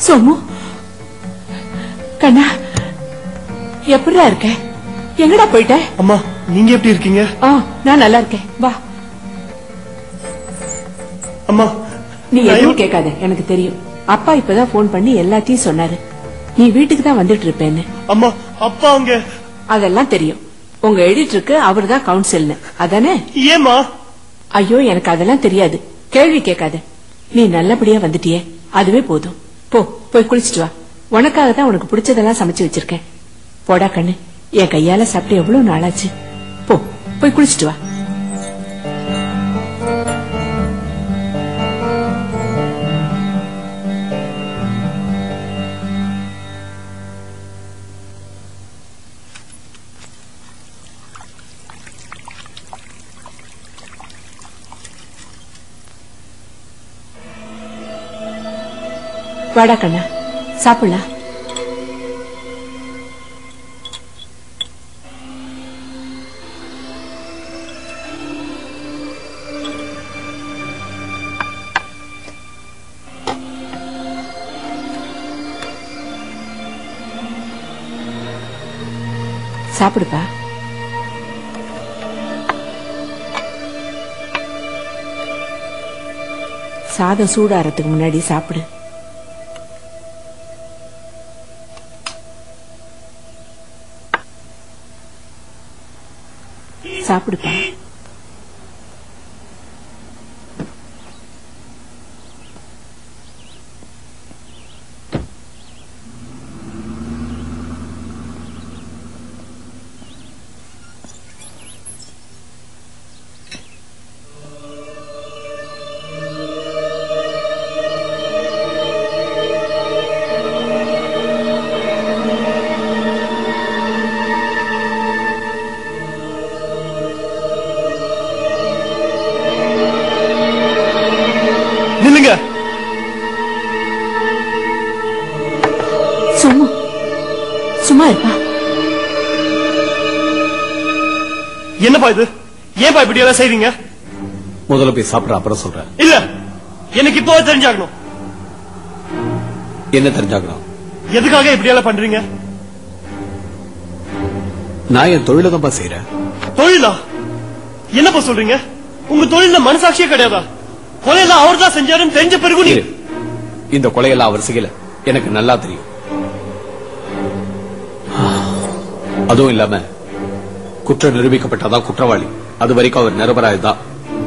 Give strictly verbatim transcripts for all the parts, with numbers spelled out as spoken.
சோமு கண்ணா எப்படிடா இருக்க? எங்கடா போயிட்ட? அம்மா நீங்க எப்படி இருக்கீங்க? நான் நல்லா இருக்கேன். வா. அம்மா நீ எதுவும் கேட்காத, எனக்கு தெரியும். அப்பா இப்பதான் போன் பண்ணி எல்லாத்தையும் சொன்னாரு. நீ வீட்டுக்கு தான் வந்துட்டு இருப்பேன்னு. அம்மா அப்பா அங்க. அதெல்லாம் தெரியும். உங்க எடிட்டருக்கு அவர் தான் கவுன்சில் அதானே? ஏமா? ஐயோ எனக்கு அதெல்லாம் தெரியாது. கேள்வி கேட்காத. நீ நல்லபடியா வந்துட்டியே, அதுவே போதும். போ போய் குளிச்சுட்டு வா. உனக்காக தான் உனக்கு பிடிச்சதெல்லாம் சமைச்சு வச்சிருக்கேன். போடா கண்ணு, என் கையால சாப்பிட்டு எவ்வளவு நாளாச்சு. போ போய் குளிச்சுட்டு வா. வாடா கண்ணா, சாப்பிடலாம். சாப்பிடுப்பா. சாதம் சூடாறதுக்கு முன்னாடி சாப்பிடு. சாப்பிடுப்பா. சும்மா சும்மா இருப்பா. என்னப்பா இது? ஏன்பா இப்படி எல்லாம் செய்றீங்க? முதல்ல போய் சாப்பிட, அப்புறம் சொல்றேன். இல்ல, எனக்கு இப்போ தெரிஞ்சாகணும். என்ன தெரிஞ்சாகணும்? எதுக்காக இப்படி எல்லாம் பண்றீங்க? நான் என் தொழில தான் செய்யறேன். தொழிலா? என்னப்பா சொல்றீங்க? உங்க தொழில மனசாட்சியே கிடையாதா? கொலையெல்லாம் அவர் தான் செஞ்சாருன்னு தெரிஞ்ச பிறகு நீ... இந்த கொலையெல்லாம் அவர் செய்யல, எனக்கு நல்லா தெரியும். அதுவும் இல்லாம குற்றம் நிரூபிக்கப்பட்டாதான் குற்றவாளி. அது வரைக்கும் அவர் நிரபராயதான்.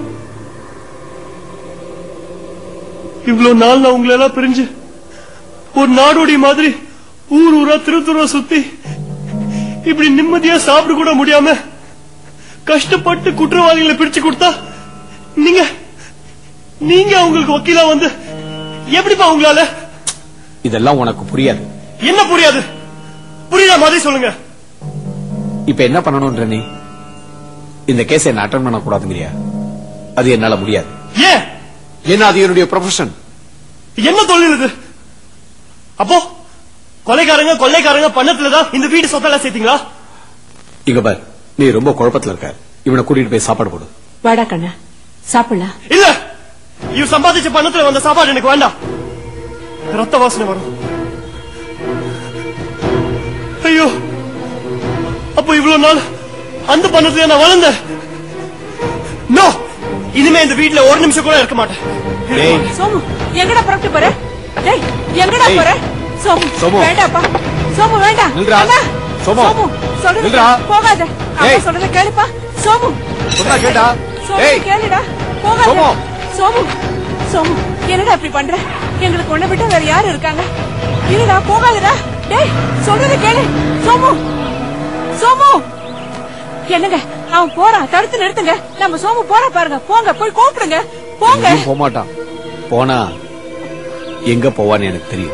இவ்வளவு நாள் நான் உங்களை எல்லாம் பிரிஞ்சு ஒரு நாடோடி மாதிரி ஊர் ஊரா திருத்துறா சுத்தி இப்படி நிம்மதியா சாப்பிட கூட முடியாம கஷ்டப்பட்டு குற்றவாளிகளை பிரிச்சு கொடுத்தா நீங்க நீங்க அவங்களுக்கு வக்கீலா வந்து எப்படிப்பா உங்களால? இதெல்லாம் உனக்கு புரியாது. என்ன புரியாது? புரியாத மாதிரி சொல்லுங்க. இப்ப என்ன பண்ணணும்ன்ற நீ? இந்த கேஸ் என்ன அட்டன் பண்ண கூடாதுங்கிறியா? அது என்னால முடியாது. ஏன்? என்ன? அது என்னுடைய ப்ரொஃபஷன். என்ன தொழில் இது? அப்போ கொலைக்காரங்க கொள்ளைக்காரங்க பண்ணத்துலதான் இந்த வீட்டு சொத்தெல்லாம் சேர்த்தீங்களா? இங்க பார், நீ ரொம்ப குழப்பத்துல இருக்க. இவனை கூட்டிட்டு போய் சாப்பாடு போடு. வாடா கண்ணா, சாப்பிடலாம். இல்ல, இவன் சம்பாதிச்ச பணத்துல வந்த சாப்பாடு எனக்கு வேண்டாம். ரத்த வாசனை வரும். ஐயோ, அப்போ இவ்வளவு நாள் அந்த பணத்துல நான் வளர்ந்தேன். நோ, இனிமே இந்த வீட்டுல ஒரு நிமிஷம் கூட இருக்க மாட்டேன். சோமு, எங்கடா புறப்பட்டு போற? டேய், எங்கடா போற? சோமு, வேண்டாப்பா. சோமு வேண்டாம். சோமு, சொல்றது போகாத. அம்மா சொல்றத கேளுப்பா. சோமு, சொன்னா கேட்டா? சோமு கேளுடா. போகாத. சோமு, சோமு, என்னடா இப்படி பண்ற? எங்களுக்கு ஒண்ணு விட்டு வேற யாரு இருக்காங்க? இருடா, போகாதடா. டேய், சொல்றத கேளு. சோமு, சோமு, என்னங்க அவன் போறான், தடுத்து நிறுத்துங்க. நம்ம சோமு போற பாருங்க. போங்க, போய் கூப்பிடுங்க. போங்க. போக மாட்டான். போனா எங்க போவான்னு எனக்கு தெரியும்.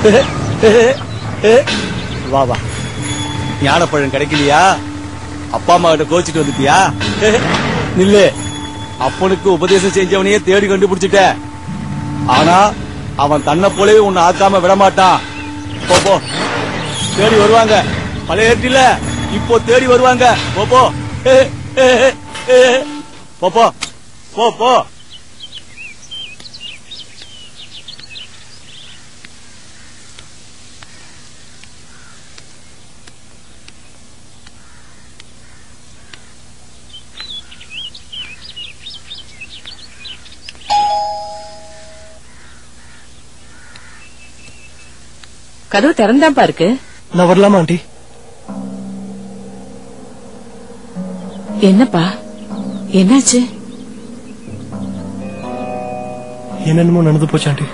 வா வா, ஞானப்பழம் கிடைக்கலையா? அப்பா அம்மா கிட்ட கோச்சிட்டு வந்துட்டியா? நில்லு. அப்பனுக்கு உபதேசம் செஞ்சவனையே தேடி கண்டுபிடிச்சிட்ட. ஆனா அவன் தன்னை போலவே உன்னை ஆக்காம விட மாட்டான். போ போ, தேடி வருவாங்க. பழைய ஏற்றில இப்போ தேடி வருவாங்க. போ போ போ போ போ போ. கதவு திறந்தாப்பா இருக்கு. நான் வரலாமா ஆண்டி? என்னப்பா என்னாச்சு? என்னென்னமோ நடந்து போச்சு ஆண்டி.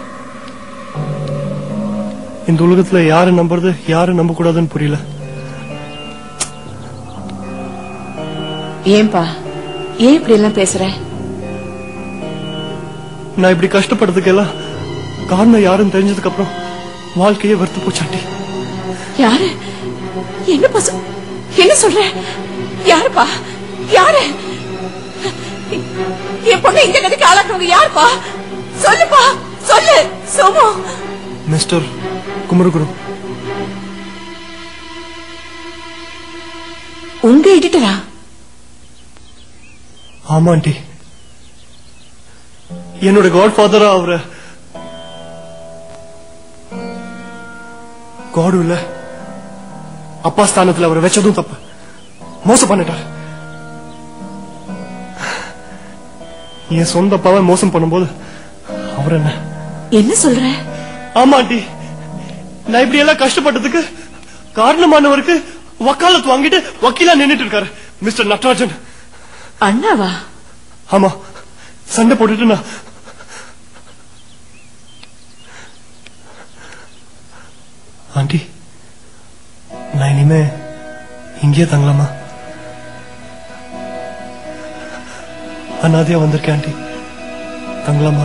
இந்த உலகத்துல யாரு நம்புறது யாரு நம்ப கூடாதுன்னு புரியல. ஏன்பா ஏன் இப்படி எல்லாம் பேசுற? நான் இப்படி கஷ்டப்படுறதுக்கு எல்லாம் காரணம் யாருன்னு தெரிஞ்சதுக்கு அப்புறம் வாழ்க்கையே வெறுத்து போச்சாண்டி. யாரு? என்ன என்ன சொல்ற? யாருப்பா? யாரு? என் பொண்ணு இந்த கதைக்கு ஆளாக்குறவங்க யாருப்பா? சொல்லுப்பா, சொல்லு. சோமு. மிஸ்டர் குமரகுரு. உங்க எடிட்டரா? ஆமா ஆண்டி. என்னோட காட்ஃபாதரா அவரை காடு இல்ல அப்பா ஸ்தானத்துல அவரை வச்சதும் தப்பு. மோசம் பண்ணிட்டார். என் சொந்த அப்பாவை மோசம் பண்ணும்போது அவர் என்ன என்ன சொல்ற? ஆமா ஆண்டி, நான் இப்படி எல்லாம் கஷ்டப்பட்டதுக்கு காரணமானவருக்கு வக்காலத்து வாங்கிட்டு வக்கீலா நின்னுட்டு இருக்காரு மிஸ்டர் நட்ராஜன். அண்ணாவா? ஆமா, சண்டை போட்டுட்டு நான் ஆண்டி நான் இனிமே இங்கே தங்கலாமா? அனாதையா வந்திருக்கேன் ஆண்டி, தங்கலாமா?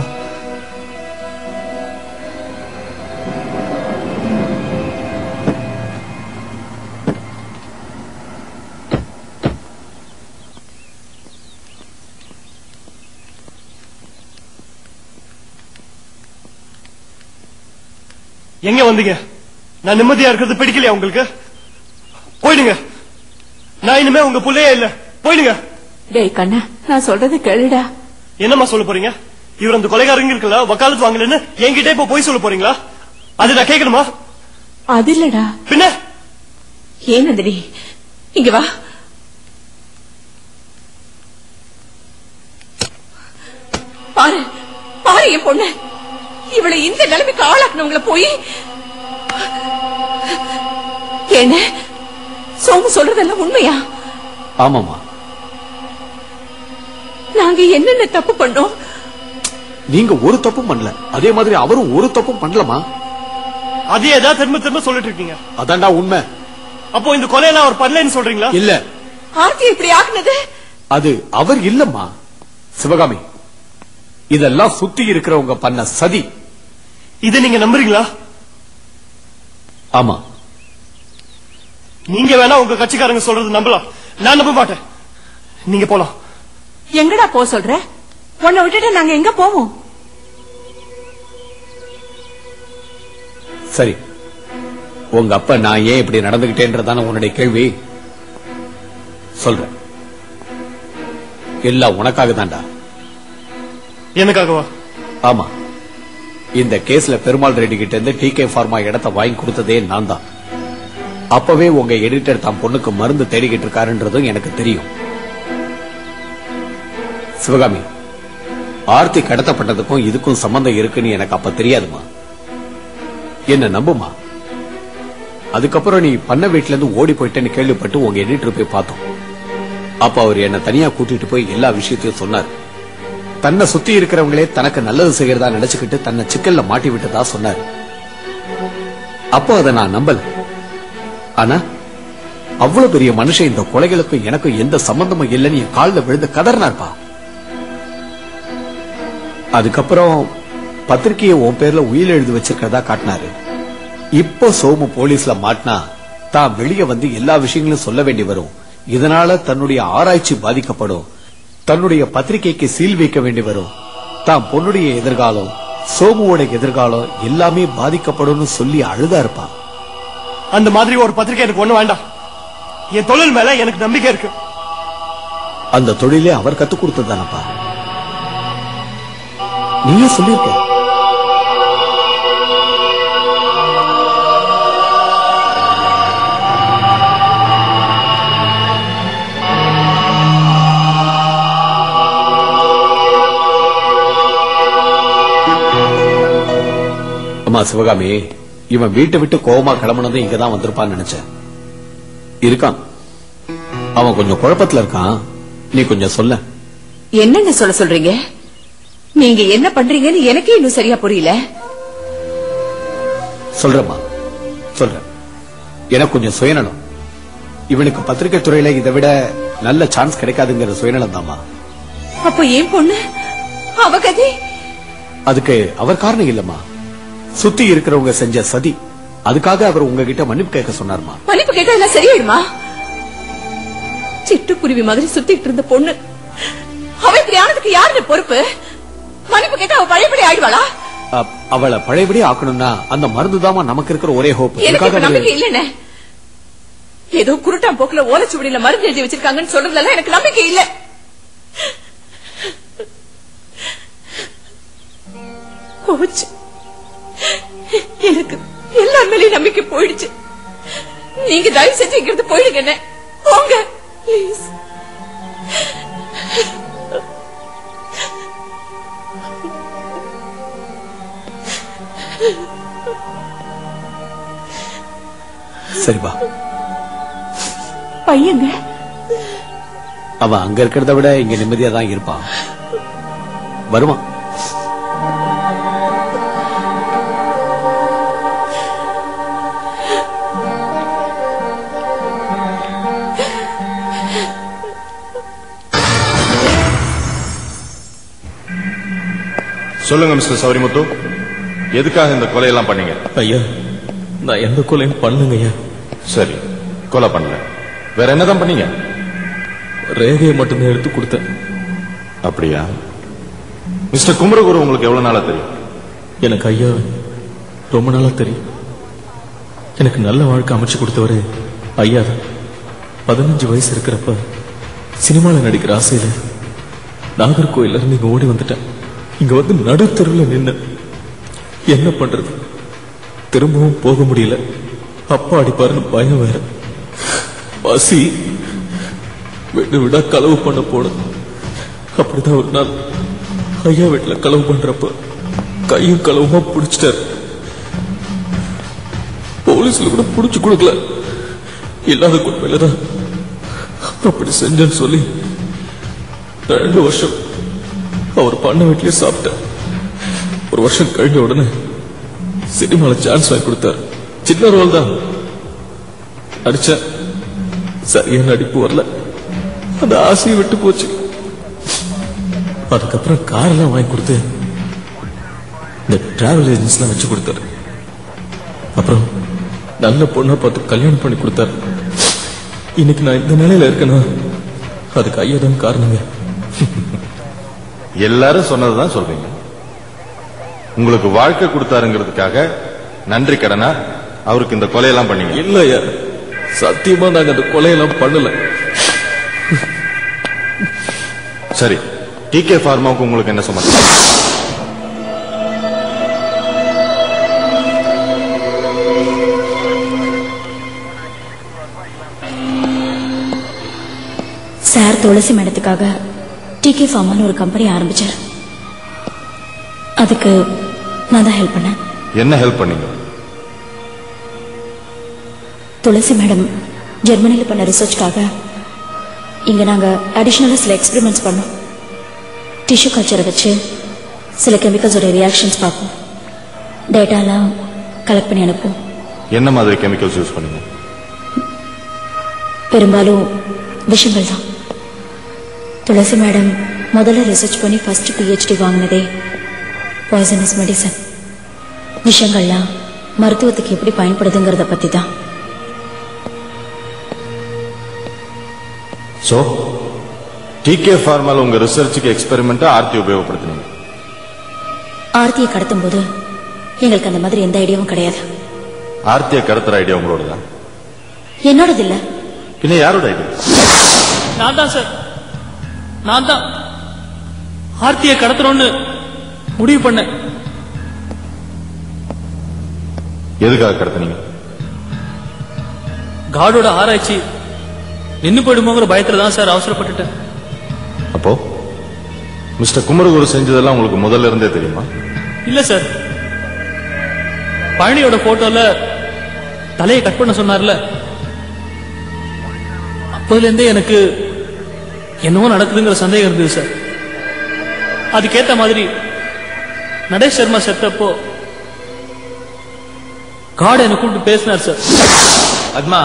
எங்க வந்தீங்க? நான் நிம்மதியா இருக்கிறது பிடிக்கலையா உங்களுக்கு? போயிடுங்க. நான் இனிமே உங்க புள்ளையே இல்ல. போயிடுங்க. டேய் கண்ணா, நான் சொல்றது கேளுடா. என்னம்மா சொல்ல போறீங்க? இவர் அந்த கொலைகாரங்க இருக்கல வக்காலத்து வாங்கலன்னு என்கிட்ட இப்ப போய் சொல்ல போறீங்களா? அது நான் கேட்கணுமா? அது இல்லடா. பின்ன ஏன் நந்தினி இங்க வா. பாரு பாரு என் பொண்ணு, இவளை இந்த நிலைமைக்கு ஆளாக்குனவங்கள போய் என்ன சோமு சொல்றதெல்லாம் உண்மையா? ஆமாமா. நாங்க என்னென்ன தப்பு பண்ணோம்? நீங்க ஒரு தப்பும் பண்ணல, அதே மாதிரி அவரும் ஒரு தப்பும் பண்ணலமா. அதே ஏதாவது திரும்ப திரும்ப சொல்லிட்டு இருக்கீங்க. அதான்டா உண்மை. அப்போ இந்த கொலையெல்லாம் அவர் பண்ணலன்னு சொல்றீங்களா? இல்ல. ஆர்த்தி இப்படி ஆக்குனது அது அவர் இல்லம்மா. சிவகாமி, இதெல்லாம் சுத்தி இருக்கிறவங்க பண்ண சதி. இதை நீங்க நம்புறீங்களா? ஆமா. நீங்க வேணா உங்க கட்சிக்காரங்க சொல்றது நம்பலாம், நான் நம்ப மாட்டேன். நீங்க போலாம். எங்கடா போ சொல்ற? உன்னை விட்டுட்டு நாங்க எங்க போவோம்? சரி, உங்க அப்பா நான் ஏன் இப்படி நடந்துகிட்டேன்றதான உன்னுடைய கேள்வி. சொல்றேன், எல்லாம் உனக்காக தான்டா. எனக்காகவா? ஆமா. இந்த கேஸ்ல பெருமாள் ரெட்டி கிட்ட இருந்து டி கே பார்மா இடத்தை வாங்கி கொடுத்ததே நான் தான். அப்பவே உங்க எடிட்டர் தான் பொண்ணுக்கு மருந்து தேடிக்கிட்டு இருக்காருன்றதும் எனக்கு தெரியும். சிவகாமி, ஆர்த்தி கடத்தப்பட்டதுக்கும் இதுக்கும் சம்பந்தம் இருக்குன்னு எனக்கு அப்ப தெரியாதுமா. என்ன நம்புமா. அதுக்கப்புறம் நீ பண்ண வீட்டுல இருந்து ஓடி போயிட்டேன்னு கேள்விப்பட்டு உங்க எடிட்டர் போய் பார்த்தோம். அப்ப அவர் என்ன தனியா கூட்டிட்டு போய் எல்லா விஷயத்தையும் சொன்னார். தன்னை சுத்தி இருக்கிறவங்களே தனக்கு நல்லது செய்யறதா நினைச்சுக்கிட்டு தன்னை சிக்கல்ல மாட்டி விட்டதா சொன்னார். அப்போ அதை நான் நம்பல. ஆனா அவ்வளவு பெரிய மனுஷன் இந்த கொலைகளுக்கும் எனக்கும் எந்த சம்பந்தமும் இல்லைன்னு என் காலில் விழுந்து கதறினார்ப்பா. அதுக்கப்புறம் பத்திரிகையை உன் பேர்ல உயிர் எழுதி வச்சிருக்கிறதா காட்டினாரு. இப்போ சோமு போலீஸ்ல மாட்டினா தான் வெளியே வந்து எல்லா விஷயங்களும் சொல்ல வேண்டி வரும். இதனால தன்னுடைய ஆராய்ச்சி பாதிக்கப்படும். தன்னுடைய பத்திரிகைக்கு சீல் வைக்க வேண்டி வரும். தான் பொண்ணுடைய எதிர்காலம், சோமுவோட எதிர்காலம் எல்லாமே பாதிக்கப்படும் சொல்லி அழுதா இருப்பான். அந்த மாதிரி ஒரு பத்திரிகை எனக்கு ஒண்ணு வேண்டாம். என் தொழில் மேல எனக்கு நம்பிக்கை இருக்கு. அந்த தொழிலே அவர் கத்து கொடுத்ததானப்பா. நீயே சொல்லிருக்க. அம்மா சிவகாமி, இவன் வீட்டை விட்டு கோவமா கிளம்புனதும் இங்கதான் வந்திருப்பான்னு நினைச்சேன். இருக்கான். அவன் கொஞ்சம் குழப்பத்துல இருக்கான். நீ கொஞ்சம் சொல்ல. என்னென்ன சொல்ல சொல்றீங்க? நீங்க என்ன பண்றீங்கன்னு எனக்கே இன்னும் சரியா புரியல. சொல்றேம்மா, சொல்றேன். எனக்கு கொஞ்சம் சுயநலம். இவனுக்கு பத்திரிகை துறையில இதை விட நல்ல சான்ஸ் கிடைக்காதுங்கிற சுயநலம் தாமா. அப்ப ஏன் பொண்ணு அவ கதை? அதுக்கு அவர் காரணம் இல்லம்மா, சுத்தி இருக்கிறவங்க செஞ்ச சதி. அதுக்காக அவர் உங்ககிட்ட மன்னிப்பு கேட்க சொன்னார்மா. மன்னிப்பு கேட்டா எல்லாம் சரியாயிடுமா? சிட்டுக்குருவி மாதிரி சுத்திட்டு இருந்த பொண்ணு அவ இப்படி ஆனதுக்கு யாருன்னு பொறுப்பு? மன்னிப்பு கேட்டா அவ பழையபடி ஆயிடுவாளா? அவளை பழையபடி ஆக்கணும்னா அந்த மருந்து தாமா நமக்கு இருக்கிற ஒரே ஹோப். எனக்கு நம்பிக்கை இல்லன்னு. ஏதோ குருட்டாம் போக்குல ஓலைச்சுவடியில மருந்து எழுதி வச்சிருக்காங்கன்னு சொல்றதுல எனக்கு நம்பிக்கை இல்ல. போச்சு, எனக்கு எல்லார் மேலயும் நம்பிக்கை போயிடுச்சு. நீங்க தயவு செஞ்சு இங்கிருந்து போயிடுங்க. போங்க பிளீஸ். சரிப்பா. பையங்க அவன் அங்க இருக்கிறத விட இங்க நிம்மதியா தான் இருப்பான். வருவான். சொல்லுங்க மிஸ்டர் சௌரிமுத்து, எதுக்காக இந்த கொலையெல்லாம் பண்ணீங்க? ஐயா, நான் எந்த கொலையும் பண்ணுங்க ஐயா. சரி, கொலை பண்ணல, வேற என்னதான் பண்ணீங்க? ரேகையை மட்டும்தான் எடுத்து கொடுத்தேன். அப்படியா? மிஸ்டர் குமரகுரு உங்களுக்கு எவ்வளவு நாளா தெரியும்? எனக்கு ஐயா ரொம்ப நாளா தெரியும். எனக்கு நல்ல வாழ்க்கை அமைச்சு கொடுத்தவரு ஐயா தான். பதினஞ்சு வயசு இருக்கிறப்ப சினிமால நடிக்கிற ஆசையில நாகர்கோயில இருந்து இங்க ஓடி வந்துட்டேன். இங்க வந்து நடுத்தருவில் நின்று என்ன பண்றது? திரும்பவும் போக முடியல. அப்பா அடிப்பாருன்னு பயம் வேற. பசி வீடு விடா களவு பண்ண போனேன். அப்படிதான் ஒரு நாள் ஐயா வீட்டுல களவு பண்றப்ப கையும் களவுமா பிடிச்சிட்டாரு. போலீஸ்ல கூட பிடிச்சு கொடுக்கல. இல்லாத குடும்பதான் அப்படி செஞ்சேன்னு சொல்லி ரெண்டு வருஷம் அவர் பண்ண வீட்லயே சாப்பிட்டேன். ஒரு வருஷம் கழிஞ்ச உடனே சினிமால சான்ஸ் வாங்கி கொடுத்தாரு. சின்ன ரோல் தான் அடிச்ச. சரியா நடிப்பு வரல. அந்த ஆசையை விட்டு போச்சு. அதுக்கப்புறம் கார் எல்லாம் வாங்கி கொடுத்து இந்த டிராவல் ஏஜென்சி எல்லாம் வச்சு கொடுத்தாரு. அப்புறம் நல்ல பொண்ணா பார்த்து கல்யாணம் பண்ணி கொடுத்தாரு. இன்னைக்கு நான் இந்த நிலையில இருக்கேன்னா அதுக்கு ஐயா தான் காரணங்க. எல்லாரும் சொன்னதுதான் சொல்றீங்க. உங்களுக்கு வாழ்க்கை கொடுத்தாருங்கிறதுக்காக நன்றி கடனா அவருக்கு இந்த கொலையெல்லாம் பண்ணீங்க? இல்லையா, சத்தியமா நாங்க அந்த கொலையெல்லாம் பண்ணல. சரி, டி கே ஃபார்மாவுக்கு உங்களுக்கு என்ன சம்பந்தம்? சார் துளசி மேடத்துக்காக டி கே ஃபார்மான்னு ஒரு கம்பெனி ஆரம்பிச்சார். அதுக்கு நான் தான் ஹெல்ப் பண்ணேன். என்ன ஹெல்ப் பண்ணீங்க? துளசி மேடம் ஜெர்மனியில் பண்ண ரிசர்ச்காக இங்க நாங்க அடிஷனலா சில எக்ஸ்பெரிமெண்ட்ஸ் பண்ணோம். டிஷ்யூ கல்ச்சரை வச்சு சில கெமிக்கல்ஸோட ரியாக்ஷன்ஸ் பார்ப்போம். டேட்டாலாம் கலெக்ட் பண்ணி அனுப்புவோம். என்ன மாதிரி கெமிக்கல்ஸ் யூஸ் பண்ணீங்க? பெரும்பாலும் விஷயங்கள் தான். துளசி மேடம் முதல்ல ரிசர்ச் பண்ணி ஃபர்ஸ்ட் பிஹெச்டி வாங்கினதே பாய்சனஸ் மெடிசன். விஷயங்கள்லாம் மருத்துவத்துக்கு எப்படி பயன்படுதுங்கிறத பத்தி தான். சோ டிகே ஃபார்மால உங்க ரிசர்ச்சுக்கு எக்ஸ்பெரிமெண்டா ஆர்த்தி உபயோகப்படுத்தினீங்க. ஆர்த்தியை கடத்தும் போது எங்களுக்கு அந்த மாதிரி எந்த ஐடியாவும் கிடையாது. ஆர்த்தியை கடத்துற ஐடியா உங்களோடதான்? என்னோடது இல்ல. பின்ன யாரோட ஐடியா? நான் தான் சார், நான் தான் ஆர்த்தியை கடத்துறோன்னு முடிவு பண்ண. எதுக்காக கடத்தினீங்க? காடோட ஆராய்ச்சி நின்னு போயிடுமோங்கிற பயத்துல தான் சார் அவசரப்பட்டுட்டேன். அப்போ மிஸ்டர் குமரகுரு செஞ்சதெல்லாம் உங்களுக்கு முதல்ல இருந்தே தெரியுமா? இல்ல சார், பழனியோட போட்டோல தலையை கட் பண்ண சொன்னார்ல, அப்போதுல இருந்தே எனக்கு என்னவோ நடக்குதுங்கிற சந்தேகம் இருந்தது சார். அதுக்கேத்த மாதிரி நடேஷ் சர்மா செத்தப்போ காட் என்ன கூப்பிட்டு பேசினார் சார். பத்மா,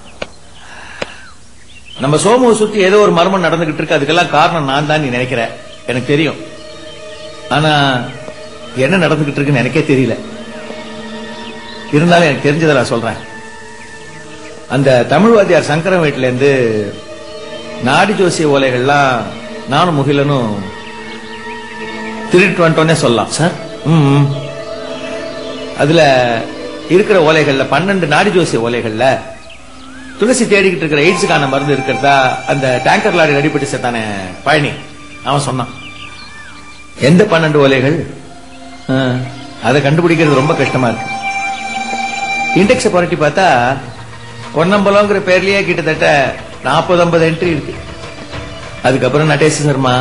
நம்ம சோமுவை சுத்தி ஏதோ ஒரு மர்மம் நடந்துகிட்டு இருக்கு. அதுக்கெல்லாம் காரணம் நான் தான் நீ நினைக்கிற, எனக்கு தெரியும். ஆனா என்ன நடந்துகிட்டு இருக்குன்னு எனக்கே தெரியல. இருந்தாலும் எனக்கு தெரிஞ்சதை நான் சொல்றேன். அந்த தமிழ்வாதியார் சங்கரன் வீட்டுல இருந்து நாடி ஜோசிய ஓலைகள்லாம் நானும் முகிலனும் திருட்டு வந்துட்டோன்னே சொல்லலாம் சார். ம் அதுல இருக்கிற ஓலைகள்ல பன்னெண்டு நாடி ஜோசிய ஓலைகள்ல துளசி தேடிக்கிட்டு இருக்கிற எய்ட்ஸுக்கான மருந்து இருக்கிறதா அந்த டேங்கர் லாரி அடிபட்டு செத்தானே பழனி அவன் சொன்னான். எந்த பன்னெண்டு ஓலைகள் அதை கண்டுபிடிக்கிறது ரொம்ப கஷ்டமா இருக்கு. இண்டெக்ஸ் புரட்டி பார்த்தா பொன்னம்பலங்கிற பேர்லயே கிட்டத்தட்ட நாற்பது ஐம்பது என்ட்ரி இருக்கு. அதுக்கப்புறம் நடேஷ் சர்மா.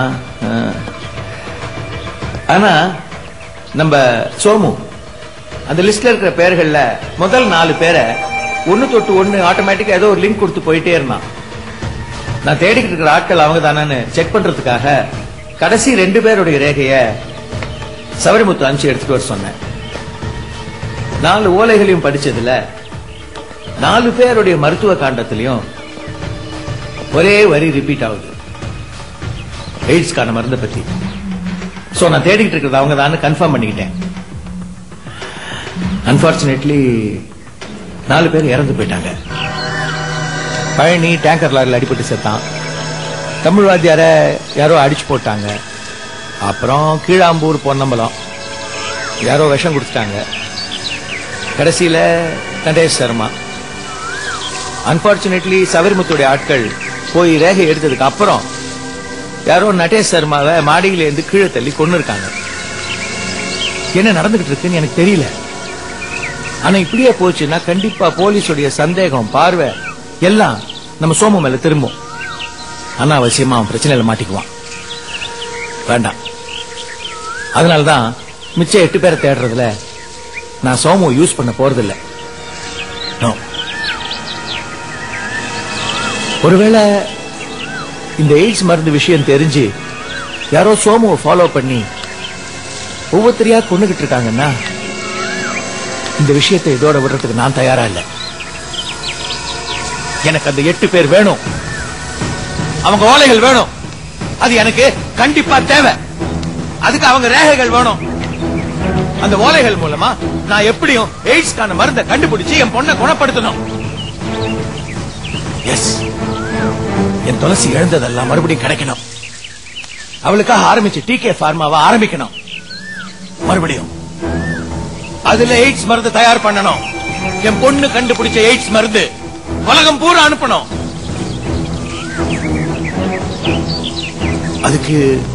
ஆனா நம்ம சோமு அந்த லிஸ்ட்ல இருக்கிற பேர்கள்ல முதல் நாலு பேரை ஒன்னு தொட்டு ஒன்னு ஆட்டோமேட்டிக்கா ஏதோ ஒரு லிங்க் கொடுத்து போயிட்டே இருந்தான். நான் தேடிக்கிட்டு இருக்கிற ஆட்கள் அவங்க தானு செக் பண்றதுக்காக கடைசி ரெண்டு பேருடைய ரேகைய சவரிமுத்து அனுப்பிச்சு எடுத்துட்டு வர சொன்னேன். நாலு ஓலைகளையும் படிச்சதுல நாலு பேருடைய மருத்துவ காண்டத்திலையும் ஒரே வரி ரிப்பீட் ஆகுது, எய்ட்ஸ்கான மருந்தை பத்தி. சோ நான் தேடிக்கிட்டு இருக்கிறது அவங்க தான் கன்ஃபார்ம் பண்ணிக்கிட்டேன். அன்பார்ச்சுனேட்லி நாலு பேர் இறந்து போயிட்டாங்க. பழனி டேங்கர் லாரியில் அடிபட்டு செத்தான். தமிழ்வாதியார யாரோ அடிச்சு போட்டாங்க. அப்புறம் கீழாம்பூர் பொன்னம்பலம் யாரோ விஷம் கொடுத்துட்டாங்க. கடைசியில நடேஷ் சர்மா. அன்பார்ச்சுனேட்லி சவரிமுத்துடைய ஆட்கள் போய் ரேகை எடுத்ததுக்கு அப்புறம் யாரோ நடேஷ் சர்மாவை மாடியில இருந்து கீழே தள்ளி கொண்டு இருக்காங்க. என்ன நடந்துகிட்டு இருக்குன்னு எனக்கு தெரியல. ஆனா இப்படியே போச்சுன்னா கண்டிப்பா போலீஸுடைய சந்தேகம் பார்வை எல்லாம் நம்ம சோமு மேல திரும்பும். அனாவசியமா அவன் பிரச்சனையில மாட்டிக்குவான். வேண்டாம். அதனாலதான் மிச்சம் எட்டு பேரை தேடுறதுல நான் சோமு யூஸ் பண்ண போறதில்லை. ஒருவேளை இந்த எய்ட்ஸ் மருந்து விஷயம் தெரிஞ்சு யாரோ சோமுவை ஃபாலோ பண்ணி ஒவ்வொருத்தரையா கொண்டுகிட்டு இருக்காங்கன்னா இந்த விஷயத்தை இதோட விடுறதுக்கு நான் தயாரா இல்லை. எனக்கு அந்த எட்டு பேர் வேணும், அவங்க ஓலைகள் வேணும். அது எனக்கு கண்டிப்பா தேவை. அதுக்கு அவங்க ரேகைகள் வேணும். அந்த ஓலைகள் மூலமா நான் எப்படியும் எய்ட்ஸ்கான மருந்தை கண்டுபிடிச்சு என் பொண்ணை குணப்படுத்தணும். எஸ், என் துளசி இழந்ததெல்லாம் மறுபடியும் கிடைக்கணும். அவளுக்காக ஆரம்பிச்சு டிகே ஃபார்மாவை ஆரம்பிக்கணும் மறுபடியும். அதுல எய்ட்ஸ் மருந்து தயார் பண்ணணும். என் பொண்ணு கண்டுபிடிச்ச எய்ட்ஸ் மருந்து உலகம் பூரா அனுப்பணும். அதுக்கு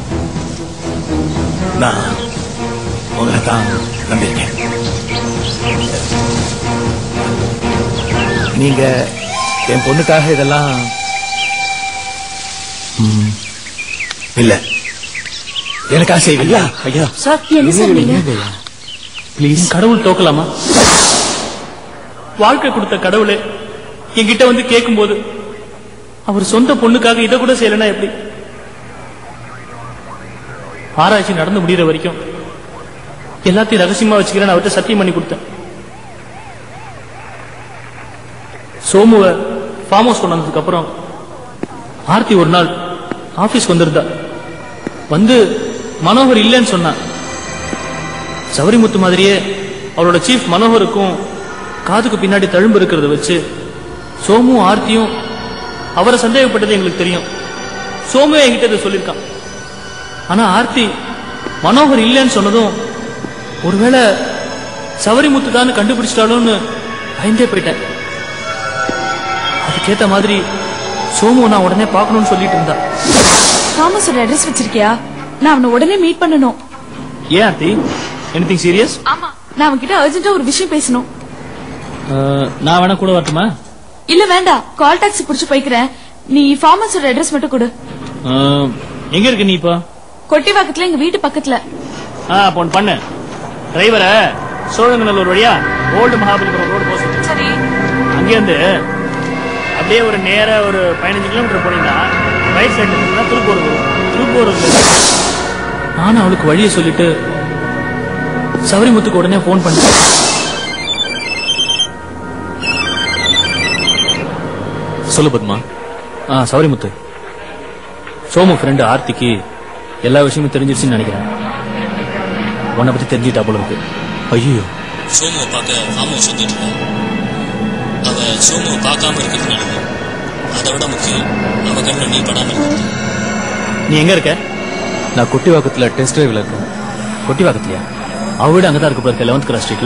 நான் உங்களை தான் நம்பியிருக்கேன். நீங்க என் பொண்ணுக்காக இதெல்லாம் இல்ல எனக்காக செய்வீங்களா? ஐயா என்ன சொன்னீங்க? பிளீஸ். கடவுள் தோக்கலாமா? வாழ்க்கை கொடுத்த கடவுளே என்கிட்ட வந்து கேட்கும் போது அவர் சொந்த பொண்ணுக்காக இதை கூட செய்யலன்னா எப்படி? ஆராய்ச்சி நடந்து முடிகிற வரைக்கும் எல்லாத்தையும் ரகசியமா வச்சுக்கிறேன் அவர்கிட்ட சத்தியம் பண்ணி கொடுத்தேன். சோமுவை ஃபார்ம் ஹவுஸ் கொண்டு வந்ததுக்கு அப்புறம் ஆர்த்தி ஒரு நாள் ஆபீஸ் வந்திருந்தா. வந்து மனோகர் இல்லைன்னு சொன்னா. சவரிமுத்து மாதிரியே அவரோட சீஃப் மனோகருக்கும் காதுக்கு பின்னாடி தழும்பு இருக்கிறத வச்சு சோமு ஆர்த்தியும் அவரை சந்தேகப்பட்டது எங்களுக்கு தெரியும். சோமு என்கிட்ட இதை சொல்லியிருக்கான். ஆனா ஆர்த்தி மனோகர் இல்லைன்னு சொன்னதும் ஒருவேளை சவரிமுத்து தான் கண்டுபிடிச்சிட்டாலும்னு பயந்தே போயிட்டேன். அதுக்கேத்த மாதிரி சோமு நான் உடனே பார்க்கணும்னு சொல்லிட்டு இருந்தா. தாமஸோட அட்ரஸ் வச்சிருக்கியா? நான் அவனை உடனே மீட் பண்ணணும். ஏன் ஆர்த்தி, எனிதிங் சீரியஸ்? ஆமா, நான் அவன்கிட்ட அர்ஜென்ட்டா ஒரு விஷயம் பேசணும். நான் வேணா கூட வரட்டுமா? இல்ல வேண்டாம், கால் டாக்ஸி புடிச்சு போய்க்கிறேன். நீ ஃபார்மஸோட அட்ரஸ் மட்டும் கொடு. எங்க இருக்கு நீ இப்போ? கொட்டிவாக்கத்துல, எங்க வீட்டு பக்கத்துல. போன் பண்ணு. டிரைவரை சோழங்கநல்லூர் வழியா ஓல்டு மகாபலிபுரம் ரோடு போக சொல்லு. சரி. அங்கேருந்து அப்படியே ஒரு நேர ஒரு பதினஞ்சு கிலோமீட்டர் போனீங்கன்னா ரைட் சைட்ல இருந்தா திருப்பூர் வரும். திருப்பூர் நானும் அவளுக்கு வழியை சொல்லிட்டு சவரிமுத்துக்கு உடனே போன் பண்ணேன். சொல்லு பத்மா. ஆ சவரிமுத்து, சோமு ஃப்ரெண்டு ஆர்த்திக்கு எல்லா விஷயமும் தெரிஞ்சிருச்சுன்னு நினைக்கிறேன். உன்னை பத்தி தெரிஞ்சுட்டா போல இருக்கு. ஐயோ, சோமுவை பார்க்க ஃபார்ம் ஹவுஸ் வந்துட்டு இருக்கான். அவ சோமுவை பார்க்காம இருக்கிறது நல்லது. அதை விட முக்கியம் அவ கண்ணில் நீ படாம இருக்கிறது. நீ எங்க இருக்க? நான் கொட்டிவாக்கத்துல டெஸ்ட் டிரைவ்ல இருக்கேன். கொட்டிவாக்கத்திலயா? அவ வீடு அங்கதான் இருக்கு பாருக்க, லெவன்த் கிராஸ் ஸ்ட்ரீட்ல.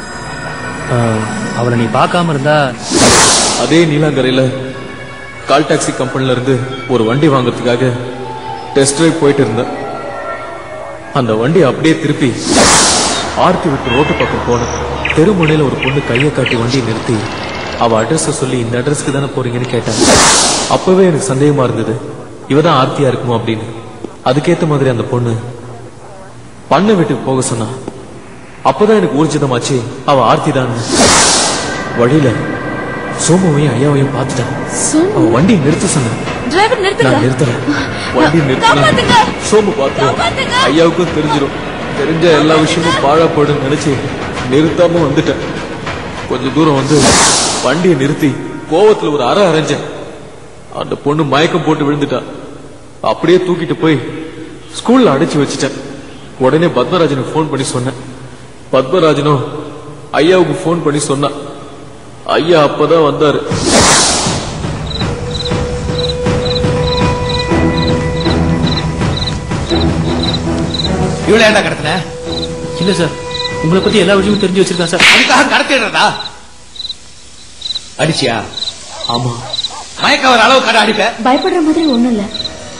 அவளை நீ பார்க்காம இருந்தா அதே நீலாங்கரையில கால் டாக்ஸி கம்பெனில இருந்து ஒரு வண்டி வாங்கறதுக்காக டெஸ்ட் டிரைவ் போயிட்டு இருந்தேன். அந்த வண்டி அப்படியே திருப்பி ஆர்த்தி விட்டு ரோட்டு பக்கம் போன தெருமுனையில ஒரு பொண்ணு கையை காட்டி வண்டியை நிறுத்தி அவ அட்ரஸ் சொல்லி இந்த அட்ரஸ்க்கு தானே போறீங்கன்னு கேட்டாங்க. அப்பவே எனக்கு சந்தேகமா இருந்தது, இவதான் ஆர்த்தியா இருக்குமோ அப்படின்னு. அதுக்கேத்த மாதிரி அந்த பொண்ணு பண்ண வீட்டுக்கு போக சொன்னா. அப்பதான் எனக்கு ஊர்ஜிதமாச்சு அவ ஆர்த்தி தான். வழியில சோமுவையும் ஐயாவையும் பார்த்துட்டான். அவன் வண்டியை நிறுத்த சொன்னான். நான் நிறுத்தல. வண்டி நிறுத்தினா சோமு பார்த்துருவோம், ஐயாவுக்கும் தெரிஞ்சிடும். தெரிஞ்ச எல்லா விஷயமும் பாழாப்படும் நினைச்சு நிறுத்தாம வந்துட்டேன். கொஞ்ச தூரம் வந்து வண்டியை நிறுத்தி கோவத்துல ஒரு அரை அரைஞ்சேன். அந்த பொண்ணு மயக்கம் போட்டு விழுந்துட்டான். அப்படியே தூக்கிட்டு போய் ஸ்கூல்ல அடைச்சு வச்சுட்டேன். உடனே பத்மராஜனுக்கு போன் பண்ணி சொன்னேன். பத்மராஜனும் ஐயாவுக்கு போன் பண்ணி சொன்னான். ஐயா அப்பதான் வந்தாரு. இவ்வளவு ஏண்டா கடத்தின? இல்ல சார், உங்களை பத்தி எல்லா விஷயமும் தெரிஞ்சு வச்சிருக்கேன் சார். அதுக்காக கடத்திடுறதா? அடிச்சியா? ஆமா. மயக்க வர அளவு கடை அடிப்ப? பயப்படுற மாதிரி ஒண்ணும் இல்ல.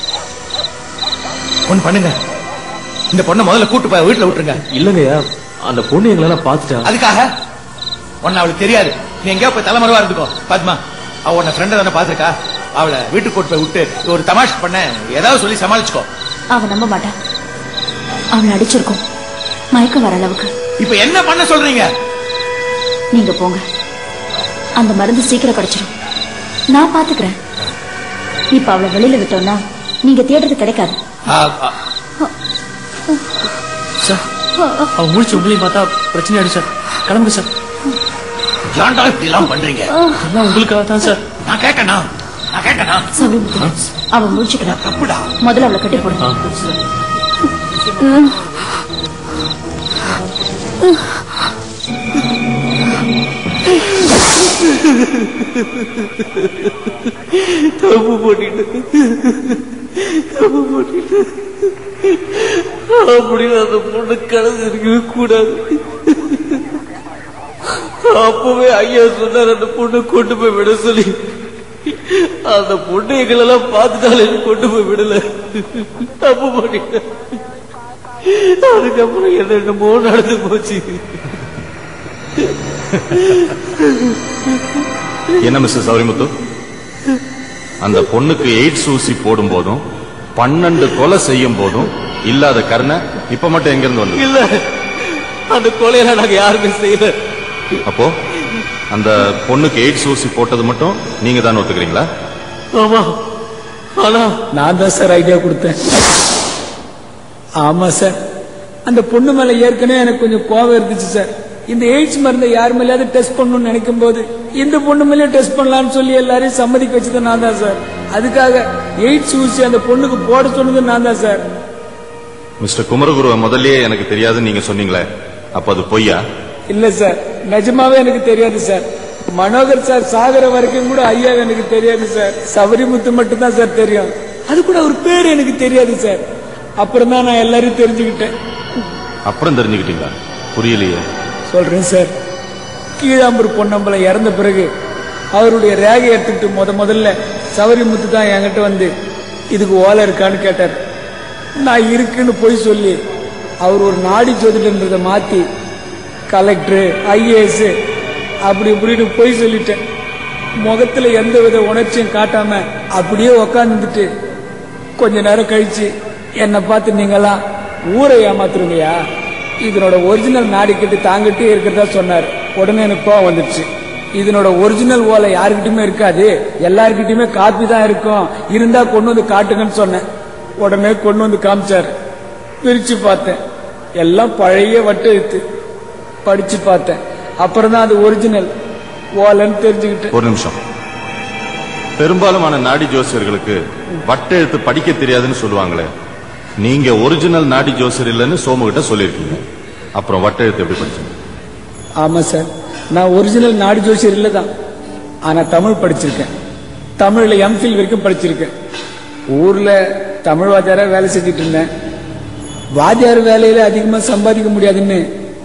ஒண்ணு பண்ணுங்க, இந்த பொண்ணை முதல்ல கூட்டு போய் வீட்டுல விட்டுருங்க. இல்லங்கய்யா, அந்த பொண்ணு எங்களெல்லாம் பாத்துட்டா. அதுக்காக ஒன்னு அவளுக்கு தெரியாது. நீ எங்கேயோ போய் தலைமறைவா இருந்துக்கோ. பத்மா, அவ உன்ன ஃப்ரெண்ட தானே பாத்துருக்கா. அவளை வீட்டுக்கு கூட்டு போய் விட்டு ஒரு தமாஷ் பண்ண ஏதாவது சொல்லி சமாளிச்சுக்கோ. அவ நம்ப மாட்டா. அவளை அடிச்சிருக்கோம் மயக்கம் வர அளவுக்கு. இப்ப என்ன பண்ண சொல்றீங்க? நீங்க போங்க, அந்த மருந்து சீக்கிரம் கிடைச்சிடும். நான் பாத்துக்கிறேன். இப்ப அவளை வெளியில விட்டோம்னா நீங்க தேடுறது கிடைக்காது. சார், அவ முடிச்சு உங்களையும் பார்த்தா பிரச்சனை ஆயிடுச்சு சார். கிளம்புங்க சார். ஏன்டா இப்படி எல்லாம் பண்றீங்க? எல்லாம் உங்களுக்காக தான் சார். நான் கேட்டனா நான் கேட்டனா அவ முடிச்சுக்கிறான். தப்புடா. முதல்ல அவளை கட்டி போடுங்க. தப்பு போட்டிட்டு தப்பு போட்டிட்டு அப்படின்னு அந்த பொண்ணு கலந்து இருக்கவே கூடாது. அப்பவே ஐயா சொன்னார் அந்த பொண்ணு கொண்டு போய் விட சொல்லி. அந்த பொண்ணு எங்களெல்லாம் பார்த்துட்டாலே கொண்டு போய் விடல. தப்பு பண்ணிட்டேன். அதுக்கப்புறம் என்ன என்னமோ நடந்து போச்சு. என்ன மிஸ்டர் சௌரிமுத்து, அந்த பொண்ணுக்கு எய்ட்ஸ் ஊசி போடும் போதும் பன்னெண்டு கொலை செய்யும் போதும் இல்லாத கருணை இப்ப மட்டும் எங்க இருந்து வந்து? இல்ல, அந்த கொலையெல்லாம் நாங்க யாருமே செய்யல. அப்போ அந்த பொண்ணுக்கு எய்ட்ஸ் ஊசி போட்டது மட்டும் நீங்க தான் ஒத்துக்கிறீங்களா? ஆமா, ஆனா நான் தான் சார் ஐடியா கொடுத்தேன். ஆமா சார், அந்த பொண்ணு மேல ஏற்கனவே எனக்கு கொஞ்சம் கோவம் இருந்துச்சு சார். இந்த எய்ட்ஸ் மருந்தை யார் மேலேயாவது டெஸ்ட் பண்ணணும்னு நினைக்கும் போது இந்த பொண்ணு மேலேயும் டெஸ்ட் பண்ணலாம்னு சொல்லி எல்லாரையும் சம்மதிக்க வச்சது நான் தான் சார். அதுக்காக எய்ட்ஸ் ஊசி அந்த பொண்ணுக்கு போட சொன்னது நான் தான் சார். மிஸ்டர் குமரகுருவை முதல்லயே எனக்கு தெரியாதுன்னு நீங்க சொன்னீங்களே, அப்ப அது பொய்யா? இல்ல சார், நிஜமாவே எனக்கு தெரியாது சார். மனோகர் சார் சாகர வரைக்கும் கூட ஐயா எனக்கு தெரியாது சார். சபரிமுத்து மட்டும் தான் சார் தெரியும். அது கூட அவர் பேர் எனக்கு தெரியாது சார். அப்புறம் தான் நான் எல்லாரையும் தெரிஞ்சுக்கிட்டேன். அப்புறம் தெரிஞ்சுக்கிட்டீங்களா? புரியலையே. சொல்றேன் சார். கீழாம்பூர் பொன்னம்பலம் இறந்த பிறகு அவருடைய ரேகை எடுத்துக்கிட்டு முத முதல்ல சபரிமுத்து தான் என்கிட்ட வந்து இதுக்கு ஓலை இருக்கான்னு கேட்டார். நான் இருக்குன்னு போய் சொல்லி அவர் ஒரு நாடி ஜோதிடன்றதை மாத்தி கலெக்டர் ஐஏஎஸ் அப்படி இப்படின்னு போய் சொல்லிட்டேன். முகத்துல எந்த வித உணர்ச்சியும் காட்டாம அப்படியே உக்காந்துட்டு கொஞ்ச நேரம் கழிச்சு என்னை பார்த்து நீங்களாம் ஊரை ஏமாத்துருங்கயா, இதனோட ஒரிஜினல் நாடி கட்டி தாங்கிட்டே இருக்கிறதா சொன்னார். உடனே எனக்கு கோவம் வந்துடுச்சு. இதனோட ஒரிஜினல் ஓலை யாருக்கிட்டுமே இருக்காது, எல்லாருக்கிட்டுமே காப்பி தான் இருக்கும், இருந்தா கொண்டு வந்து காட்டுங்கன்னு சொன்னேன். உடனே கொண்டு வந்து காமிச்சார். பிரிச்சு பார்த்தேன், எல்லாம் பழைய வட்டெழுத்து. படிச்சு பார்த்தேன், அப்புறம் தான் அது ஒரிஜினல் ஓலைன்னு தெரிஞ்சுக்கிட்டேன். ஒரு நிமிஷம். பெரும்பாலுமான நாடி ஜோசியர்களுக்கு வட்டெழுத்து படிக்க தெரியாதுன்னு சொல்லுவாங்களே, நீங்க ஒரிஜினல் நாடி ஜோசியர் இல்லைன்னு சோமு கிட்ட சொல்லியிருக்கீங்க. அப்புறம் வட்டெழுத்து எப்படி படிச்சீங்க? ஆமா சார், நான் ஒரிஜினல் நாடி ஜோசியர் இல்லதான், ஆனா தமிழ் படிச்சிருக்கேன். தமிழ்ல எம்ஃபில் வரைக்கும் படிச்சிருக்கேன். ஊர்ல தமிழ் வாத்தியாரா வேலை செஞ்சுட்டு இருந்தேன். வாத்தியார் வேலையில அதிகமா சம்பாதிக்க முடியாதுன்னு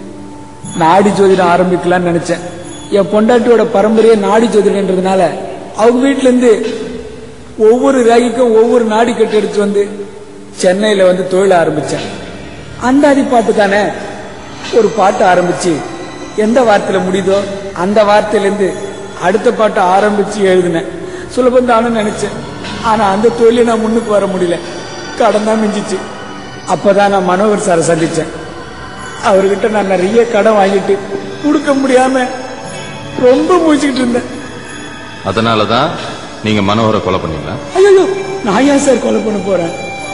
நாடி ஜோதிடம் ஆரம்பிக்கலாம்னு நினைச்சேன். என் பொண்டாட்டியோட பரம்பரையே நாடி ஜோதிடன்றதுனால அவங்க வீட்டுல இருந்து ஒவ்வொரு ரேகிக்கும் ஒவ்வொரு நாடி கட்டு எடுத்து வந்து சென்னையில வந்து தொழில் ஆரம்பிச்சேன். அந்தாதி பாட்டு தானே, ஒரு பாட்டு ஆரம்பிச்சு எந்த வார்த்தையில முடியுதோ அந்த வார்த்தையிலிருந்து அடுத்த பாட்டை ஆரம்பிச்சு எழுதினேன். சுலபம் தானு நினைச்சேன். ஆனா அந்த தொழிலை நான் முன்னுக்கு வர முடியல, கடன் தான் மிஞ்சிச்சு. அப்பதான் நான் மனோகர் சாரை சந்திச்சேன். அவர்கிட்ட நான் நிறைய கடன் வாங்கிட்டு கொடுக்க முடியாம ரொம்ப முடிச்சுக்கிட்டு இருந்தேன். அதனாலதான் நீங்க மனோகரை கொலை பண்ணீங்களா? ஐயோ, நான் ஏன் சார் கொலை பண்ண போறேன்?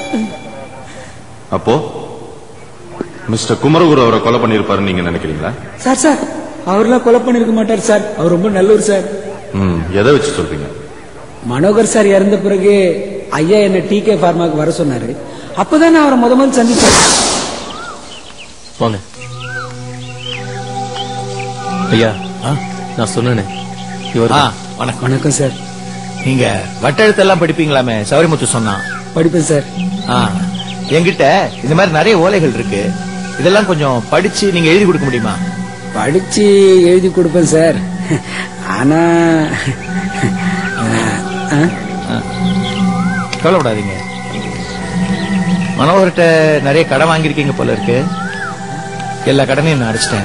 அப்போ மிஸ்டர் குமரகுரு அவரை கொலை பண்ணிருப்பாரு நீங்க நினைக்கிறீங்களா? சார் சார் அவர்லாம் கொலை பண்ணிருக்க மாட்டார் சார். அவர் ரொம்ப நல்லவர் சார். ம், எதை வச்சு சொல்றீங்க? மனோகர் சார் இறந்த பிறகு ஐயா என்ன டி கே பார்மாக்கு வர சொன்னாரு. அப்பதான் நான் அவரை முத முதல் சந்திச்சேன். வாங்க ஐயா. நான் சொன்னேனே இவர். வணக்கம். வணக்கம் சார். நீங்க வட்டெழுத்தெல்லாம் படிப்பீங்களாமே, சபரிமுத்து சொன்னா. படிப்பேன் சார். என்கிட்ட இந்த மாதிரி நிறைய ஓலைகள் இருக்கு, இதெல்லாம் கொஞ்சம் படிச்சு நீங்க எழுதி கொடுக்க முடியுமா? படிச்சு எழுதி கொடுப்பேன் சார். ஆனா கவலைப்படாதீங்க, மனோகர்கிட்ட நிறைய கடன் வாங்கியிருக்கீங்க போல இருக்கு. எல்லா கடனையும் நான் அடிச்சிட்டேன்.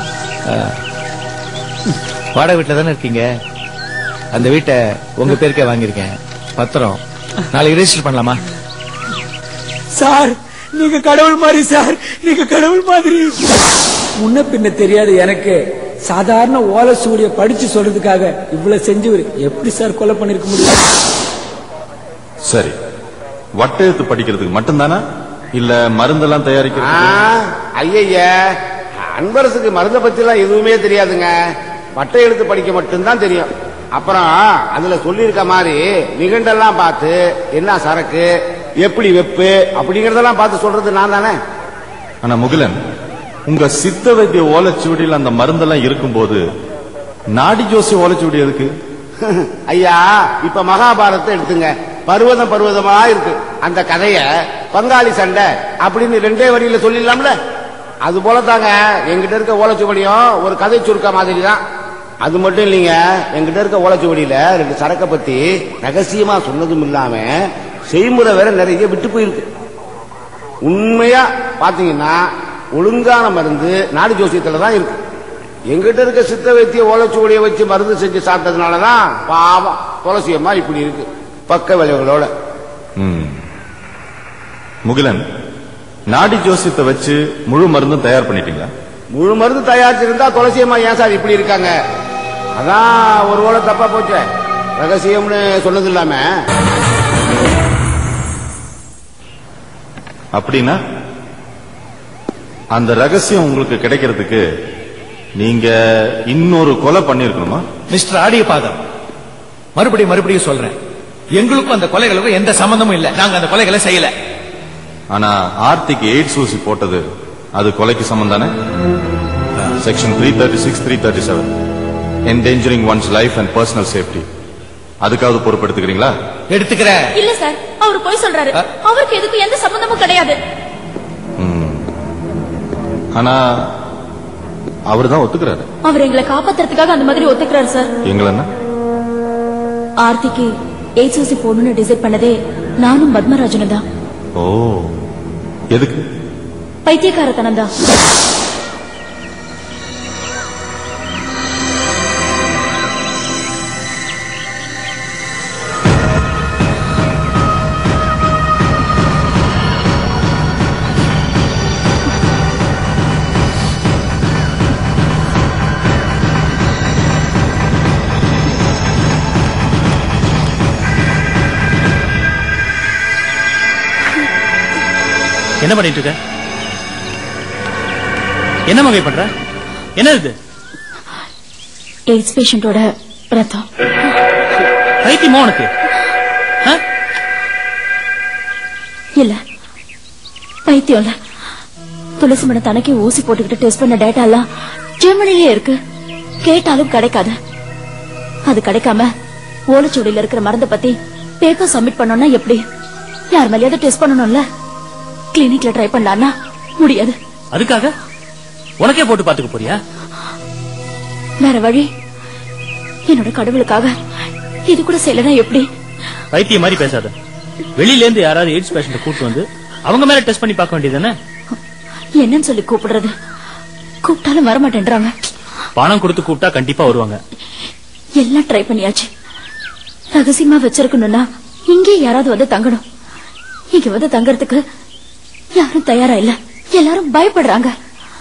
வாடகை வீட்டுல தானே இருக்கீங்க, அந்த வீட்டை உங்க பேருக்கே வாங்கியிருக்கேன். பத்திரம் நாளைக்கு ரெஜிஸ்டர் பண்ணலாமா? சார் நீங்க கடவுள் மாதிரி சார், நீங்க கடவுள் மாதிரி. முன்ன பின்ன தெரியாது எனக்கு சாதாரண ஓலை சூடிய படிச்சு சொல்றதுக்காக இவ்வளவு செஞ்சவர் எப்படி சார் கொலை பண்ணிருக்க முடியும்? சரி, வட்டெழுத்து படிக்கிறதுக்கு மட்டும்தானா இல்ல மருந்தெல்லாம் தயாரிக்கிறது? ஐய, அன்பரசுக்கு மருந்த பத்தி எல்லாம் எதுவுமே தெரியாதுங்க. வட்டை எழுத்து படிக்க மட்டும்தான் தெரியும். அப்புறம் அதுல சொல்லியிருக்க மாதிரி நிகண்டெல்லாம் பார்த்து என்ன சரக்கு எப்படி வெப்பு அப்படிங்கறதெல்லாம் பார்த்து சொல்றது நான் தானே. ஆனா முகிலன், உங்க சித்த வைத்திய ஓலைச்சுவடியில் அந்த மருந்தெல்லாம் இருக்கும்போது நாடி ஜோசி ஓலைச்சுவடி எதுக்கு? ஐயா, இப்ப மகாபாரதத்தை எடுத்துங்க, பருவதம் பருவதமா இருக்கு. அந்த கதைய பங்காளி சண்டை அப்படின்னு ரெண்டே வரியில சொல்லிடலாம்ல. அது போலதாங்க எங்கிட்ட இருக்க ஓலைச்சுவடியும் ஒரு கதை சுருக்க மாதிரி தான். அது மட்டும் இல்லைங்க, எங்கிட்ட இருக்க ஓலைச்சுவடியில ரெண்டு சரக்கை பத்தி ரகசியமா சொன்னதும் இல்லாம செய்முறை வேற நிறைய விட்டு போயிருக்கு. உண்மையா பாத்தீங்கன்னா ஒழுங்கான மருந்து நாடி ஜோசியத்துல தான் இருக்கு. எங்கிட்ட இருக்க சித்த வைத்திய ஓலைச்சுவடியை வச்சு மருந்து செஞ்சு சாப்பிட்டதுனாலதான் பாவம் துளசியம்மா இப்படி இருக்கு, பக்க விளைவுகளோட. முகிலன், நாடி ஜோசியத்தை வச்சு முழு மருந்தும் தயார் பண்ணிட்டீங்களா? முழு மருந்து தயாரிச்சிருந்தா துளசியம்மா ஏன் சார் இப்படி இருக்காங்க? அதான் ஒரு ஓலை தப்பா போச்சு, ரகசியம்னு சொன்னது இல்லாம. அப்படின்னா அந்த ரகசியம் உங்களுக்கு கிடைக்கிறதுக்கு நீங்க இன்னொரு கொலை பண்ணிருக்கணுமா? மிஸ்டர் ஆடியபாதம், மறுபடியும் மறுபடியும் சொல்றேன், எங்களுக்கும் அந்த கொலைகளுக்கும் எந்த சம்பந்தமும் இல்ல. நாங்க அந்த கொலைகளை செய்யல. ஆனா ஆர்த்திக்கு எய்ட்ஸ் ஊசி போட்டது அது கொலைக்கு சம்பந்தானே? Section three thirty six three thirty seven endangering one's life and personal safety. அதுக்காவது பொறுப்பெடுத்துக்கிறீங்களா? எடுத்துக்கிறேன். இல்ல சார், அவர் போய் சொல்றாரு. அவருக்கு எதுக்கு எந்த சம்பந்தமும் கிடையாது. ஆனா அவர் தான் ஒத்துக்கிறாரு. அவர் எங்களை காப்பாத்துறதுக்காக அந்த மாதிரி ஒத்துக்கிறாரு சார். எங்களா? ஆர்த்திக்கு எய்ட்ஸ் ஊசி போடணும்னு டிசைட் பண்ணதே நானும் பத்மராஜனும் தான். ஓ, எதுக்கு? பைத்தியக்காரத்தனம் தான். என்ன பண்ணிட்டு இருக்க? என்ன வகை பண்ற? என்ன இது? எய்ட்ஸ் பேஷண்டோட ரத்தம். பைத்தியமா உனக்கு? இல்ல, பைத்தியம் இல்ல. துளசி மணி தனக்கு ஊசி போட்டுக்கிட்டு டெஸ்ட் பண்ண டேட்டா எல்லாம் ஜெர்மனிலே இருக்கு. கேட்டாலும் கிடைக்காது. அது கிடைக்காம ஓலைச்சுவடியில இருக்கிற மருந்தை பத்தி பேப்பர் சப்மிட் பண்ணோம்னா எப்படி? யார் மேலேயாவது டெஸ்ட் பண்ணணும்ல. கிளினிக்ல ட்ரை பண்ணலாம்னா முடியாது. அதுக்காக உனக்கே போட்டு பாத்துக்க போறியா? வேற வழி. என்னோட கடவுளுக்காக இது கூட செய்யலனா எப்படி? பைத்தியம் மாதிரி பேசாத. வெளியில இருந்து யாராவது எய்ட்ஸ் பேஷண்ட் கூட்டு வந்து அவங்க மேல டெஸ்ட் பண்ணி பார்க்க வேண்டியதுதானே? என்னன்னு சொல்லி கூப்பிடுறது? கூப்பிட்டாலும் வர மாட்டேன்றாங்க. பணம் கொடுத்து கூப்பிட்டா கண்டிப்பா வருவாங்க. எல்லாம் ட்ரை பண்ணியாச்சு. ரகசியமா வச்சிருக்கணும்னா இங்கே யாராவது வந்து தங்கணும். இங்க வந்து தங்கறதுக்கு யாரும் தயாரா இல்ல. எல்லாரும் பயப்படுறாங்க.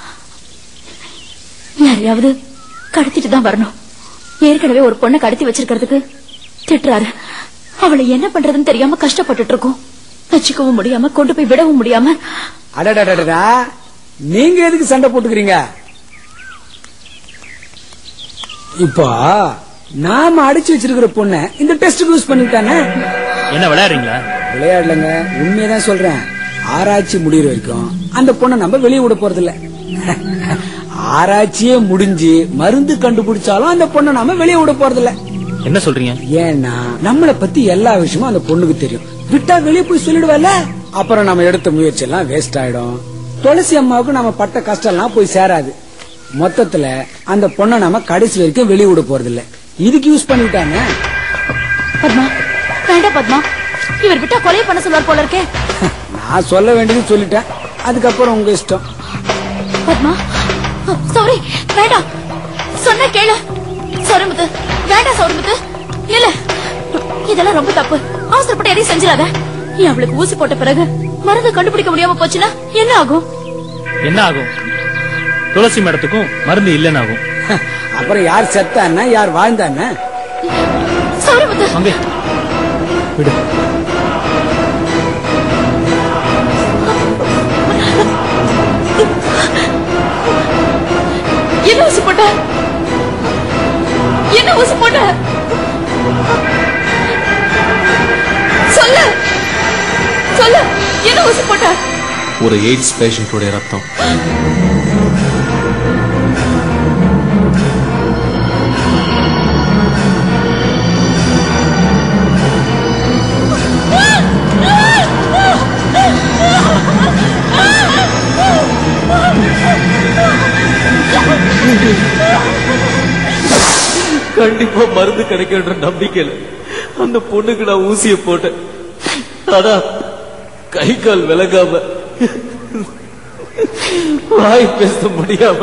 யாரையாவது கடத்திட்டு தான் வரணும். ஏற்கனவே ஒரு பொண்ணை கடத்தி வச்சிருக்கிறதுக்கு திட்டுறாரு. அவளை என்ன பண்றதுன்னு தெரியாம கஷ்டப்பட்டுட்டு இருக்கோம். வச்சுக்கவும் முடியாம கொண்டு போய் விடவும் முடியாம. அடடா, நீங்க எதுக்கு சண்டை போட்டுக்கிறீங்க? இப்போ நாம அடிச்சு வச்சிருக்கிற பொண்ணை இந்த டெஸ்ட் யூஸ் பண்ணிட்டானே. என்ன விளையாடுறீங்களா? விளையாடலங்க, உண்மையதான் சொல்றேன். ஆராய்ச்சி முடிகிற வரைக்கும் அந்த பொண்ணை நம்ம வெளியே விட போறது இல்ல. ஆராய்ச்சியே முடிஞ்சு மருந்து கண்டுபிடிச்சாலும் அந்த பொண்ணை நாம வெளியே விட போறது இல்ல. என்ன சொல்றீங்க? ஏன்னா நம்மளை பத்தி எல்லா விஷயமும் அந்த பொண்ணுக்கு தெரியும். விட்டா வெளியே போய் சொல்லிடுவேல. அப்புறம் நம்ம எடுத்த முயற்சி எல்லாம் வேஸ்ட் ஆயிடும். துளசி அம்மாவுக்கு நம்ம பட்ட கஷ்டம் எல்லாம் போய் சேராது. மொத்தத்துல அந்த பொண்ணை நாம கடைசி வரைக்கும் வெளியே விட போறது இல்ல. இதுக்கு யூஸ் பண்ணிட்டாங்க. பத்மா, வேண்டாம் பத்மா. இவர் விட்டா கொலை பண்ண சொல்வார் போல இருக்கே. நான் சொல்ல வேண்டியது சொல்லிட்டேன். அதுக்கப்புறம் உங்க இஷ்டம். பத்மா, சாரி, வேண்டாம். சொன்ன கேளு. சௌரமுத்து, வேண்டாம் சௌரமுத்து. இல்ல, இதெல்லாம் ரொம்ப தப்பு. அவசரப்பட்டு எதையும் செஞ்சிடாத. நீ அவளுக்கு ஊசி போட்ட பிறகு மருந்து கண்டுபிடிக்க முடியாம போச்சுன்னா என்ன ஆகும்? என்ன ஆகும்? துளசி மேடத்துக்கும் மருந்து இல்லன்னு ஆகும். அப்புறம் யார் செத்தான்னா யார் வாழ்ந்தான்னா? சௌரமுத்து, அங்கே விடு. என்ன ஊசி போட்ட? என்ன ஊசி போட்ட? சொல்லு, சொல்லு, என்ன ஊசி போட்ட? ஒரு எய்ட்ஸ் பேஷண்டோட ரத்தம். கண்டிப்பா மருந்து கிடைக்கின்ற நம்பிக்கையில அந்த பொண்ணுக்கு நான் ஊசிய போட்டேன். அதான் கை கால் விலகாம வாய் பேச முடியாம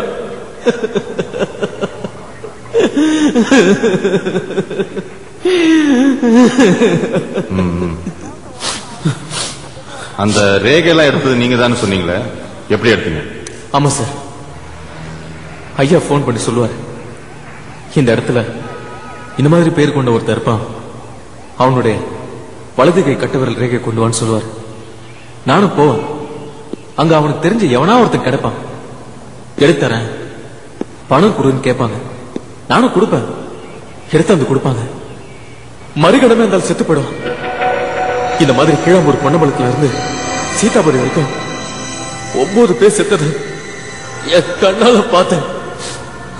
அந்த ரேகையெல்லாம் எடுத்தது நீங்க தானே சொன்னீங்களே, எப்படி எடுத்தீங்க? ஆமா சார், ஐயா போன் பண்ணி சொல்லுவார், இந்த இடத்துல இந்த மாதிரி பேர் கொண்ட ஒருத்தர் இருப்பான், அவனுடைய வலது கை கட்டவிரல் ரேகை கொண்டு வான்னு சொல்லுவார். நானும் போவேன். அங்க அவனுக்கு தெரிஞ்ச எவனா ஒருத்தன் கிடைப்பான். எடுத்தரேன், பணம் கொடுன்னு கேட்பாங்க. நானும் கொடுப்பேன். எடுத்து வந்து கொடுப்பாங்க. மறுகடமே இருந்தாலும் செத்து போயிடும். இந்த மாதிரி கீழாம்பூர் பொன்னம்பலத்துல இருந்து சீதாபுரி வரைக்கும் ஒன்பது பேர் செத்தது என் கண்ணால பார்த்தேன்.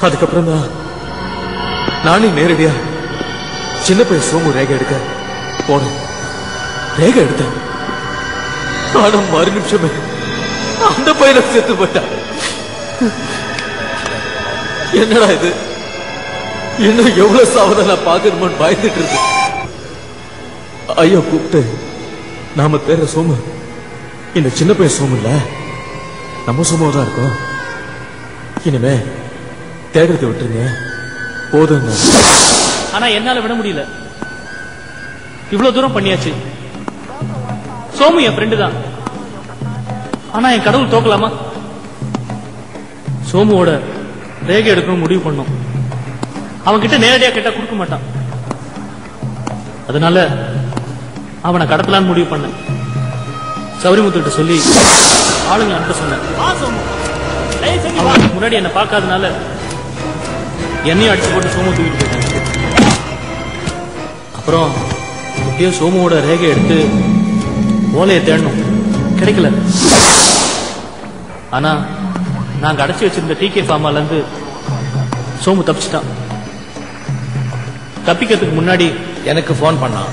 அதுக்கப்புறம் தான் நானே நேரடியா சின்ன பையன் சோமு ரேகை எடுக்க போனேன். ரேகை எடுத்தேன். ஆனா மறு நிமிஷமே அந்த பையனை செத்து போயிட்டான். என்னடா இது? இன்னும் எவ்வளவு சாவத நான் பாக்கணுமோன்னு பயந்துட்டு இருக்கு. ஐயா கூப்பிட்டு, நாம தேர்ற சோமு இந்த சின்ன பையன் சோமு இல்ல, நம்ம சோமுவா தான் இருக்கோம். இனிமே தேடுறதை விட்டுருங்க போதுங்க. ஆனா என்னால விட முடியல. இவ்வளவு தூரம் பண்ணியாச்சு. சோமு என் ஃப்ரெண்டு தான். ஆனா என் கடவுள் தோக்கலாமா? சோமுவோட ரேகை எடுக்கணும் முடிவு பண்ணோம். அவன் கிட்ட நேரடியா கேட்டா கொடுக்க மாட்டான். அதனால அவனை கடத்தலான்னு முடிவு பண்ணேன். சௌரிமுத்துக்கிட்ட சொல்லி ஆளுங்களை அனுப்ப சொன்னேன். அவன் முன்னாடி என்ன பார்க்காதனால என்னையும் அடிச்சு போட்டு சோமு தூக்கிட்டு போயிட்டாங்க. அப்புறம் எப்படியோ சோமுவோட ரேகை எடுத்து ஓலையை தேடணும், கிடைக்கல. ஆனா நாங்க அடைச்சி வச்சிருந்த டி கே ஃபார்மால இருந்து சோமு தப்பிச்சிட்டான். தப்பிக்கிறதுக்கு முன்னாடி எனக்கு போன் பண்ணான்.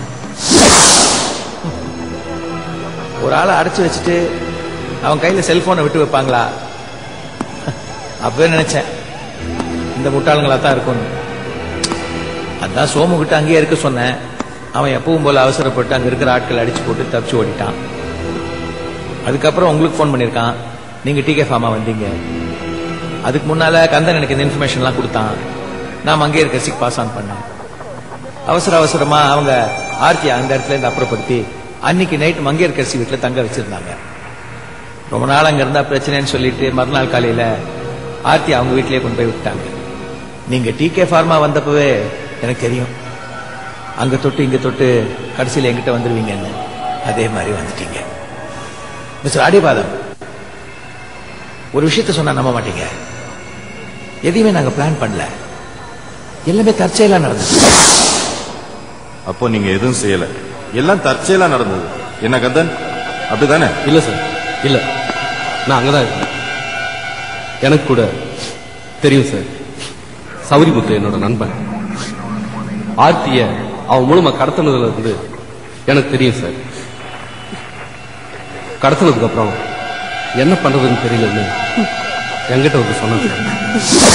ஒரு ஆளை அடைச்சு வச்சுட்டு அவன் கையில செல்போனை விட்டு வைப்பாங்களா? அப்பவே நினைச்சேன் இந்த முட்டாளுங்களா தான் இருக்கும். அதான் சோமு கிட்ட அங்கேயே இருக்க சொன்னேன். அவன் எப்பவும் போல அவசரப்பட்டு அங்க இருக்கிற ஆட்கள் அடிச்சு போட்டு தப்பிச்சு ஓடிட்டான். அதுக்கப்புறம் உங்களுக்கு போன் பண்ணிருக்கான், நீங்க டி கே ஃபார்மா வந்தீங்க. அதுக்கு முன்னால கந்தன் எனக்கு இந்த இன்ஃபர்மேஷன் எல்லாம் கொடுத்தான். நாம அங்கே இருக்க சிக் பாஸ் ஆன் பண்ணேன். அவசர அவசரமா அவங்க ஆர்த்தியா அந்த இடத்துல இருந்து அப்புறப்படுத்தி அன்னைக்கு நைட் மங்கையர்கரசி வீட்டுல தங்க வச்சிருந்தாங்க. ரொம்ப நாள் அங்க இருந்தா பிரச்சனைன்னு சொல்லிட்டு மறுநாள் காலையில ஆர்த்தி அவங்க வீட்டிலேயே கொண்டு போய் விட்டாங்க. நீங்க டி கே ஃபார்மா வந்தப்பவே எனக்கு தெரியும், அங்க தொட்டு இங்க தொட்டு கடைசியில் எங்கிட்ட வந்துருவீங்கன்னு. அதே மாதிரி வந்துட்டீங்க. மிஸ்டர் ஆடிபாதம், ஒரு விஷயத்த சொன்னா நம்ப மாட்டீங்க. எதையுமே நாங்க பிளான் பண்ணல, எல்லாமே தற்செயலா நடந்தது. அப்போ நீங்க எதுவும் செய்யல, எல்லாம் தற்செயலா நடந்தது. என்ன கந்தன், அப்படிதானே? இல்ல சார், இல்ல, நான் அங்கதான் இருக்கேன். எனக்கு கூட தெரியும் சார், சௌரிமுத்து என்னோட நண்பன். ஆர்த்திய அவன் மூலமா கடத்தினதுல இருந்து எனக்கு தெரியும் சார். கடத்தினதுக்கு அப்புறம் என்ன பண்றதுன்னு தெரியலன்னு என்கிட்ட வந்து சொன்னாங்க சார்.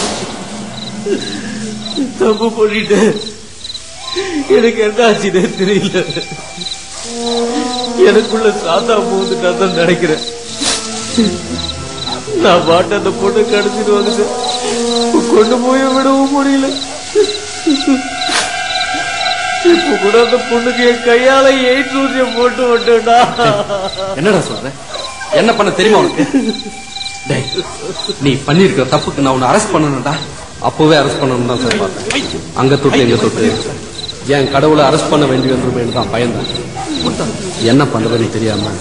தப்பு பண்ணிட்டு எனக்கு என்ன ஆச்சுன்னே தெரியல. எனக்குள்ள சாத்தா போகுதுன்னு தான் நினைக்கிறேன். நான் பாட்டு அந்த பொண்ணு கடத்திட்டு வந்து கொண்டு போய் விடவும் முடியல. இப்ப கூட அந்த பொண்ணுக்கு என் கையால எயிட் ஊசியம் போட்டு விட்டா. என்னடா சொல்ற? என்ன பண்ண தெரியுமா உனக்கு? நீ பண்ணிருக்கிற தப்புக்கு நான் உன்னை அரெஸ்ட் பண்ணணும்டா. அப்பவே அரெஸ்ட் பண்ணணும் தான் சார் பார்த்தேன். அங்க தொட்டு எங்க தொட்டு என் கடவுளை அரெஸ்ட் பண்ண வேண்டி வந்துருமேனு தான் பயந்தேன். என்ன பண்றதுன்னு தெரியாம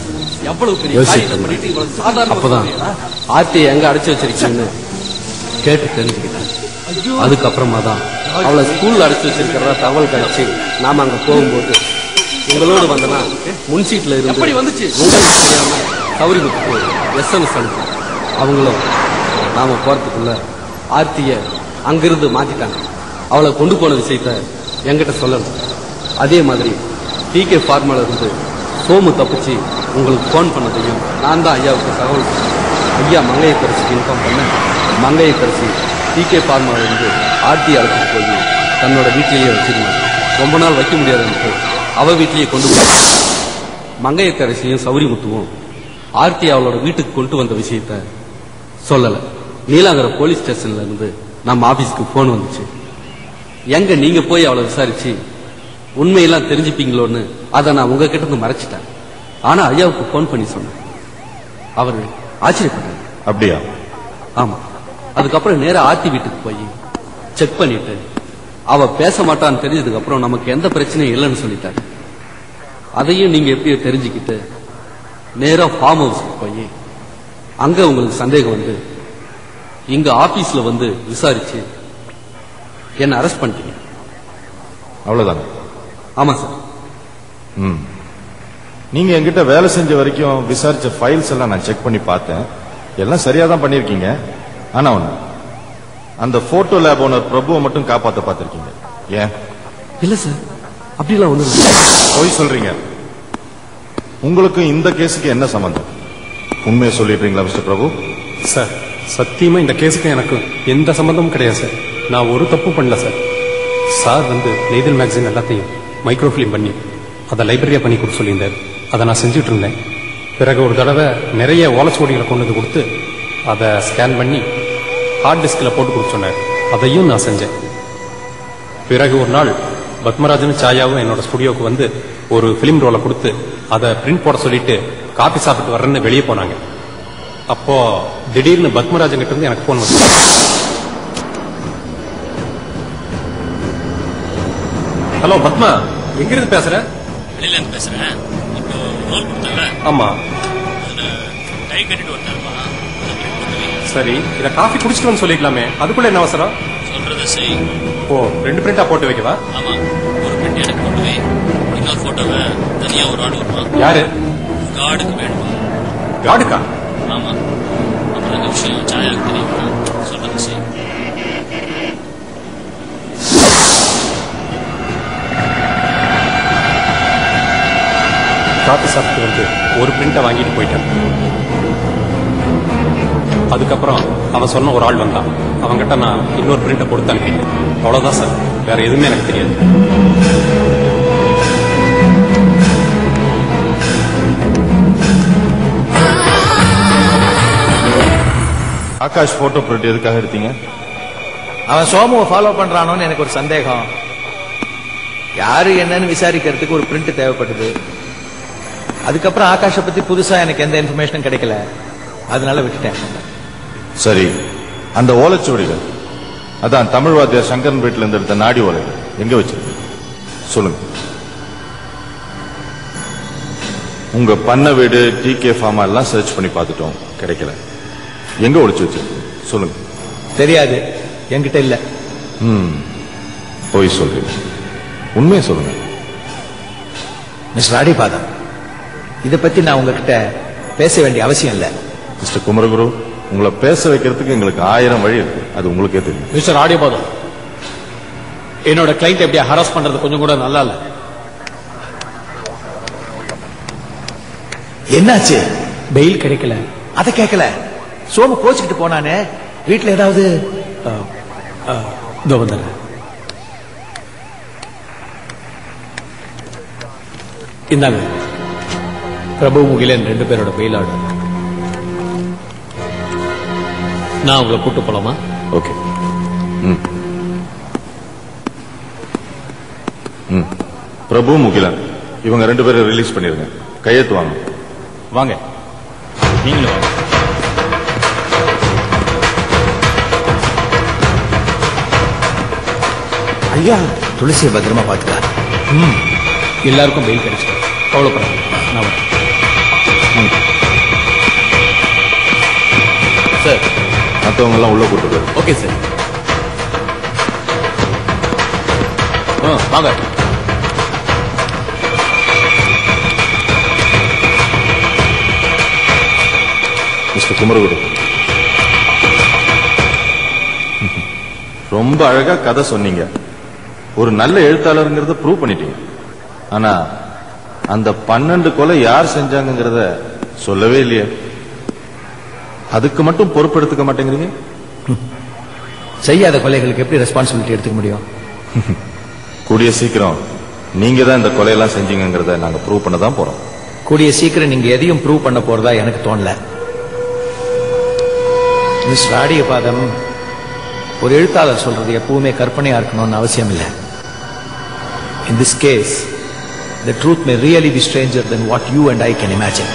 அப்பதான் ஆர்த்தியை எங்க அடைச்சு வச்சிருக்கீங்கன்னு கேட்டு தெரிஞ்சுக்கிட்டேன். அதுக்கப்புறமா தான் அவளை ஸ்கூல்ல அடைச்சு வச்சிருக்கிறதா தகவல் கிடைச்சு நாம அங்க போகும்போது உங்களோடு வந்தனா முன் சீட்ல இருந்து உங்களுக்கு தெரியாம சௌரிமுத்துக்கு எஸ்எம்எஸ் அனுப்பி அவங்களும் நாம போறதுக்குள்ள ஆர்த்திய அங்கிருந்து மாத்திட்டாங்க. அவளை கொண்டு போன விஷயத்த என்கிட்ட சொல்லணும். அதே மாதிரி டி கே ஃபார்மால இருந்து சோமு தப்பிச்சு உங்களுக்கு போன் பண்ணதையும் நான் தான் ஐயாவுக்கு தகவல் சொன்னேன். ஐயா மங்கையக்கரசிக்கு இன்ஃபார்ம் பண்ண மங்கையக்கரசி டி கே ஃபார்மால இருந்து ஆர்த்தி அழைச்சிட்டு போய் தன்னோட வீட்டிலேயே வச்சிருந்தாங்க. ரொம்ப நாள் வைக்க முடியாதுன்னு அவ வீட்டிலேயே கொண்டு போய் மங்கையக்கரசியும் சௌரிமுத்துவும் ஆர்த்தி அவளோட வீட்டுக்கு கொண்டு வந்த விஷயத்த சொல்லல. நீலாங்கர போலீஸ் ஸ்டேஷன்ல இருந்து நம்ம ஆபீஸ்க்கு போன் வந்துச்சு. எங்க நீங்க போய் அவளை விசாரிச்சு உண்மையெல்லாம் தெரிஞ்சுப்பீங்களோன்னு அதை நான் உங்ககிட்ட இருந்து மறைச்சிட்டேன். ஆனா ஐயாவுக்கு போன் பண்ணி சொன்னேன். அவரு ஆச்சரியப்பட்டாரு. அப்படியா? ஆமா. அதுக்கப்புறம் நேரா ஆர்த்தி வீட்டுக்கு போய் செக் பண்ணிட்டு அவ பேச மாட்டான்னு தெரிஞ்சதுக்கு அப்புறம் நமக்கு எந்த பிரச்சனையும் இல்லைன்னு சொல்லிட்டாரு. அதையும் நீங்க எப்படியோ தெரிஞ்சுக்கிட்டு நேரா ஃபார்ம் ஹவுஸ்க்கு போய் அங்க உங்களுக்கு சந்தேகம் வந்து இங்க ஆபீஸ்ல வந்து விசாரிச்சு என்ன அரெஸ்ட் பண்ணிட்டீங்க. அவ்வளவுதானே? ஆமா சார். ம். நீங்க என்கிட்ட வேலை செஞ்ச வரைக்கும் விசாரிச்ச ஃபைல்ஸ் எல்லாம் நான் செக் பண்ணி பார்த்தேன். எல்லாம் சரியா தான் பண்ணிருக்கீங்க. ஆனா ஒண்ணு, அந்த போட்டோ லேப் ஓனர் பிரபுவை மட்டும் காப்பாத்த பார்த்திருக்கீங்க. ஏன்? இல்ல சார், அப்படிலாம் ஒண்ணு போய் சொல்றீங்க. உங்களுக்கு இந்த கேஸுக்கு என்ன சம்பந்தம்? உண்மையை சொல்லிடுறீங்களா மிஸ்டர் பிரபு? சார், சத்தியமா இந்த கேஸுக்கு எனக்கு எந்த சம்பந்தமும் கிடையாது சார். நான் ஒரு தப்பு பண்ணல சார். சார் வந்து நெய்தல் மேகசின் எல்லாத்தையும் மைக்ரோ ஃபிலிம் பண்ணி அதை லைப்ரரியா பண்ணி கொடுத்து சொல்லியிருந்தார். அதை நான் செஞ்சுட்டு இருந்தேன். பிறகு ஒரு தடவை நிறைய ஓலைச்சுவடிகளை கொண்டு வந்து கொடுத்து அதை ஸ்கேன் பண்ணி ஹார்ட் டிஸ்கில் போட்டு கொடுத்து சொன்னார். அதையும் நான் செஞ்சேன். பிறகு ஒரு நாள் பத்மராஜனும் சாயாவும் என்னோட ஸ்டுடியோவுக்கு வந்து ஒரு பிலிம் ரோலை கொடுத்து அதை பிரிண்ட் போட சொல்லிட்டு காபி சாப்பிட்டு வர்றேன்னு வெளியே போனாங்க. அப்போ திடீர்னு பத்மராஜன் கிட்ட இருந்து எனக்கு போன் வந்து, ஹலோ பத்மா, எங்கிருந்து பேசுற? வெளியில இருந்து பேசுறேன். இப்போ ரோல் கொடுத்தாங்க. ஆமா. அதுல கை கட்டிட்டு வந்தாருமா. சரி, இத காஃபி குடிச்சிட்டு வந்து சொல்லிக்கலாமே, அதுக்குள்ள என்ன அவசரம்? சொல்றத செய். ஓ, ரெண்டு பிரிண்டா போட்டு வைக்கவா? ஆமா, ஒரு பிரிண்ட் எனக்கு போட்டு வை. இன்னொரு போட்டோவை தனியா ஒரு ஆடு வருவான். யாரு? கார்டுக்கு வேணுமா? கார்டுக்கா? ஆமா. அப்புறம் இந்த விஷயம் சாயாவுக்கு தெரியுமா? சொல்றத செய். காஃபி சாப்பிட்டு வந்து ஒரு பிரிண்டை வாங்கிட்டு போயிட்டான். அதுக்கப்புறம் அவன் சொன்ன ஒரு ஆள் வந்தான். அவன்கிட்ட நான் இன்னொரு பிரிண்டை கொடுத்து அனுப்பிட்டேன். அவ்வளவுதான் சார், வேற எதுவுமே எனக்கு தெரியாது. ஆகாஷ் போட்டோ பிரிண்ட் எதுக்காக எடுத்தீங்க? அவன் சோமுவை ஃபாலோ பண்றானோன்னு எனக்கு ஒரு சந்தேகம். யாரு என்னன்னு விசாரிக்கிறதுக்கு ஒரு பிரிண்ட் தேவைப்பட்டது. அதுக்கப்புறம் ஆகாஷை பத்தி புதுசா எனக்கு எந்த இன்ஃபர்மேஷனும் கிடைக்கல, அதனால விட்டுட்டேன். சரி, அந்த ஓலைச்சுவடிகள், அதான் தமிழ் வாத்தியார் சங்கரன் வீட்டில இருந்து எடுத்த நாடி ஓலைகள் எங்க வச்சிருக்கு சொல்லுங்க. உங்க பண்ண வீடு, டி கே ஃபார்மா எல்லாம் சர்ச் பண்ணி பார்த்துட்டோம், கிடைக்கல. எங்க ஒளிச்சு வச்சிருக்கு சொல்லுங்க. தெரியாது, என்கிட்ட இல்ல. ம், போய் சொல்றீங்க. உண்மையை சொல்லுங்க. மிஸ்டர் அடிபாதம், இதை பத்தி நான் உங்ககிட்ட பேச வேண்டிய அவசியம் இல்ல. மிஸ்டர் குமரகுரு, உங்களை பேச வைக்கிறதுக்கு எங்களுக்கு ஆயிரம் வழி இருக்கு, அது உங்களுக்கே தெரியும். மிஸ்டர் ஆடியபாதம், என்னோட கிளைண்ட் எப்படி ஹராஸ் பண்றது கொஞ்சம் கூட நல்லா இல்ல. என்னாச்சு? பெயில் கிடைக்கல. அதை கேட்கல. சோமு கோச்சுக்கிட்டு போனானே, வீட்டுல ஏதாவது? இதோ வந்துடுற. இந்தாங்க, பிரபு முகிலன் ரெண்டு பேரோட பெயில் ஆர்டர். நான் உங்களை கூட்டு போலாமா? ஓகே. ம் ம் பிரபு முகிலன் இவங்க ரெண்டு பேரும் ரிலீஸ் பண்ணிருங்க. கையெழுத்து வாங்க. வாங்க, நீங்களும் வாங்க. ஐயா, துளசியை பத்திரமா பாத்துக்க. ம், எல்லாருக்கும் பெயில் கிடைச்சிடும், கவலைப்படாது. நான் வரேன். சார், மற்றவங்க எல்லாம் உள்ள கூட்டு போய். Okay sir. வாங்க. மிஸ்டர் குமரகுரு, ரொம்ப அழகா கதை சொன்னீங்க. ஒரு நல்ல எழுத்தாளருங்கிறத ப்ரூவ் பண்ணிட்டீங்க. ஆனா அந்த பன்னெண்டு கொலை யார் செஞ்சாங்கிறத சொல்லவே இல்லையே. அதுக்கு மட்டும் பொறுப்பெடுத்துக்க மாட்டேங்கிறீங்க. செய்யாத கொலைகளுக்கு எப்படி ரெஸ்பான்சிபிலிட்டி எடுத்துக்க முடியும்? கூடிய சீக்கிரம் நீங்க தான் இந்த கொலையெல்லாம் செஞ்சீங்கிறத நாங்க ப்ரூவ் பண்ண தான் போறோம். கூடிய சீக்கிரம் நீங்க எதையும் ப்ரூவ் பண்ண போறதா எனக்கு தோணல. மிஸ் ராடியபாதம், ஒரு எழுத்தாளர் சொல்றது எப்பவுமே கற்பனையா இருக்கணும்னு அவசியம் இல்லை. In this case, the truth may really be stranger than what you and I can imagine.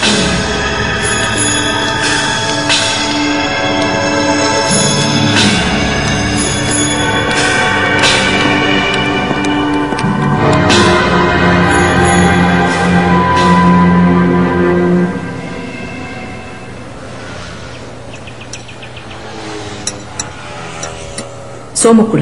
சோமுக்குடு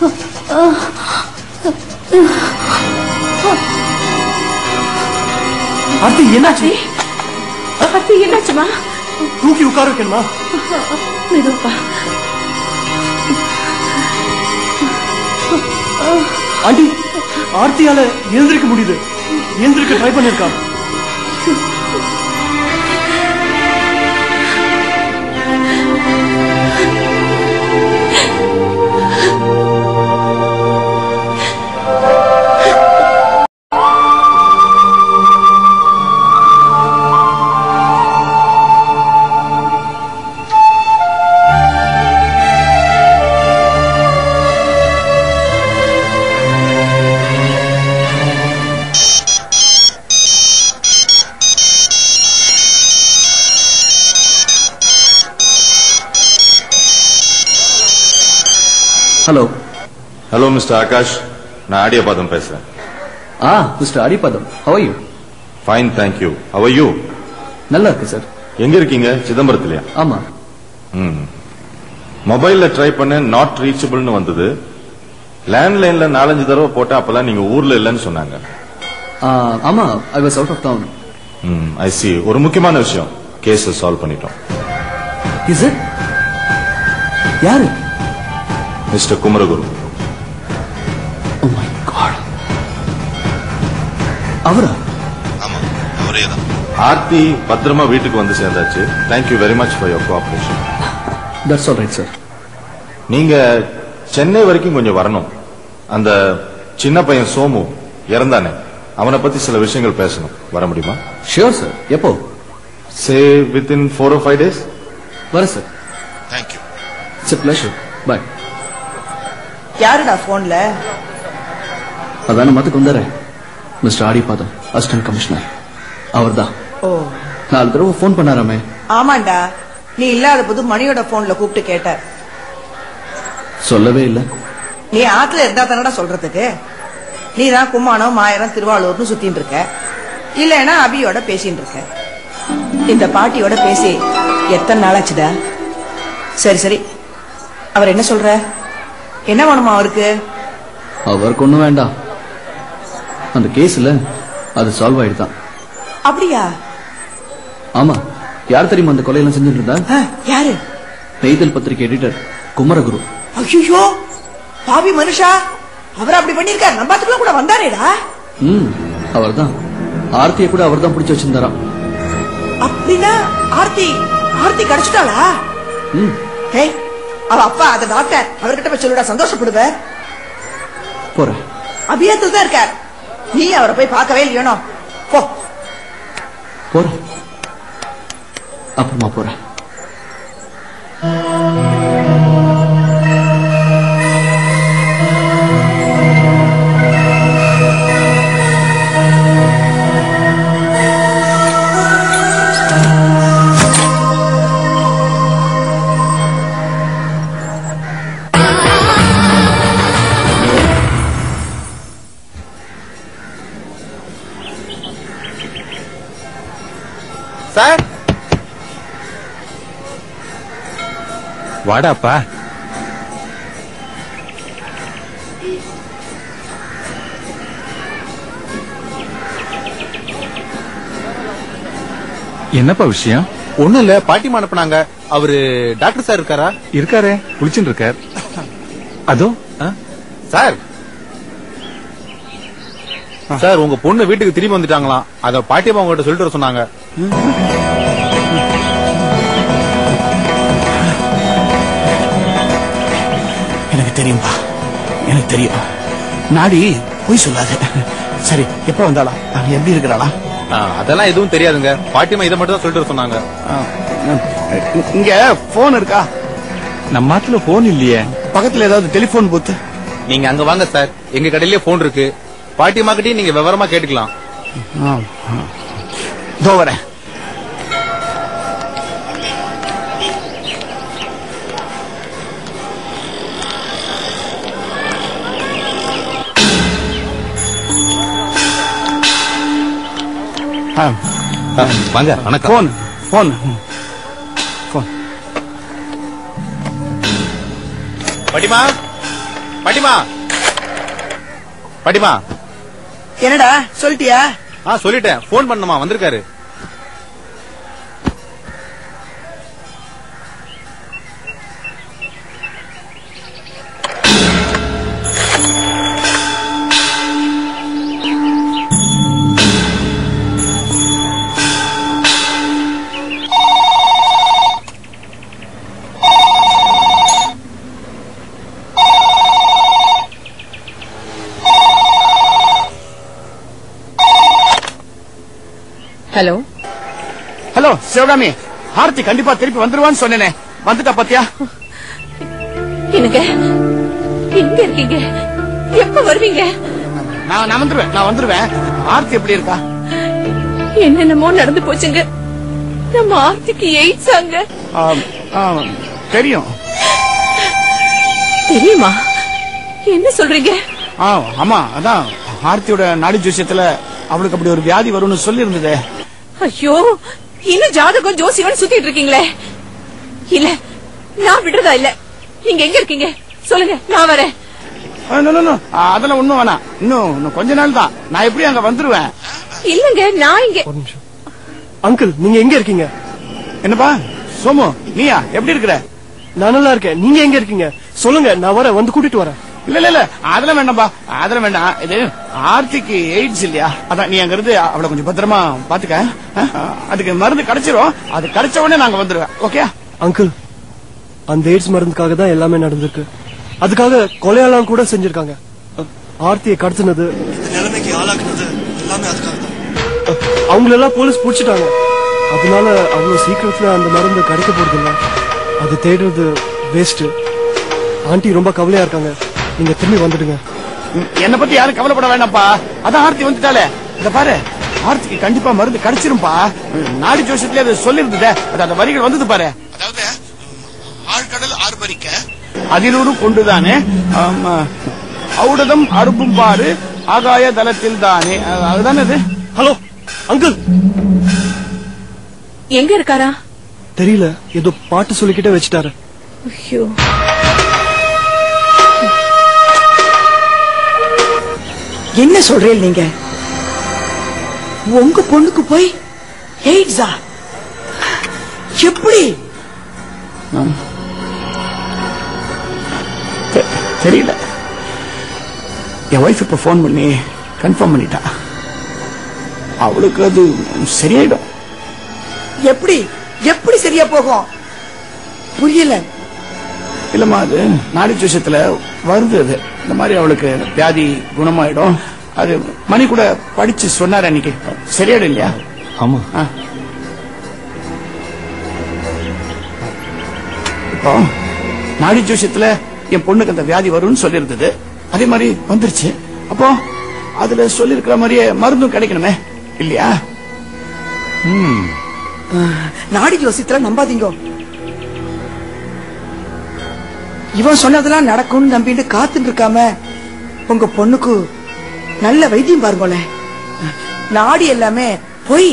Aarthi என்னாச்சு? ஆர்த்தி என்னாச்சுமா? தூக்கி உட்கார வைக்கணுமா? மெதுவா. ஆண்டி, ஆர்த்தியால எழுந்திருக்க முடியுது. எழுந்திருக்க ட்ரை பண்ணிருக்கா. ஹலோ ஹலோ மிஸ்டர் ஆகாஷ், நான் ஆடியபாதம் பேசுறேன். Ah mister Adiyapatham, how are you? Fine, thank you. How are you? நல்லா இருக்கு சார். எங்க இருக்கீங்க? சிதம்பரத்திலயா? ஆமா. ம். மொபைல்ல ட்ரை பண்ண நாட் ரீச்சபிள்னு வந்தது. லேண்ட்லைன்ல நாலஞ்சு தடவை போட்டா அப்பெல்லாம் நீங்க ஊர்ல இல்லைன்னு சொன்னாங்க. ஆமா, I was out of town. Hmm, I see. ஒரு முக்கியமான விஷயம், கேஸ் சால்வ் பண்ணிட்டோம். Is it? யாரு? Mister Kumaraguru. Oh my god. அவரா? ஆமா, அவரே தான். ஆர்த்தி பத்திரமா வீட்டுக்கு வந்து சேர்ந்தாச்சு. Thank you very much for your cooperation. That's all right sir. நீங்க சென்னை வரைக்கும் கொஞ்சம் வரணும். அந்த சின்ன பையன் சோமு இறந்தானே, அவனை பத்தி சில விஷயங்கள் பேசணும். வர முடியுமா? Sure sir. எப்போ? Say within four or five days. வர சார். Thank you. It's a pleasure. Bye. யாருடா போன்ல? அதான மத்துக்கு வந்தாரு மிஸ்டர் ஆடிபாதம், அசிஸ்டன்ட் கமிஷனர். அவர் தான். ஓ, நாலு தடவை போன் பண்ணாராமே. ஆமாண்டா, நீ இல்லாத போது மணியோட போன்ல கூப்பிட்டு கேட்டார். சொல்லவே இல்ல. நீ ஆத்துல இருந்தா தானடா சொல்றதுக்கு. நீ தான் கும்மானம், மாயரம், திருவாளூர்னு சுத்தின்னு இருக்க. இல்லன்னா அபியோட பேசிட்டு இருக்க. இந்த பாட்டியோட பேசி எத்தனை நாளாச்சுடா? சரி சரி, அவர் என்ன சொல்ற? என்ன வேணுமா அவருக்கு? அவருக்கு ஒண்ணும் வேண்டாம். அந்த கேஸ்ல அது சால்வ் ஆயிடுதான். அப்படியா? ஆமா. யார் தெரியுமா அந்த கொலையெல்லாம் செஞ்சுட்டு இருந்தா? யாரு? நெய்தல் பத்திரிகை எடிட்டர் குமரகுரு. ஐயோ, பாவி மனுஷா, அவர் அப்படி பண்ணிருக்காரு. நம்ம பாத்துக்குள்ள கூட வந்தாரேடா. ம், அவர் தான். ஆர்த்தியை கூட அவர் தான் பிடிச்சு வச்சிருந்தாராம். அப்படின்னா ஆர்த்தி ஆர்த்தி கிடைச்சிட்டாளா? ம். ஹே, அவ அப்பா அந்த டாக்டர், அவர்கிட்ட போய் சொல்லுடா, சந்தோஷப்படுவ. போறேன். அபியத்தில் தான் இருக்கார். நீ அவரை போய் பார்க்கவே இல்லையோ? போ. போறேன், அப்புறமா போறேன். சார், வாடாப்பா. என்னப்பா விஷயம்? ஒண்ணும் இல்ல, பாட்டிமா அனுப்புனாங்க. அவரு டாக்டர் சார் இருக்காரா? இருக்காரே, குளிச்சுட்டு இருக்கார். அதோ சார், சார் உங்க பொண்ணு வீட்டுக்கு திரும்பி வந்துட்டாங்களாம். அத பாட்டிமா உங்ககிட்ட சொல்லிட்டு வர சொன்னாங்க. எனக்கு தெரியும்பா, எனக்கு தெரியும். நாடி போய் சொல்லாது. சரி, எப்ப வந்தாளா? அவன் எப்படி இருக்கிறாளா? அதெல்லாம் எதுவும் தெரியாதுங்க. பாட்டிமா இதை மட்டும் தான் சொல்லிட்டு வர சொன்னாங்க. இங்க போன் இருக்கா? நம்ம மாத்துல போன் இல்லையே. பக்கத்துல ஏதாவது டெலிபோன் பூத்து? நீங்க அங்க வாங்க சார், எங்க கடையிலேயே போன் இருக்கு. பாட்டிமா கிட்டயும் நீங்க விவரமா கேட்டுக்கலாம். இதோ வரேன். வாங்க. வணக்கம். Phone phone phone. பாட்டிமா, பாட்டிமா பாட்டிமா என்னடா சொல்லிட்டியா? ஆ சொல்லிட்டேன். போன் பண்ணமா வந்திருக்காரு. ஹலோ ஹலோ சிவகாமி, ஆர்த்தி கண்டிப்பா திருப்பி வந்துருவான்னு சொன்னேனே, வந்துட்டா பாத்தியா? எனக்கு எங்க இருக்கீங்க? எப்ப வருவீங்க? நான் நான் வந்துருவேன் நான் வந்துருவேன். ஆர்த்தி எப்படி இருக்கா? என்னென்னமோ நடந்து போச்சுங்க. நம்ம ஆர்த்திக்கு எய்ட்ஸ் ஆங்க. தெரியும் தெரியுமா? என்ன சொல்றீங்க? ஆமா, அதான் ஆர்த்தியோட நாடி ஜோசியத்துல அவளுக்கு அப்படி ஒரு வியாதி வரும்னு சொல்லி இருந்ததே. ஐயோ, இன்னும் ஜாதகம் ஜோசியவன் சுத்திட்டு இருக்கீங்களே. இல்ல, நான் விடுறதா இல்ல. நீங்க எங்க இருக்கீங்க சொல்லுங்க, நான் வரேன். அதெல்லாம் ஒண்ணும் வேணாம், இன்னும் கொஞ்ச நாள் தான், நான் எப்படி அங்க வந்துருவேன். இல்லங்க, நான் இங்க. அங்கிள், நீங்க எங்க இருக்கீங்க? என்னப்பா சோமு, நீயா எப்படி இருக்கிற? நான் நல்லா இருக்கேன். நீங்க எங்க இருக்கீங்க சொல்லுங்க, நான் வரேன், வந்து கூட்டிட்டு வரேன். இல்ல இல்ல இல்ல அதெல்லாம் வேண்டாம்பா, அதெல்லாம் வேண்டாம். இது ஆர்த்திக்கு எய்ட்ஸ் இல்லையா, அதான் நீ அங்க இருந்து அவளை கொஞ்சம் பத்திரமா பாத்துக்க. அதுக்கு மருந்து கிடைச்சிரும், அது கிடைச்ச உடனே நாங்க வந்துருவேன். ஓகே அங்கிள், அந்த எய்ட்ஸ் மருந்துக்காக தான் எல்லாமே நடந்திருக்கு. அதுக்காக கொலையெல்லாம் கூட செஞ்சிருக்காங்க. ஆர்த்தியை கடத்தினது, நிலைமைக்கு ஆளாக்குனது எல்லாமே அதுக்காக தான். அவங்களெல்லாம் போலீஸ் புடிச்சிட்டாங்க. அதனால அவ்வளவு சீக்கிரத்துல அந்த மருந்து கிடைக்க போறது இல்ல. அது தேடுறது வேஸ்ட். ஆண்டி ரொம்ப கவலையா இருக்காங்க. நீங்க திரும்பி வந்துடுங்க. என்ன பத்தி யாரும் கவலைப்பட வேண்டாம்ப்பா, அதான் ஆர்த்தி வந்துட்டாலே. இத பாரு, ஆர்த்திக்கு கண்டிப்பா மருந்து கிடைச்சிரும்பா. நாடி ஜோசியத்திலே அது சொல்லிருந்ததே, அது அந்த வரிகள் வந்தது பாரு. அதாவது ஆழ்கடல் ஆர்ப்பரிக்க அதிலூரும் கொண்டுதானே ஔடதம் அருப்பும் பாரு ஆகாய தளத்தில் தானே, அதுதானே அது. ஹலோ அங்கிள், எங்க இருக்காரா? தெரியல, ஏதோ பாட்டு சொல்லிக்கிட்டே வச்சுட்டாரு. ஐயோ, என்ன சொல்றீங்க நீங்க? உங்க பொண்ணுக்கு போய் எய்ட்ஸா? எப்படி? தெரியல, என் வைஃப் இப்ப போன் பண்ணி கன்ஃபார்ம் பண்ணிட்டா. அவளுக்கு அது சரியாயிடும். எப்படி எப்படி சரியா போகும்? புரியல. இல்லம்மா, அது நாடி ஜோசியத்துல வருது. அது இந்த மாதிரி அவளுக்கு வியாதி குணமாயிடும். அது மணி கூட படிச்சு சொன்னாரு அன்னைக்கு. சரியாயிடும் இல்லையா? ஆமா. இப்போ நாடி ஜோசியத்துல என் பொண்ணுக்கு அந்த வியாதி வரும்னு சொல்லி இருந்தது, அதே மாதிரி வந்துருச்சு. அப்போ அதுல சொல்லி இருக்கிற மாதிரியே மருந்தும் கிடைக்கணுமே இல்லையா? நாடி ஜோசியத்துல நம்பாதீங்க. இவன் சொன்னதெல்லாம் நடக்கும்னு நம்பிட்டு காத்துட்டு இருக்காம உங்க பொண்ணுக்கு நல்ல வைத்தியம் பாருங்களே. நாடி எல்லாமே போய்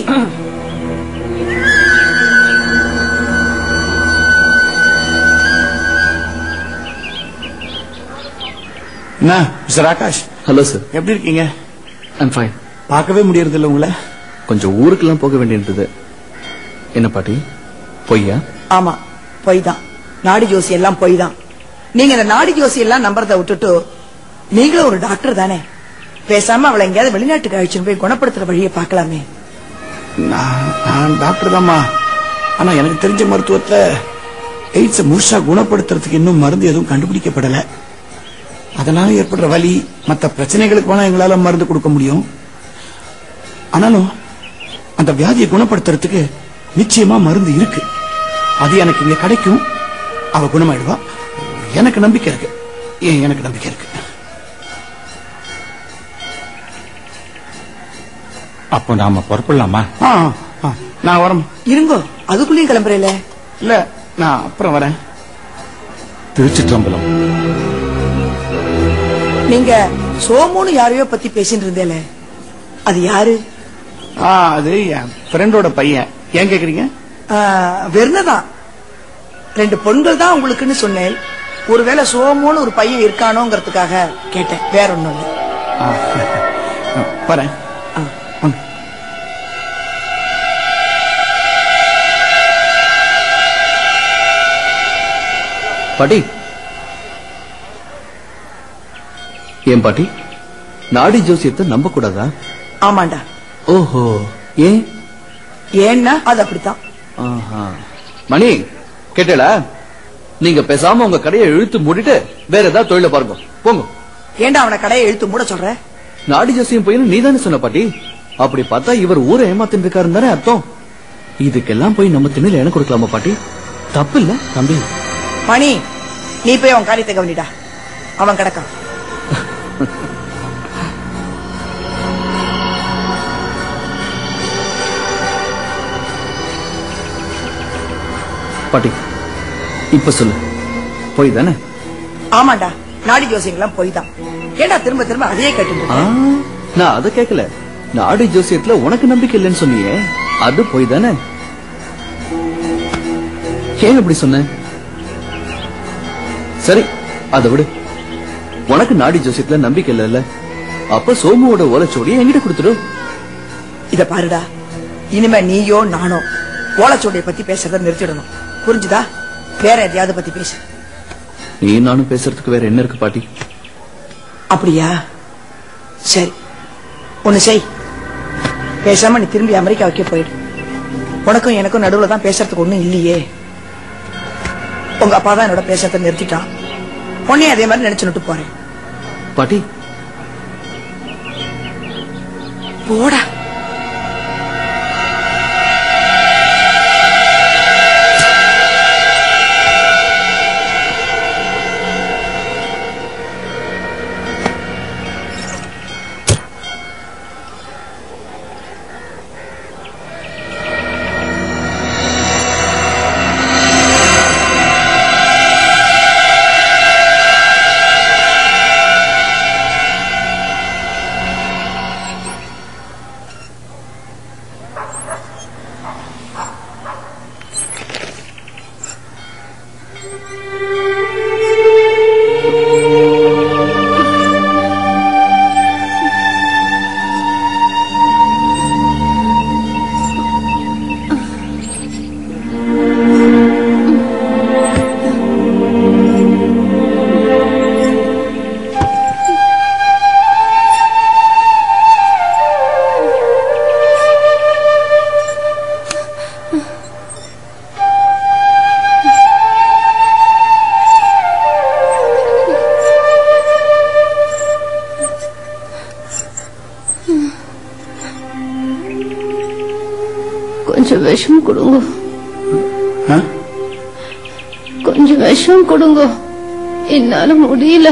என்ன மிஸ்டர் ஆகாஷ்? ஹலோ சார், எப்படி இருக்கீங்க? I'm fine. பார்க்கவே முடியறது இல்ல உங்களை. கொஞ்சம் ஊருக்கெல்லாம் போக வேண்டியிருந்தது. என்ன பாட்டி, பொய்யா? ஆமா, பொய் தான். நாடி ஜோசி எல்லாம் பொய் தான். நீங்க இந்த நாடி ஜோசி எல்லாம் நம்புறத விட்டுட்டு, நீங்களும் ஒரு டாக்டர் தானே, பேசாம அவளை எங்கேயாவது வெளிநாட்டுக்கு அழைச்சுன்னு போய் குணப்படுத்துற வழியை பார்க்கலாமே. நான் டாக்டர் தான்மா, ஆனா எனக்கு தெரிஞ்ச மருத்துவத்துல எய்ட்ஸ் முழுசா குணப்படுத்துறதுக்கு இன்னும் மருந்து எதுவும் கண்டுபிடிக்கப்படல. அதனால ஏற்படுற வலி மற்ற பிரச்சனைகளுக்கு வேணா எங்களால மருந்து கொடுக்க முடியும். ஆனாலும் அந்த வியாதியை குணப்படுத்துறதுக்கு நிச்சயமா மருந்து இருக்கு. அது எனக்கு இங்க கிடைக்கும். அவ குணமாயிடுவா. எனக்கு நம்பிக்கை இருக்கு. ஏன் எனக்கு நம்பிக்கை இருக்கு. அப்போ நாம புறப்படலாமா? நான் வரேன். இருங்கோ, அதுக்குள்ளேயும் கிளம்புறேல? இல்ல, நான் அப்புறம் வரேன். திருச்சிற்றம்பலம். நீங்க சோமுன்னு யாரையோ பத்தி பேசிட்டு இருந்தேல, அது யாரு? அது என் ஃப்ரெண்டோட பையன். ஏன் கேக்குறீங்க? வெறுனதான். ரெண்டு பொண்கள் தான் உங்களுக்குன்னு சொன்னேன். ஒருவேளை சோமுன்னு ஒரு பையன் இருக்கானோங்கிறதுக்காக கேட்டேன், வேற ஒண்ணும் இல்லை. வரேன். பாட்டி, ஏன் பாட்டி நாடி ஜோசியத்தை நம்ப கூடாதா? ஆமாண்டா. ஓஹோ, ஏன்? ஏன்னா அது அப்படித்தான். மணி கேட்டல, நீங்க பேசாம உங்க கடையை இழுத்து மூடிட்டு வேற ஏதாவது தொழில பாருங்க, போங்க. ஏண்டா அவனை கடையை இழுத்து மூட சொல்ற? நாடி ஜோசியம் போய் நீ தானே சொன்ன பாட்டி. அப்படி பார்த்தா இவர் ஊரை ஏமாத்தின்னு இருக்காருன்னு தானே அர்த்தம். இதுக்கெல்லாம் போய் நம்ம திண்ணில எனக்கு கொடுக்கலாமா பாட்டி? தப்பு இல்ல தம்பி. மணி, நீ போய் அவன் காரியத்தை கவனிடா, அவன் கிடக்கான். பாட்டி இப்ப சொல்லு, போய் தானே? ஆமாண்டா, நாடி ஜோசியங்கள்லாம் போய் தான். ஏண்டா திரும்ப திரும்ப அதையே கேட்டு? நான் அதை கேட்கல, நாடி ஜோசியத்துல உனக்கு நம்பிக்கை இல்லைன்னு சொன்னியே, அது போய் தானே? ஏன் அப்படி சொன்ன? சரி அதை விடு. உனக்கு நாடி ஜோசியத்துல நம்பிக்கை இல்ல, அப்ப சோமுவோட ஓலைச்சோடியை என்கிட்ட கொடுத்துடு. இத பாருடா, இனிமே நீயோ நானோ ஓலைச்சோடியை பத்தி பேசுறத நிறுத்திடணும், புரிஞ்சுதா? வேற எதையாவது பத்தி பேசு. நீ நானும் பேசுறதுக்கு வேற என்ன இருக்கு பாட்டி? அப்படியா? சரி, ஒண்ணு செய், பேசாம நீ திரும்பி அமெரிக்காவுக்கே போயிடு. உனக்கும் எனக்கும் நடுவுல தான் பேசுறதுக்கு ஒண்ணும் இல்லையே. உங்க அப்பா தான் என்னோட பேசுறத நிறுத்திட்டான், உன்னையும் அதே மாதிரி நினைச்சுட்டு போறேன். பாட்டி போடா. கொஞ்சம் விஷம் கொடுங்க, கொஞ்சம் விஷம் கொடுங்க, என்னால முடியல.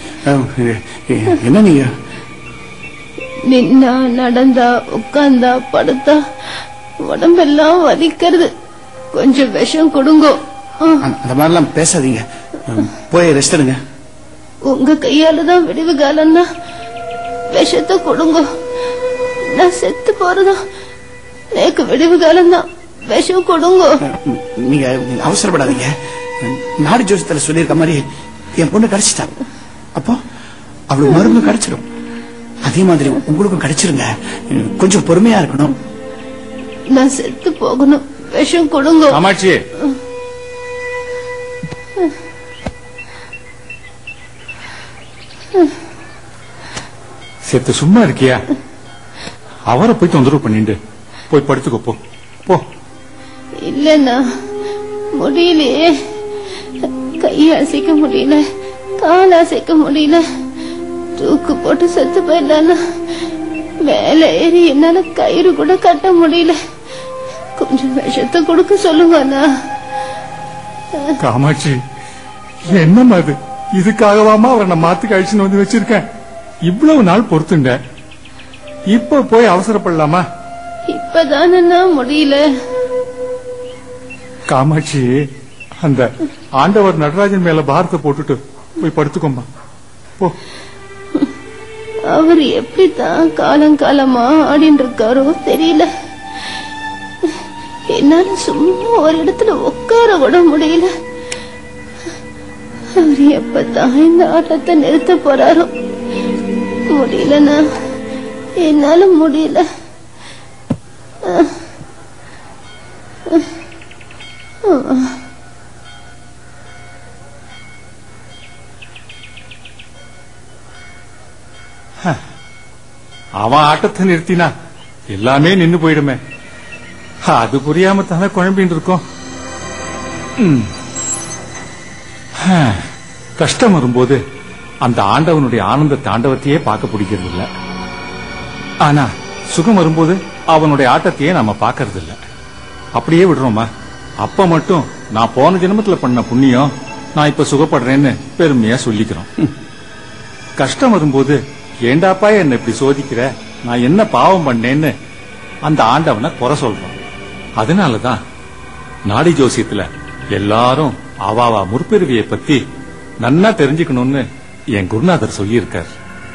என்ன நீங்க நின்னா நடந்தா உட்கார்ந்தா படுத்தா உடம்பெல்லாம் வலிக்கிறது, கொஞ்சம் விஷம் கொடுங்க. அந்த மாதிரிலாம் பேசாதீங்க, போய் ரெஸ்ட் எடுங்க. உங்க கையாலதான் விடிவு காலம்னா விஷத்தை கொடுங்க, நான் செத்து போறதா எனக்கு விடிவு காலம் தான், விஷம் கொடுங்க. நீங்க அவசரப்படாதீங்க, நாடி ஜோசியத்துல சொல்லியிருக்க மாதிரி என் பொண்ணு கிடைச்சிட்டா, அப்போ அவளுக்கு மருந்து கிடைச்சிடும், அதே மாதிரி உங்களுக்கும் கிடைச்சிருங்க, கொஞ்சம் பொறுமையா இருக்கணும். நான் செத்து போகணும், விஷம் கொடுங்க. காமாட்சி, செத்து சும்மா இருக்கியா? அவரை போய் தொந்தரவு பண்ணிட்டு போய் படுத்துக்கோ, போ போ. இல்லன்னா முடியலையே, கையை அசைக்க முடியல, கால் அசைக்க முடியல, தூக்கு போட்டு செத்து போயிடலான்னா மேல ஏறி என்னால கயிறு கூட கட்ட முடியல, கொஞ்சம் விஷத்தை கொடுக்க சொல்லுவானா? காமாட்சி, என்னம்மா அது? இதுக்காகவாமா அவரை நான் மாத்துக்கு அழிச்சுன்னு வந்து வச்சிருக்கேன். இவ்வளவு நாள் பொறுத்துண்ட, இப்ப போய் அவசரப்படலாமா? இப்பதான முடியல. காமாட்சி, அந்த ஆண்டவர் நடராஜன் மேல பாரத்தை போட்டுட்டு போய் படுத்துக்கோமா, போ. அவர் எப்படித்தான் காலங்காலமா ஆடின்னு இருக்காரோ தெரியல, என்னால சும்மா ஒரு இடத்துல உட்கார விட முடியல. அவர் எப்பதான் இந்த ஆட்டத்தை நிறுத்த போறாரோ. முடியலண்ணா, என்னால முடியல. அவன் ஆட்டத்தை நிறுத்தினா எல்லாமே நின்னு போயிடுமே. அது புரியாம தானே குழம்பின்னு இருக்கோம். கஷ்டம் வரும்போது அந்த ஆண்டவனுடைய ஆனந்த தாண்டவத்தையே பார்க்க பிடிக்கிறது இல்ல. ஆனா சுகம் வரும்போது அவனுடைய ஆட்டத்தையே நாம பார்க்கறது இல்ல. அப்படியே விடுறோமா? அப்ப மட்டும் நான் போன ஜென்மத்துல பண்ண புண்ணியம் நான் இப்ப சுகப்படுறேன்னு பெருமையா சொல்லிக்கிறோம். கஷ்டம் வரும்போது ஏண்டாப்பா என்ன இப்படி சோதிக்கிற, நான் என்ன பாவம் பண்ணேன்னு அந்த ஆண்டவனை குறை சொல்றோம். அதனாலதான் நாடி ஜோசியத்துல எல்லாரும் அவாவா முற்பிறவியை பத்தி நன்னா தெரிஞ்சுக்கணும்னு என் குருநாதர் சொல்லியிருக்கார்.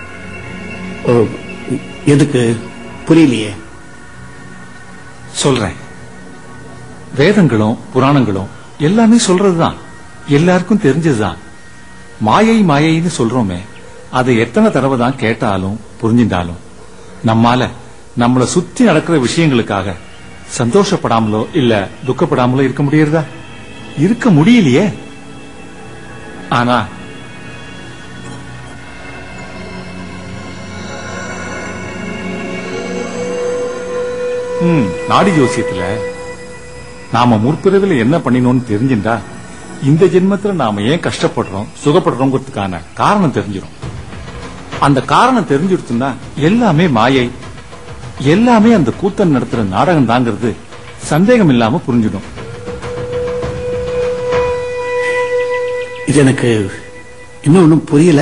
எதுக்கு புரியலையே? சொல்றேன். வேதங்களும் புராணங்களும் எல்லாமே சொல்றதுதான், எல்லாருக்கும் தெரிஞ்சதுதான். மாயை மாயைன்னு சொல்றோமே, அதை எத்தனை தடவை தான் கேட்டாலும் புரிஞ்சிருந்தாலும் நம்மால நம்மள சுத்தி நடக்கிற விஷயங்களுக்காக சந்தோஷப்படாமலோ இல்ல துக்கப்படாமலோ இருக்க முடியறதா? இருக்க முடியலையே. ஆனா நாடி ஜோசியத்துல நாம முற்பிறவில என்ன பண்ணினோம்னு தெரிஞ்சிருந்தா இந்த ஜென்மத்துல நாம ஏன் கஷ்டப்படுறோம் சுகப்படுறோங்கிறதுக்கான காரணம் தெரிஞ்சிடும். அந்த காரணம் தெரிஞ்சிருச்சுன்னா எல்லாமே மாயை, எல்லாமே அந்த கூத்தன் நடத்துற நாடகம் தாங்கிறது சந்தேகம் இல்லாம புரிஞ்சிடும். இது எனக்கு இன்னும் ஒன்னும் புரியல.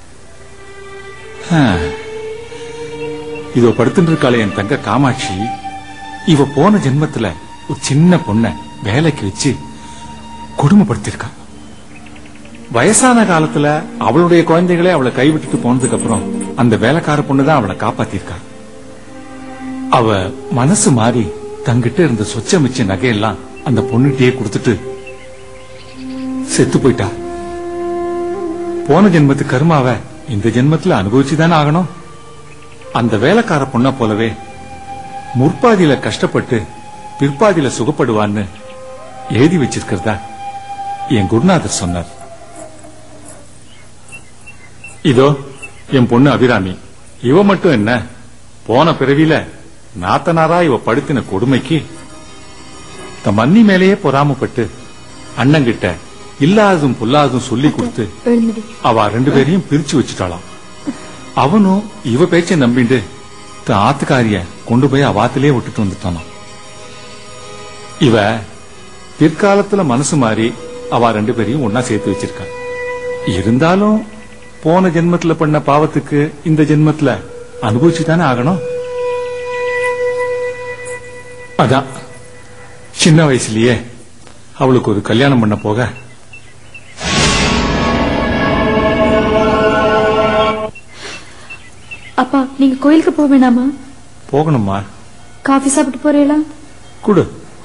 இதோ படுத்துட்டு இருக்காளே என் தங்க காமாட்சி, இவ போன ஜென்மத்துல ஒரு சின்ன பொண்ண வேலைக்கு வச்சு கொடுமைப்படுத்திருக்கா. வயசான காலத்துல அவளுடைய குழந்தைகளே அவளை கைவிட்டுட்டு போனதுக்கு அப்புறம் அந்த வேலைக்கார பொண்ணுதான் அவளை காப்பாத்திருக்கா. அவ மனசு மாறி தங்கிட்ட இருந்த சொச்ச மிச்ச நகையெல்லாம் அந்த பொண்ணுகிட்டயே கொடுத்துட்டு செத்து போயிட்டா. போன ஜென்மத்து கர்மாவ இந்த ஜென்மத்துல அனுபவிச்சுதானே ஆகணும். அந்த வேலைக்கார பொண்ண போலவே முற்பாதியில கஷ்டப்பட்டு பிற்பாதியில சுகப்படுவான்னு எழுதி வச்சிருக்கிறதா என் குருநாதர் சொன்னார். இதோ என் பொண்ணு அபிராமி, இவ மட்டும் என்ன, போன பிறவியில நாத்தனாரா இவ படுத்தின கொடுமைக்கு தன் மன்னி மேலேயே பொறாமப்பட்டு அண்ணங்கிட்ட இல்லாததும் பொல்லாததும் சொல்லி கொடுத்து அவ ரெண்டு பேரையும் பிரிச்சு வச்சுட்டாளாம். அவனும் இவ பேச்சை நம்பிண்டு தன் ஆத்துக்காரிய கொண்டு போய் அவாத்திலே விட்டுட்டு வந்துட்டானா. இவ பிற்காலத்துல மனசு மாறி அவ ரெண்டு பேரையும் ஒன்னா சேர்த்து வச்சிருக்கா. இருந்தாலும் போன ஜென்மத்துல பண்ண பாவத்துக்கு இந்த ஜென்மத்துல அனுபவிச்சுதானே ஆகணும். அதான் சின்ன வயசுலயே அவளுக்கு ஒரு கல்யாணம் பண்ண போக அப்பா, நீங்க கோயிலுக்கு போக வேணாமா? போகணுமா? காஃபி சாப்பிட்டு போறீங்களா? குடு.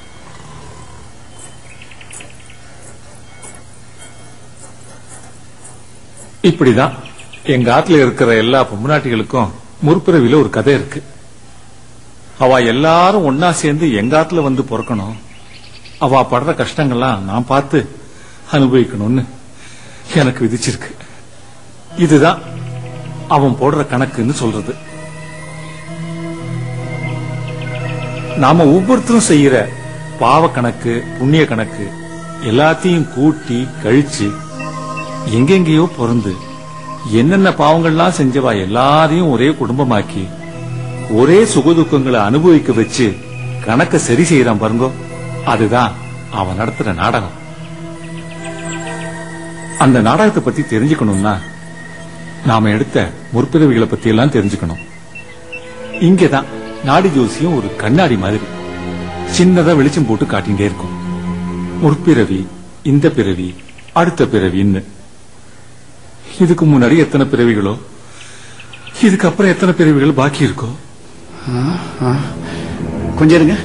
இப்படிதான் எங்க ஆத்துல இருக்கிற எல்லா பொம்னாட்டிகளுக்கும் முற்பிறவில ஒரு கதை இருக்கு. அவ எல்லாரும் ஒன்னா சேர்ந்து எங்க ஆத்துல வந்து பிறக்கணும், அவ படுற கஷ்டங்கள்லாம் நான் பார்த்து அனுபவிக்கணும்னு எனக்கு விதிச்சிருக்கு. இதுதான் அவன் போடுற கணக்குன்னு சொல்றது. நாம ஒவ்வொருத்தரும் செய்யற பாவ கணக்கு புண்ணிய கணக்கு எல்லாத்தையும் கூட்டி கழிச்சு எங்கெங்கேயோ பிறந்து என்னென்ன பாவங்கள்லாம் செஞ்சவா எல்லாரையும் ஒரே குடும்பமாக்கி ஒரே சுகதுக்கங்களை அனுபவிக்க வச்சு கணக்க சரி செய்யறான் பாருங்க, அதுதான் அவன் நடத்துற நாடகம். அந்த நாடகத்தை பத்தி தெரிஞ்சுக்கணும்னா நாம எடுத்த முற்பிறவிகளை பத்தி எல்லாம் தெரிஞ்சுக்கணும். இங்கதான் நாடி ஜோசியம் ஒரு கண்ணாடி மாதிரி சின்னதா வெளிச்சம் போட்டு காட்டிகிட்டே இருக்கும். முற்பிறவி, இந்த பிறவி, அடுத்த பிறவின்னு. இதுக்கு முன்னாடி எத்தனை பிறவிகளோ, இதுக்கப்புறம் எத்தனை பிறவிகள் பாக்கி இருக்கோ. கொஞ்சம் இருங்க.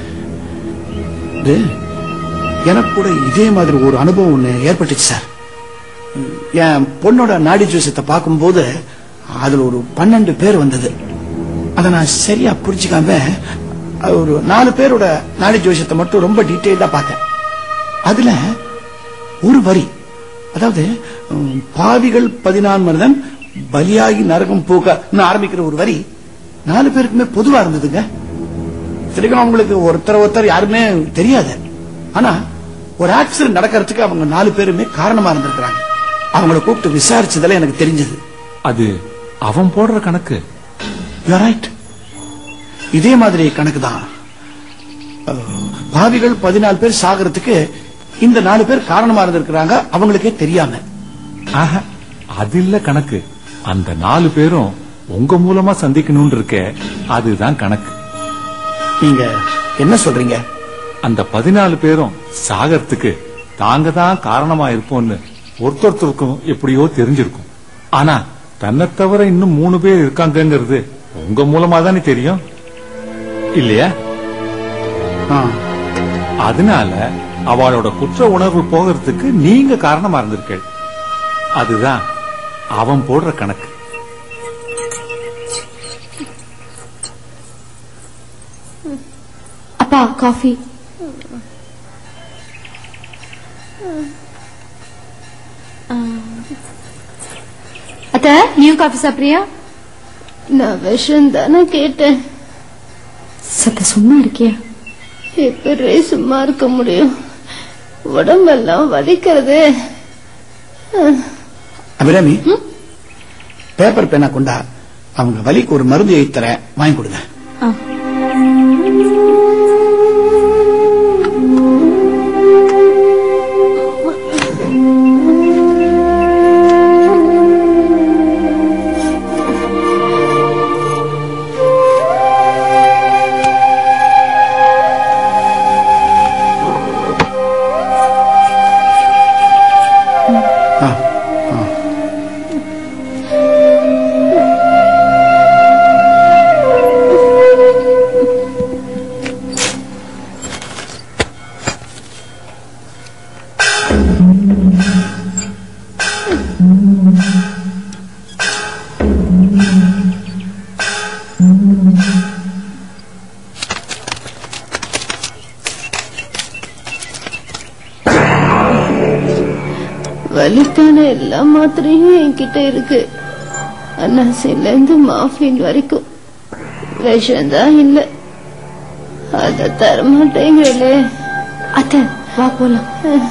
எனக்கு கூட இதே மாதிரி ஒரு அனுபவம் ஒண்ணு ஏற்பட்டுச்சு சார். என் பொண்ணோட நாடி ஜோசியத்தை பார்க்கும்போது அதுல ஒரு பன்னெண்டு பேர் வந்தது. அதை நான் சரியா புரிஞ்சுக்காம ஒரு நாலு பேரோட நாடி ஜோசியத்தை மட்டும் ரொம்ப டீட்டெயிலா பார்த்தேன். அதுல ஒரு வரி, அதாவது பாவிகள் பதினான்கு மருதன் பலியாகி நரகம் போக ஆரம்பிக்கிற ஒரு வரி நாலு பேருக்குமே பொதுவா இருந்ததுங்க. சரிக்கும் அவங்களுக்கு ஒருத்தர் ஒருத்தர் யாருமே தெரியாது. ஆனா ஒரு ஆக்சிடென்ட் நடக்கிறதுக்கு அவங்க நாலு பேருமே காரணமா இருந்திருக்கிறாங்க. அவங்களை கூப்பிட்டு விசாரிச்சதுல எனக்கு தெரிஞ்சது. அது அவன் போடுற கணக்கு. ரைட். இதே மாதிரி கணக்கு தான். பாவிகள் பதினாலு பேர் சாகிறதுக்கு இந்த நாலு பேர் காரணமா இருந்திருக்கிறாங்க, அவங்களுக்கே தெரியாம. அது இல்ல கணக்கு. அந்த நாலு பேரும் உங்க மூலமா சந்திக்கணும்னு இருக்க, அதுதான் கணக்கு. நீங்க என்ன சொல்றீங்க? அந்த பதினாலு பேரும் சாகறதுக்கு தாங்க தான் காரணமா இருப்போம்னு ஒருத்தருக்கும் எப்படியோ தெரிஞ்சிருக்கும். ஆனா தன்னை தவிர இன்னும் மூணு பேர் இருக்காங்கிறது உங்க மூலமா தானே தெரியும் இல்லையா? அதனால அவளோட குற்ற உணர்வு போகிறதுக்கு நீங்க காரணமா இருந்திருக்க. அதுதான் அவன் போடுற கணக்கு. அப்பா காஃபி. அத்த நியூ காஃபி சாப்பிடுறியா? நான் விஷம் தானே கேட்டேன். சத்த சும்மா இருக்கியா? எப்படி சும்மா இருக்க முடியும்? உடம்பெல்லாம் வலிக்கிறது. அபிராமி, பேப்பர் பேனா கொண்டா, அவங்க வலிக்கு ஒரு மருந்து எழுதி தரேன், வாங்கி கொடுங்க. வலிக்கான எல்லா மாத்திரையும் என்கிட்ட இருக்கு. அன்னாசில இருந்து மாஃபின் வரைக்கும் விஷம்தான் இல்ல. அத தரமாட்டேங்களே. அத்த வா போலாம்.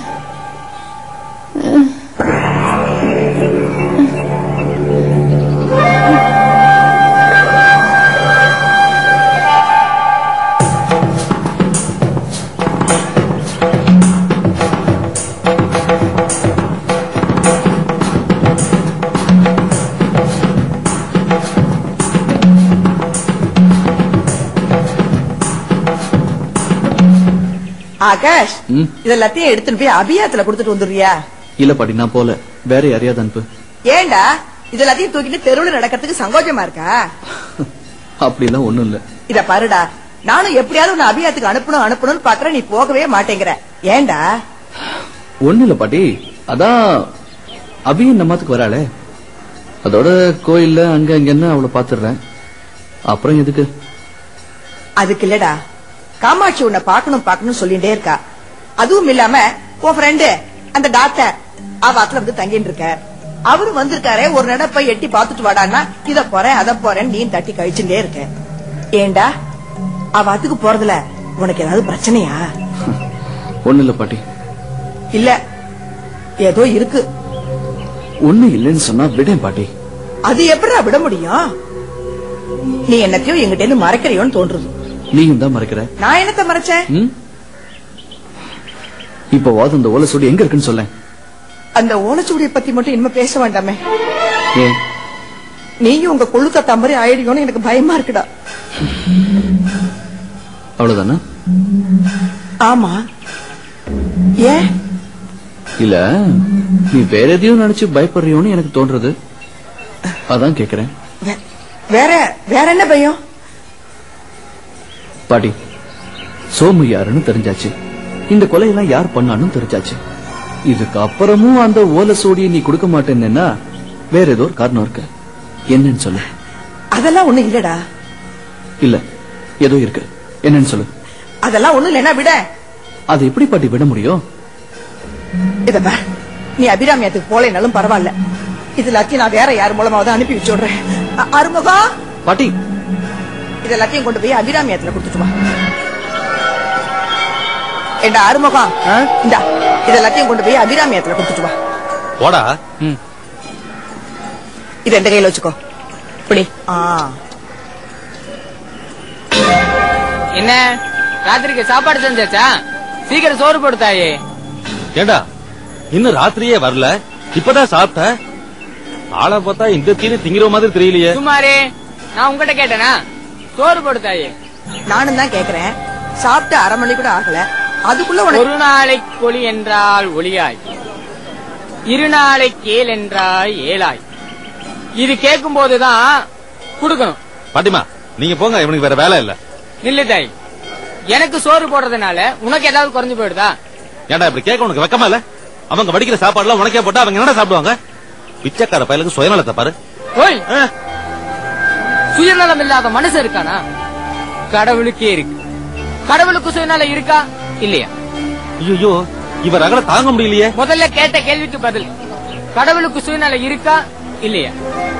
ஆகாஷ், இதெல்லாத்தையும் எடுத்துட்டு போய் அபியாத்துல கொடுத்துட்டு வந்துடுறியா? இல்ல பாட்டி, நான் போல. வேற யாரையாவது அனுப்பு. ஏண்டா இதெல்லாத்தையும் தூக்கிட்டு தெருவுல நடக்கிறதுக்கு சங்கோஜமா இருக்கா? அப்படிலாம் ஒண்ணும் இல்ல. இத பாருடா, நானும் எப்படியாவது உன்னை அபியாத்துக்கு அனுப்பணும் அனுப்பணும்னு பாக்குறேன், நீ போகவே மாட்டேங்கிற. ஏண்டா? ஒண்ணு இல்ல பாட்டி, அதான் அபியும் நம்மத்துக்கு வராளே, அதோட கோயில்ல அங்க அங்கன்னு அவளை பாத்துடுறேன். அப்புறம் எதுக்கு? அதுக்கு இல்லடா, காமாட்சி உன்னை பாக்கணும் பாக்கணும் சொல்லிட்டே இருக்கா. அதுவும் இல்லாம உன் ஃப்ரெண்டு அந்த டாக்டர் அவாத்துல வந்து தங்கிட்டு இருக்க. அவரு வந்திருக்காரே, ஒரு நடப்பை எட்டி பாத்துட்டு வாடான்னா இத போறேன் அத போறேன் நீ தட்டி கழிச்சுட்டே இருக்க. ஏண்டா அவாத்துக்கு போறதுல உனக்கு ஏதாவது பிரச்சனையா? ஒண்ணு இல்ல பாட்டி. இல்ல ஏதோ இருக்கு. ஒண்ணு இல்லன்னு சொன்னா விடேன் பாட்டி. அது எப்படிடா விட முடியும்? நீ என்னத்தையும் எங்கிட்ட இருந்து மறைக்கிறியோன்னு தோன்றுது. நீயும் தான் மறைக்கிற. நான் என்னத்த மறைச்சேன்? இப்ப வாது அந்த ஓலைச்சுவடி எங்க இருக்குன்னு சொல்ல. அந்த ஓலைச்சுவடியை பத்தி மட்டும் இனிமே பேச வேண்டாமே. ஏன்? நீங்க உங்க கொழுத்த தம்பரி ஆயிடுயோன்னு எனக்கு பயமா இருக்குடா. அவ்வளவுதானா? ஆமா. ஏன்? இல்ல, நீ வேற எதையும் நினைச்சு பயப்படுறியோன்னு எனக்கு தோன்றது, அதான் கேக்குறேன். வேற வேற என்ன பயம்? பாட்டி, சோமு யாருன்னு தெரிஞ்சாச்சு. இந்த கொலையெல்லாம் யார் பண்ணான்னு தெரிஞ்சாச்சு. இதுக்கு அப்புறமும் அந்த ஓலை சோடியை நீ கொடுக்க மாட்டேன்னா வேற ஏதோ ஒரு காரணம் இருக்கு. என்னன்னு சொல்லு. அதெல்லாம் ஒண்ணு இல்லடா. இல்ல ஏதோ இருக்கு. என்னன்னு சொல்லு. அதெல்லாம் ஒண்ணு இல்லைன்னா விட. அது எப்படி பாட்டி விட முடியும்? இதப்பா, நீ அபிராமியத்துக்கு போலேனாலும் பரவாயில்ல. இது எல்லாத்தையும் நான் வேற யார் மூலமாவது அனுப்பி வச்சு விடுறேன். அருமுகம் பாட்டி, இது எல்லாத்தையும் கொண்டு போய் அபிராமியத்துல கொடுத்துட்டு வா. ஏண்டா அருமுகம், இந்தா இது எல்லாத்தையும் கொண்டு போய் அபிராமியத்துல கொடுத்துட்டு வா. போடா. இது எந்த கையில வச்சுக்கோ. இப்படி. என்ன ராத்திரிக்கு சாப்பாடு செஞ்சாச்சா? சீக்கிரம் சோறு போடுத்தாயே. ஏண்டா இன்னும் ராத்திரியே வரல, இப்பதான் சாப்பிட்ட. ஆளை பார்த்தா இந்த தீனி திங்கிற மாதிரி தெரியலையே. சுமாரே, நான் உங்ககிட்ட கேட்டேனா? சோறு போடுத்தாயே. நானும் தான் கேக்குறேன். சாப்பிட்டு அரை மணி கூட ஆகல, அதுக்குள்ள ஒரு நாளை கொலி என்றால் ஒளியாய், இரு நாளை கேள் என்றால் ஏழாய். இது கேட்கும் போதுதான் குடுக்கணும். பாட்டிமா நீங்க போங்க, இவனுக்கு வேற வேலை இல்ல. நில்லு தாய், எனக்கு சோறு போடுறதுனால உனக்கு ஏதாவது குறைஞ்சு போயிடுதா? ஏண்டா இப்படி கேட்க உனக்கு வெக்கமா இல்ல? அவங்க வடிக்கிற சாப்பாடு எல்லாம் உனக்கே போட்டா அவங்க என்ன சாப்பிடுவாங்க? பிச்சைக்கார பயலுக்கு சுயநலத்தை பாரு. ஓய், சுயநலம் இல்லாத மனுஷன் இருக்கானா? கடவுளுக்கே இருக்கு. கடவுளுக்கு சுயநலம் இருக்கா இல்லையா? ஐயோ, இவர் அகல தாங்க முடியலையே. முதல்ல கேட்ட கேள்விக்கு பதில், கடவுளுக்கு சுயநலம் இருக்கா இல்லையா?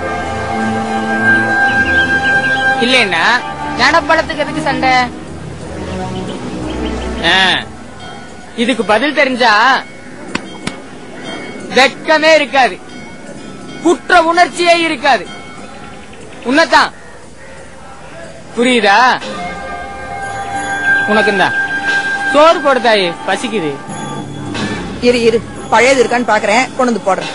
இல்லைன்னா ஞானப்பழத்துக்கு எதுக்கு சண்டை? இதுக்கு பதில் தெரிஞ்சா வெட்கமே இருக்காது, குற்ற உணர்ச்சியே இருக்காது. உன்னதான் புரியுதா? உனக்கு இந்த சோறு போடுதாயே, பசிக்குது. இரு இரு, பழையது இருக்கான்னு பாக்குறேன், கொண்டு வந்து போடுறேன்.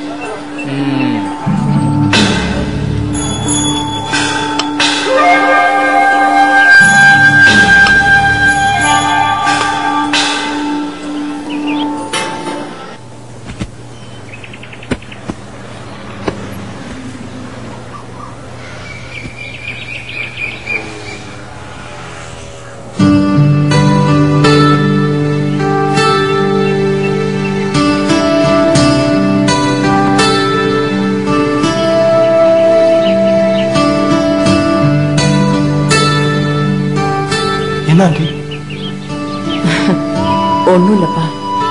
என்ன ஆண்டி? ஒண்ணும் இல்லப்பா.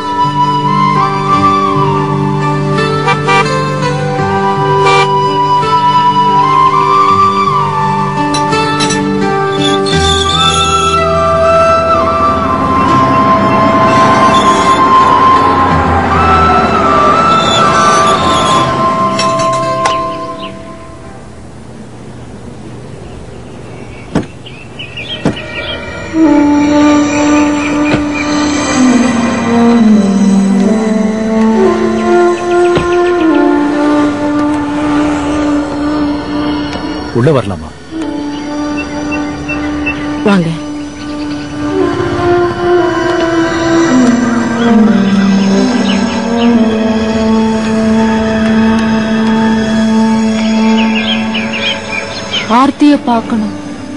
உள்ள வரலாமா? வாங்க. ஆர்த்திய பார்க்கணும்.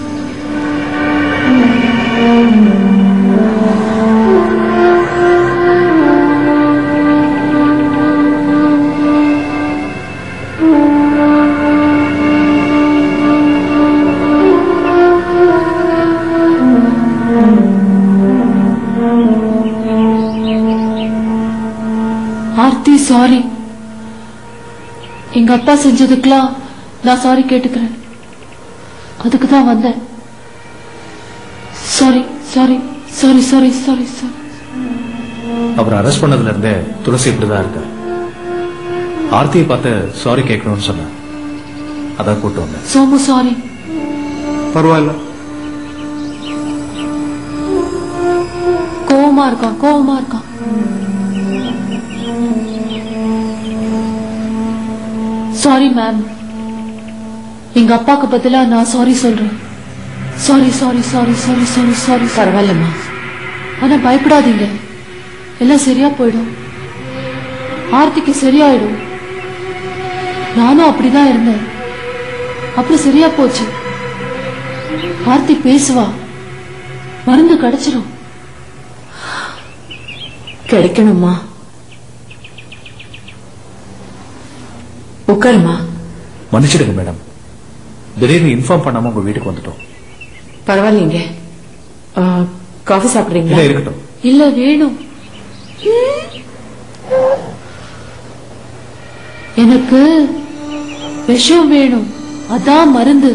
ஆர்த்தி, சாரி. எங்க அப்பா செஞ்சதுக்கெல்லாம் நான் சாரி கேட்டுக்கிறேன். அதுக்கு தான் வந்தேன். Sorry sorry sorry sorry sorry sorry. அவர் அரெஸ்ட் பண்ணதுல இருந்தே துளசி இப்படிதான் இருக்க. ஆர்த்தியை பார்த்து சாரி கேட்கணும்னு சொன்ன, அதான் கூட்டு வந்தேன். சோமு சாரி. பரவாயில்ல. கோவமா இருக்கான், கோவமா இருக்கான். சாரி மேம், எங்க அப்பாக்கு பதிலா நான் சாரி சொல்றேன். Sorry sorry sorry sorry sorry sorry. பரவாயில்லம்மா. ஆனா பயப்படாதீங்க, எல்லாம் சரியா போயிடும். ஆர்த்திக்கு சரியாயிடும். நானும் அப்படிதான் இருந்தேன், அப்புறம் சரியா போச்சு. ஆர்த்தி பேசுவா, மருந்து கிடைச்சிடும். கிடைக்கணுமா? உட்காருமா. மன்னிச்சிடுங்க மேடம், திடீர்னு இன்ஃபார்ம் பண்ணாம உங்க வீட்டுக்கு வந்துட்டோம். பரவாயில்லைங்க. காஃபி சாப்பிடுறீங்களா? இல்ல இருக்கட்டும். இல்ல வேணும். எனக்கு விஷம் வேணும், அதான் மருந்து.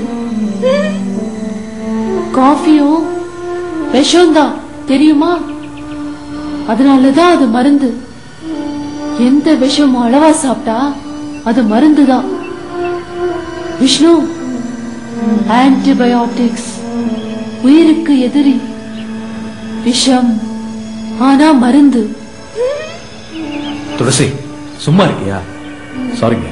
காஃபியும் விஷம் தான் தெரியுமா, அதனாலதான் அது மருந்து. எந்த விஷமும் அளவா சாப்பிட்டா அது மருந்து தான். விஷ்ணு, ஆன்டிபயோட்டிக்ஸ் உயிருக்கு எதிரி, விஷம் ஆனா மருந்து. துளசி சும்மா இருக்கியா? சாரிங்க.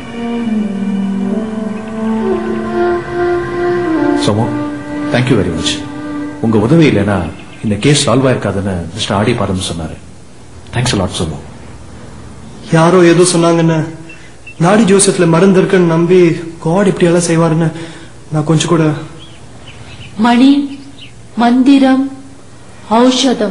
Somu, thank you very much. உங்க உதவி இல்லைன்னா இந்த case solve ஆயிருக்காதுன்னு mister Adi Patham சொன்னாரு. Thanks a lot Somu. யாரோ ஏதோ சொன்னாங்கன்னு நாடி ஜோசியத்துல மருந்து இருக்குன்னு நம்பி காட் இப்படி எல்லாம் செய்வாருன்னு நான் கொஞ்சம் கூட. மணி, மந்திரம், ஔஷதம்.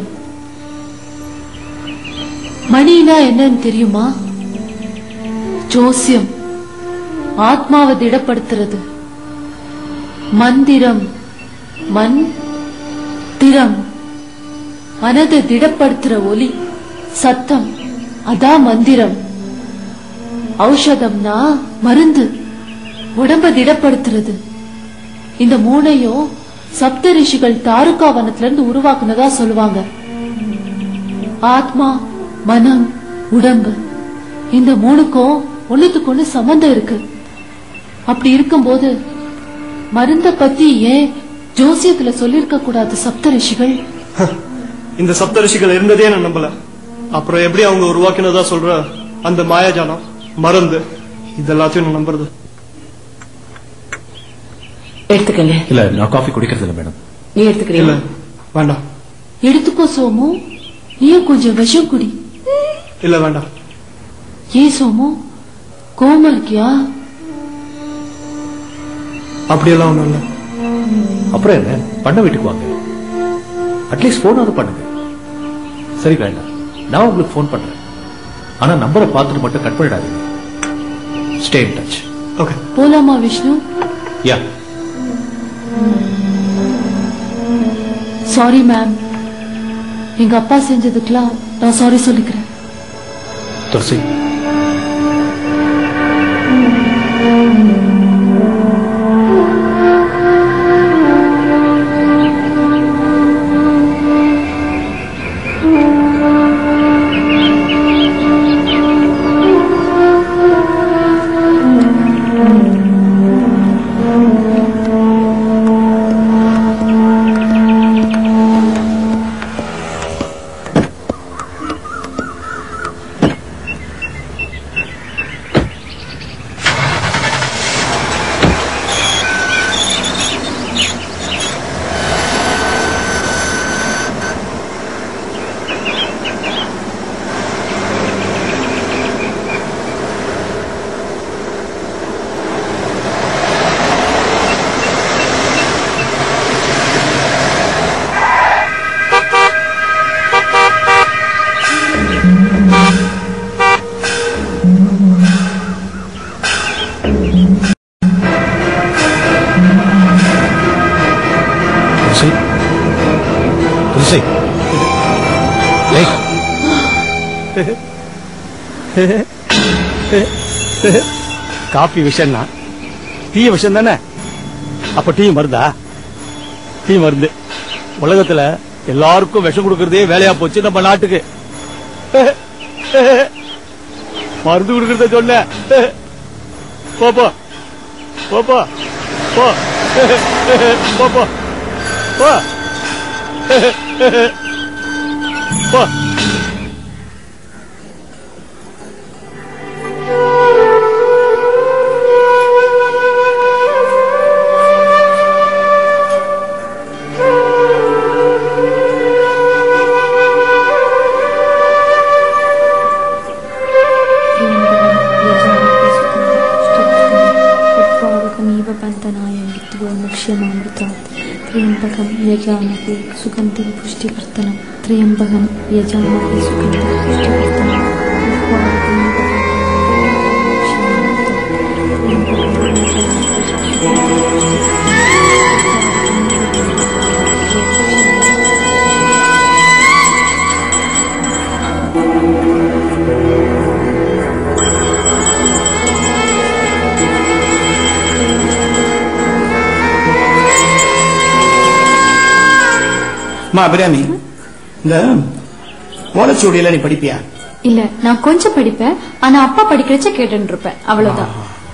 மணினா என்னன்னு தெரியுமா? ஜோசியம் ஆத்மாவை திடப்படுத்துறது. மந்திரம் மண் திரம் மனதை திடப்படுத்துற ஒலி சத்தம், அதான் மந்திரம். ஔஷதம்னா மருந்து, உடம்ப திடப்படுத்துறது. இந்த மூணையும் சப்த ரிஷிகள் தாருகா வனத்துல இருந்து உருவாக்குனதா சொல்லுவாங்க. ஆத்மா, மனம், உடம்பு, இந்த மூணுக்கும் ஒண்ணுத்துக்கு ஒண்ணு சம்பந்தம் இருக்கு. அப்படி இருக்கும்போது மருந்த பத்தி ஏன் ஜோசியத்துல சொல்லிருக்க கூடாது சப்த ரிஷிகள்? இந்த சப்த ரிஷிகள் இருந்ததே நான் நம்பல. அப்புறம் எப்படி அவங்க உருவாக்கினதா சொல்ற அந்த மாயாஜாலம், மருந்து, இதெல்லாத்தையும் நான் நம்புறது. எடுத்துக்கங்க. இல்ல, நான் காஃபி குடிக்கிறது இல்ல மேடம். நீ எடுத்துக்கிறீங்க? வேண்டாம். எடுத்துக்கோ சோமு, நீயும் கொஞ்சம் விஷம் குடி. இல்ல வேண்டாம். ஏன் சோமு, கோமா இருக்கியா? அப்படியெல்லாம் ஒண்ணும் இல்ல. அப்புறம் என்ன, பண்ண வீட்டுக்கு வாங்க, அட்லீஸ்ட் போனாவது பண்ணுங்க. சரி வேண்டாம், நான் உங்களுக்கு போன் பண்றேன். ஆனா நம்பரை பார்த்துட்டு மட்டும் கட் பண்ணிடாதீங்க. Stay in touch. ஓகே. போலாமா விஷ்ணு? யா. சாரி மேம், எங்க அப்பா செஞ்சதுக்கெல்லாம் நான் சாரி சொல்லிக்கிறேன். துளசி, காபி விஷம்னா டீ விஷம் தானே? அப்ப டீ மருந்தா? டீ மருந்து. உலகத்துல எல்லாருக்கும் விஷம் கொடுக்கறதே வேலையா போச்சு நம்ம நாட்டுக்கு. மருந்து கொடுக்கறத சொன்ன போப்போ போப்போ போ போப்போ போ போ. त्र्यंबकं यजामहे सुगंधिं पुष्टिवर्धनं त्र्यंबकं यजामहे सुगंधिं पुष्टिवर्धनं அம்மா அபிராமி, இந்த ஓலைச்சுவடியில நீ படிப்பியா? இல்ல, நான் கொஞ்சம் படிப்பேன். ஆனா அப்பா படிக்கிறச்ச கேட்டுன்னு இருப்பேன், அவ்வளவுதான்.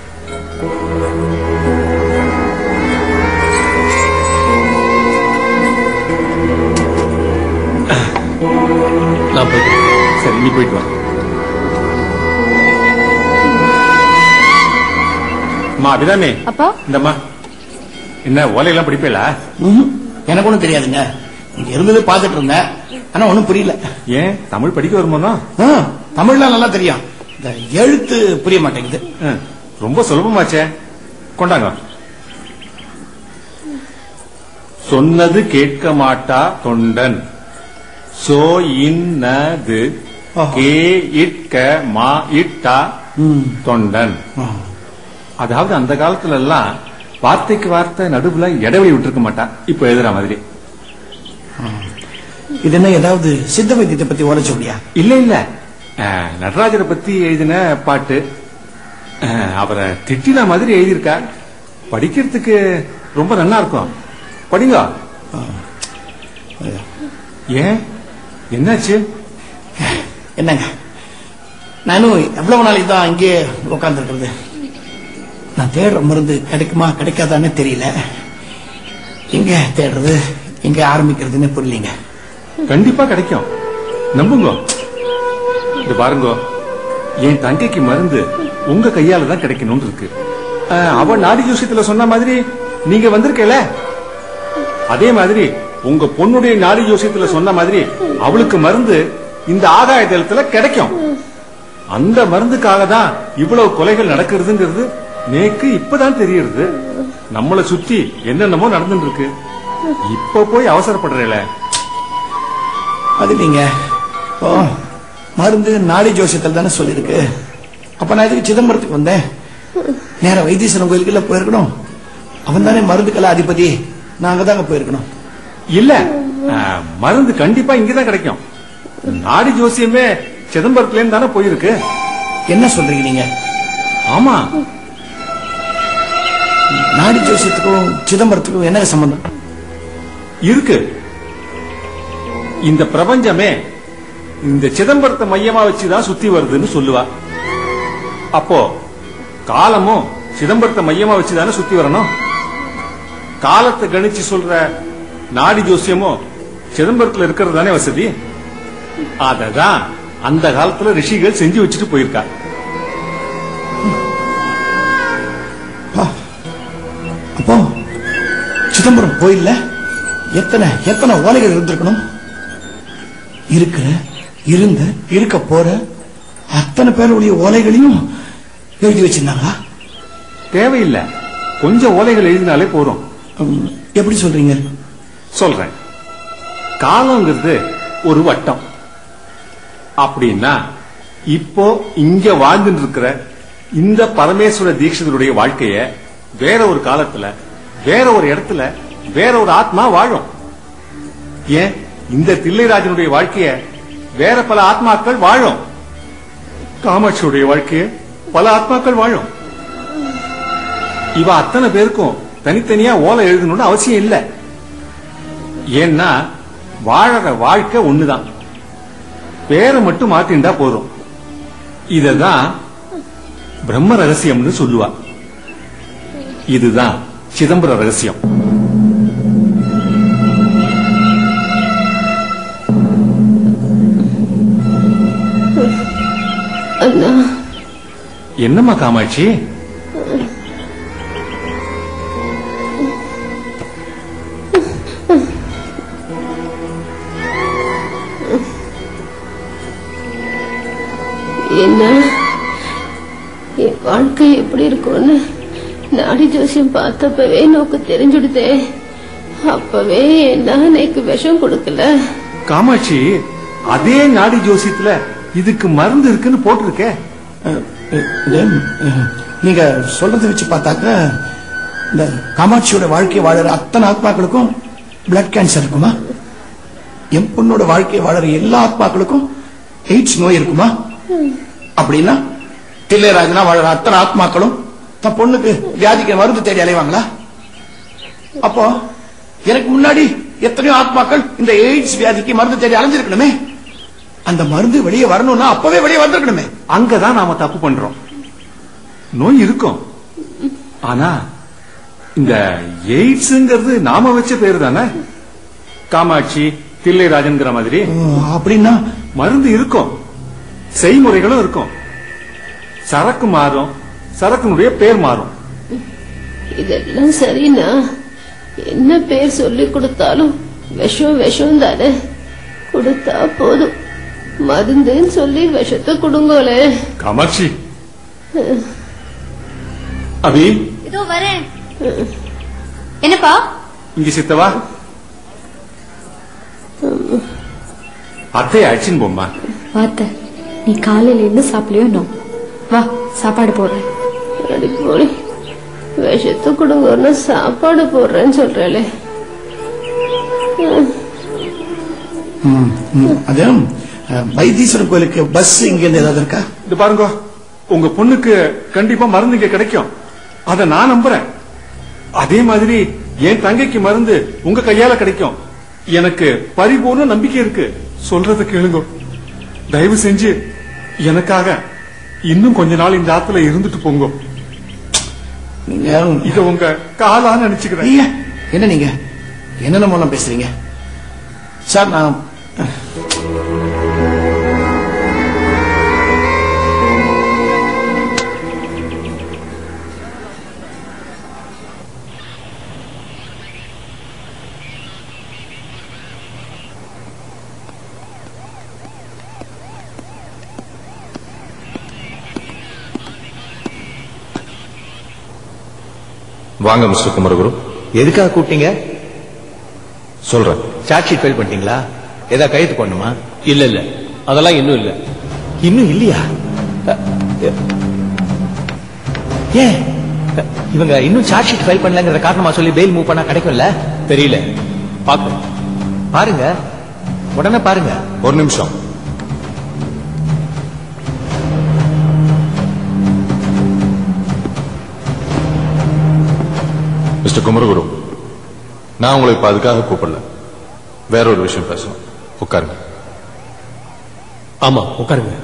நான் போயிட்டு சரி, நீ போயிட்டு வா. அம்மா அபிராமி, அப்பா இந்தம்மா, என்ன ஓலையெல்லாம் படிப்பேல? எனக்கு ஒண்ணும் தெரியாதுங்க. இங்க இருந்தது பாத்துட்டு இருந்தேன், ஆனா ஒண்ணும் புரியல. ஏன், தமிழ் படிக்க வருமானா? தமிழ்லாம் நல்லா தெரியும், இந்த எழுத்து புரிய மாட்டேங்குது. ரொம்ப சுலபமாச்சே, கொண்டாங்க. சொன்னது கேட்க மாட்டா தொண்டன், சோ இன்னது கே இட்க மா இட்டா தொண்டன். அதாவது அந்த காலத்துல எல்லாம் வார்த்தைக்கு வார்த்தை நடுவுல இடைவெளி விட்டுருக்க மாட்டா, இப்ப எழுதுற மாதிரி. இது என்ன, ஏதாவது சித்த வைத்தியத்தை பத்தி ஓலை சொல்லியா? இல்ல இல்ல, நடராஜரை பத்தி எழுதின பாட்டு. அவரை திட்டின மாதிரி எழுதியிருக்கா. படிக்கிறதுக்கு ரொம்ப நல்லா இருக்கும், படிங்க. ஏன், என்னாச்சு? என்னங்க, நானும் எவ்வளவு நாளைக்கு தான் இங்கே உட்கார்ந்து இருக்கிறது. நான் தேடுற மருந்து கிடைக்குமா கிடைக்காதான்னு தெரியல. எங்க தேடுறது, எங்க ஆரம்பிக்கிறதுன்னு புரியலீங்க. கண்டிப்பா கிடைக்கும், நம்புங்க. இது பாருங்க, என் தங்கைக்கு மருந்து உங்க கையால தான் கிடைக்கணும்னு இருக்கு. அவ நாடி ஜோசியத்துல சொன்ன மாதிரி நீங்க வந்திருக்கல, அதே மாதிரி உங்க பொண்ணுடைய நாடி ஜோசியத்துல சொன்ன மாதிரி அவளுக்கு மருந்து இந்த ஆகாய தளத்துல கிடைக்கும். அந்த மருந்துக்காக தான் இவ்வளவு கொலைகள் நடக்கிறதுங்கிறது நேக்கு இப்பதான் தெரியுது. நம்மளை சுத்தி என்னென்னமோ நடந்துட்டு இருக்கு. இப்ப போய் அவசரப்படுறேல. அது நீங்க மருந்து நாடி ஜோசியத்தில் தானே சொல்லிருக்கு. அப்ப நான் இதுக்கு சிதம்பரத்துக்கு வந்தேன். நேர வைத்தீஸ்வரன் கோயிலுக்கு போயிருக்கணும். அவன் தானே மருந்துக்கெல்லாம் அதிபதி, நாங்க தாங்க போயிருக்கணும். இல்ல, மருந்து கண்டிப்பா இங்கதான் கிடைக்கும். நாடி ஜோசியமே சிதம்பரத்துல தானே போயிருக்கு. என்ன சொல்றீங்க நீங்க? ஆமா, நாடி ஜோசியத்துக்கும் சிதம்பரத்துக்கும் என்ன சம்பந்தம் இருக்கு? இந்த பிரபஞ்சமே இந்த சிதம்பரத்தை மையமா வச்சுதான் சுத்தி வருதுன்னு சொல்லுவா. அப்போ காலமும் சிதம்பரத்தை மையமா வச்சுதானே சுத்தி வரணும். காலத்தை கணிச்சு சொல்ற நாடி ஜோசியமும் சிதம்பரத்துல இருக்கிறது தானே வசதி. அததான் அந்த காலத்துல ரிஷிகள் செஞ்சு வச்சுட்டு போயிருக்கா. அப்போ சிதம்பரம் கோயில்ல எத்தனை எத்தனை ஓலைகள் இருந்திருக்கணும்? இருக்கிற இருந்த இருக்க போற அத்தனை பேருடைய ஓலைகளையும் எழுதி வச்சிருந்தாங்களா? தேவையில்லை, கொஞ்சம் ஓலைகள் எழுதினாலே போறோம். எப்படி சொல்றீங்க? சொல்றேன். காலங்கிறது ஒரு வட்டம். அப்படின்னா இப்போ இங்க வாழ்ந்துட்டு இருக்கிற இந்த பரமேஸ்வர தீட்சிதருடைய வாழ்க்கைய வேற ஒரு காலத்துல வேற ஒரு இடத்துல வேற ஒரு ஆத்மா வாழும். ஏன், இந்த தில்லைராஜனுடைய வாழ்க்கைய வேற பல ஆத்மாக்கள் வாழும். காமாட்சியுடைய வாழ்க்கைய பல ஆத்மாக்கள் வாழும். இவ அத்தனை பேருக்கும் தனித்தனியா ஓலை எழுதணும்னு அவசியம் இல்லை. ஏன்னா வாழற வாழ்க்கை ஒண்ணுதான், பேரை மட்டும் மாத்திண்டா போதும். இததான் பிரம்ம ரகசியம்னு சொல்லுவா. இதுதான் சிதம்பர ரகசியம். என்னம்மா காமாட்சி? என்ன, என் வாழ்க்கை எப்படி இருக்கும்னு நாடி ஜோசியம் பார்த்தப்பவே நோக்கு தெரிஞ்சுடுதே. அப்பவே என்ன எனக்கு விஷம் கொடுக்கல. காமாட்சி, அதே நாடி ஜோசியத்துல இதுக்கு மருந்து இருக்குன்னு போட்டிருக்க. நீங்க சொல்றதை வச்சு பார்த்தாக்க இந்த காமாட்சியோட வாழ்க்கை வாழற அத்தனை ஆத்மாக்களுக்கும் பிளட் கேன்சர் இருக்குமா? என் பொண்ணோட வாழ்க்கை வாழற எல்லா ஆத்மாக்களுக்கும் எய்ட்ஸ் நோய் இருக்குமா? அப்படின்னா தில்லைராஜனா வாழற அத்தனை ஆத்மாக்களும் தன் பொண்ணுக்கு வியாதிக்கு மருந்து தேடி அலைவாங்களா? அப்போ எனக்கு முன்னாடி எத்தனையோ ஆத்மாக்கள் இந்த எய்ட்ஸ் வியாதிக்கு மருந்து தேடி அலைஞ்சிருக்கணுமே. அந்த மருந்து வெளியே வரணும்னா அப்பவே வெளியே வந்திருக்கணுமே. அங்கதான் நாம தப்பு பண்றோம். நோய் இருக்கும், ஆனா இந்த எய்ட்ஸ்ங்கிறது நாம வச்ச பேரு தானே. காமாட்சி தில்லைராஜன்கிற மாதிரி. அப்படின்னா மருந்து இருக்கும், செய்முறைகளும் இருக்கும். சரக்கு மாறும், சரக்குனுடைய பேர் மாறும். இதெல்லாம் சரிண்ணா. என்ன பேர் சொல்லி கொடுத்தாலும் விஷம் விஷம் தானே. கொடுத்தா போதும். மருந்துன்னு சொல்லி விஷத்தை கொடுங்கோலே. காமாட்சி. அபி இதோ வரேன். என்னப்பா? இங்க சித்தவா. அத்தையை அடிச்சின் போம்மா. வாத்த நீ காலையில இருந்து சாப்பிடலையோ? நோ, வா சாப்பாடு போடுறேன். அடி போடி, விஷத்தை கொடுங்கன்னு சாப்பாடு போடுறேன்னு சொல்றேன். அது வைத்தீஸ்வரன் கோயிலுக்கு பஸ் இங்க இருந்து ஏதாவது இருக்கா? இது பாருங்க, உங்க பொண்ணுக்கு கண்டிப்பா மருந்து இங்க கிடைக்கும். அத நான் நம்புறேன். அதே மாதிரி என் தங்கைக்கு மருந்து உங்க கையால கிடைக்கும். எனக்கு பரிபூர்ண நம்பிக்கை இருக்கு. சொல்றத கேளுங்க, தயவு செஞ்சு எனக்காக இன்னும் கொஞ்ச நாள் இந்த ஆத்துல இருந்துட்டு போங்க. இத உங்க காலா நினைச்சுக்கிறேன். என்ன நீங்க என்னென்ன மூலம் பேசுறீங்க சார்? நான் வாங்க மிஸ்டர் குமரகுரு. எதுக்காக கூப்பிட்டீங்க? சொல்றேன். சார்ஜ் ஷீட் ஃபைல் பண்ணிட்டீங்களா? ஏதா கையெழுத்து போடணுமா? இல்ல இல்ல, அதெல்லாம் இன்னும் இல்ல. இன்னும் இல்லையா? ஏன் இவங்க இன்னும் சார்ஜ் ஷீட் ஃபைல் பண்ணலங்கிற காரணமா சொல்லி பெயில் மூவ் பண்ணா கிடைக்கும்ல? தெரியல, பாக்க பாருங்க, உடனே பாருங்க. ஒரு நிமிஷம். மிஸ்டர் குமரகுரு, நான் உங்களை இப்ப அதுக்காக கூப்பிடல, வேற ஒரு விஷயம் பேசணும். உட்காருங்க. ஆமா உட்காருங்க.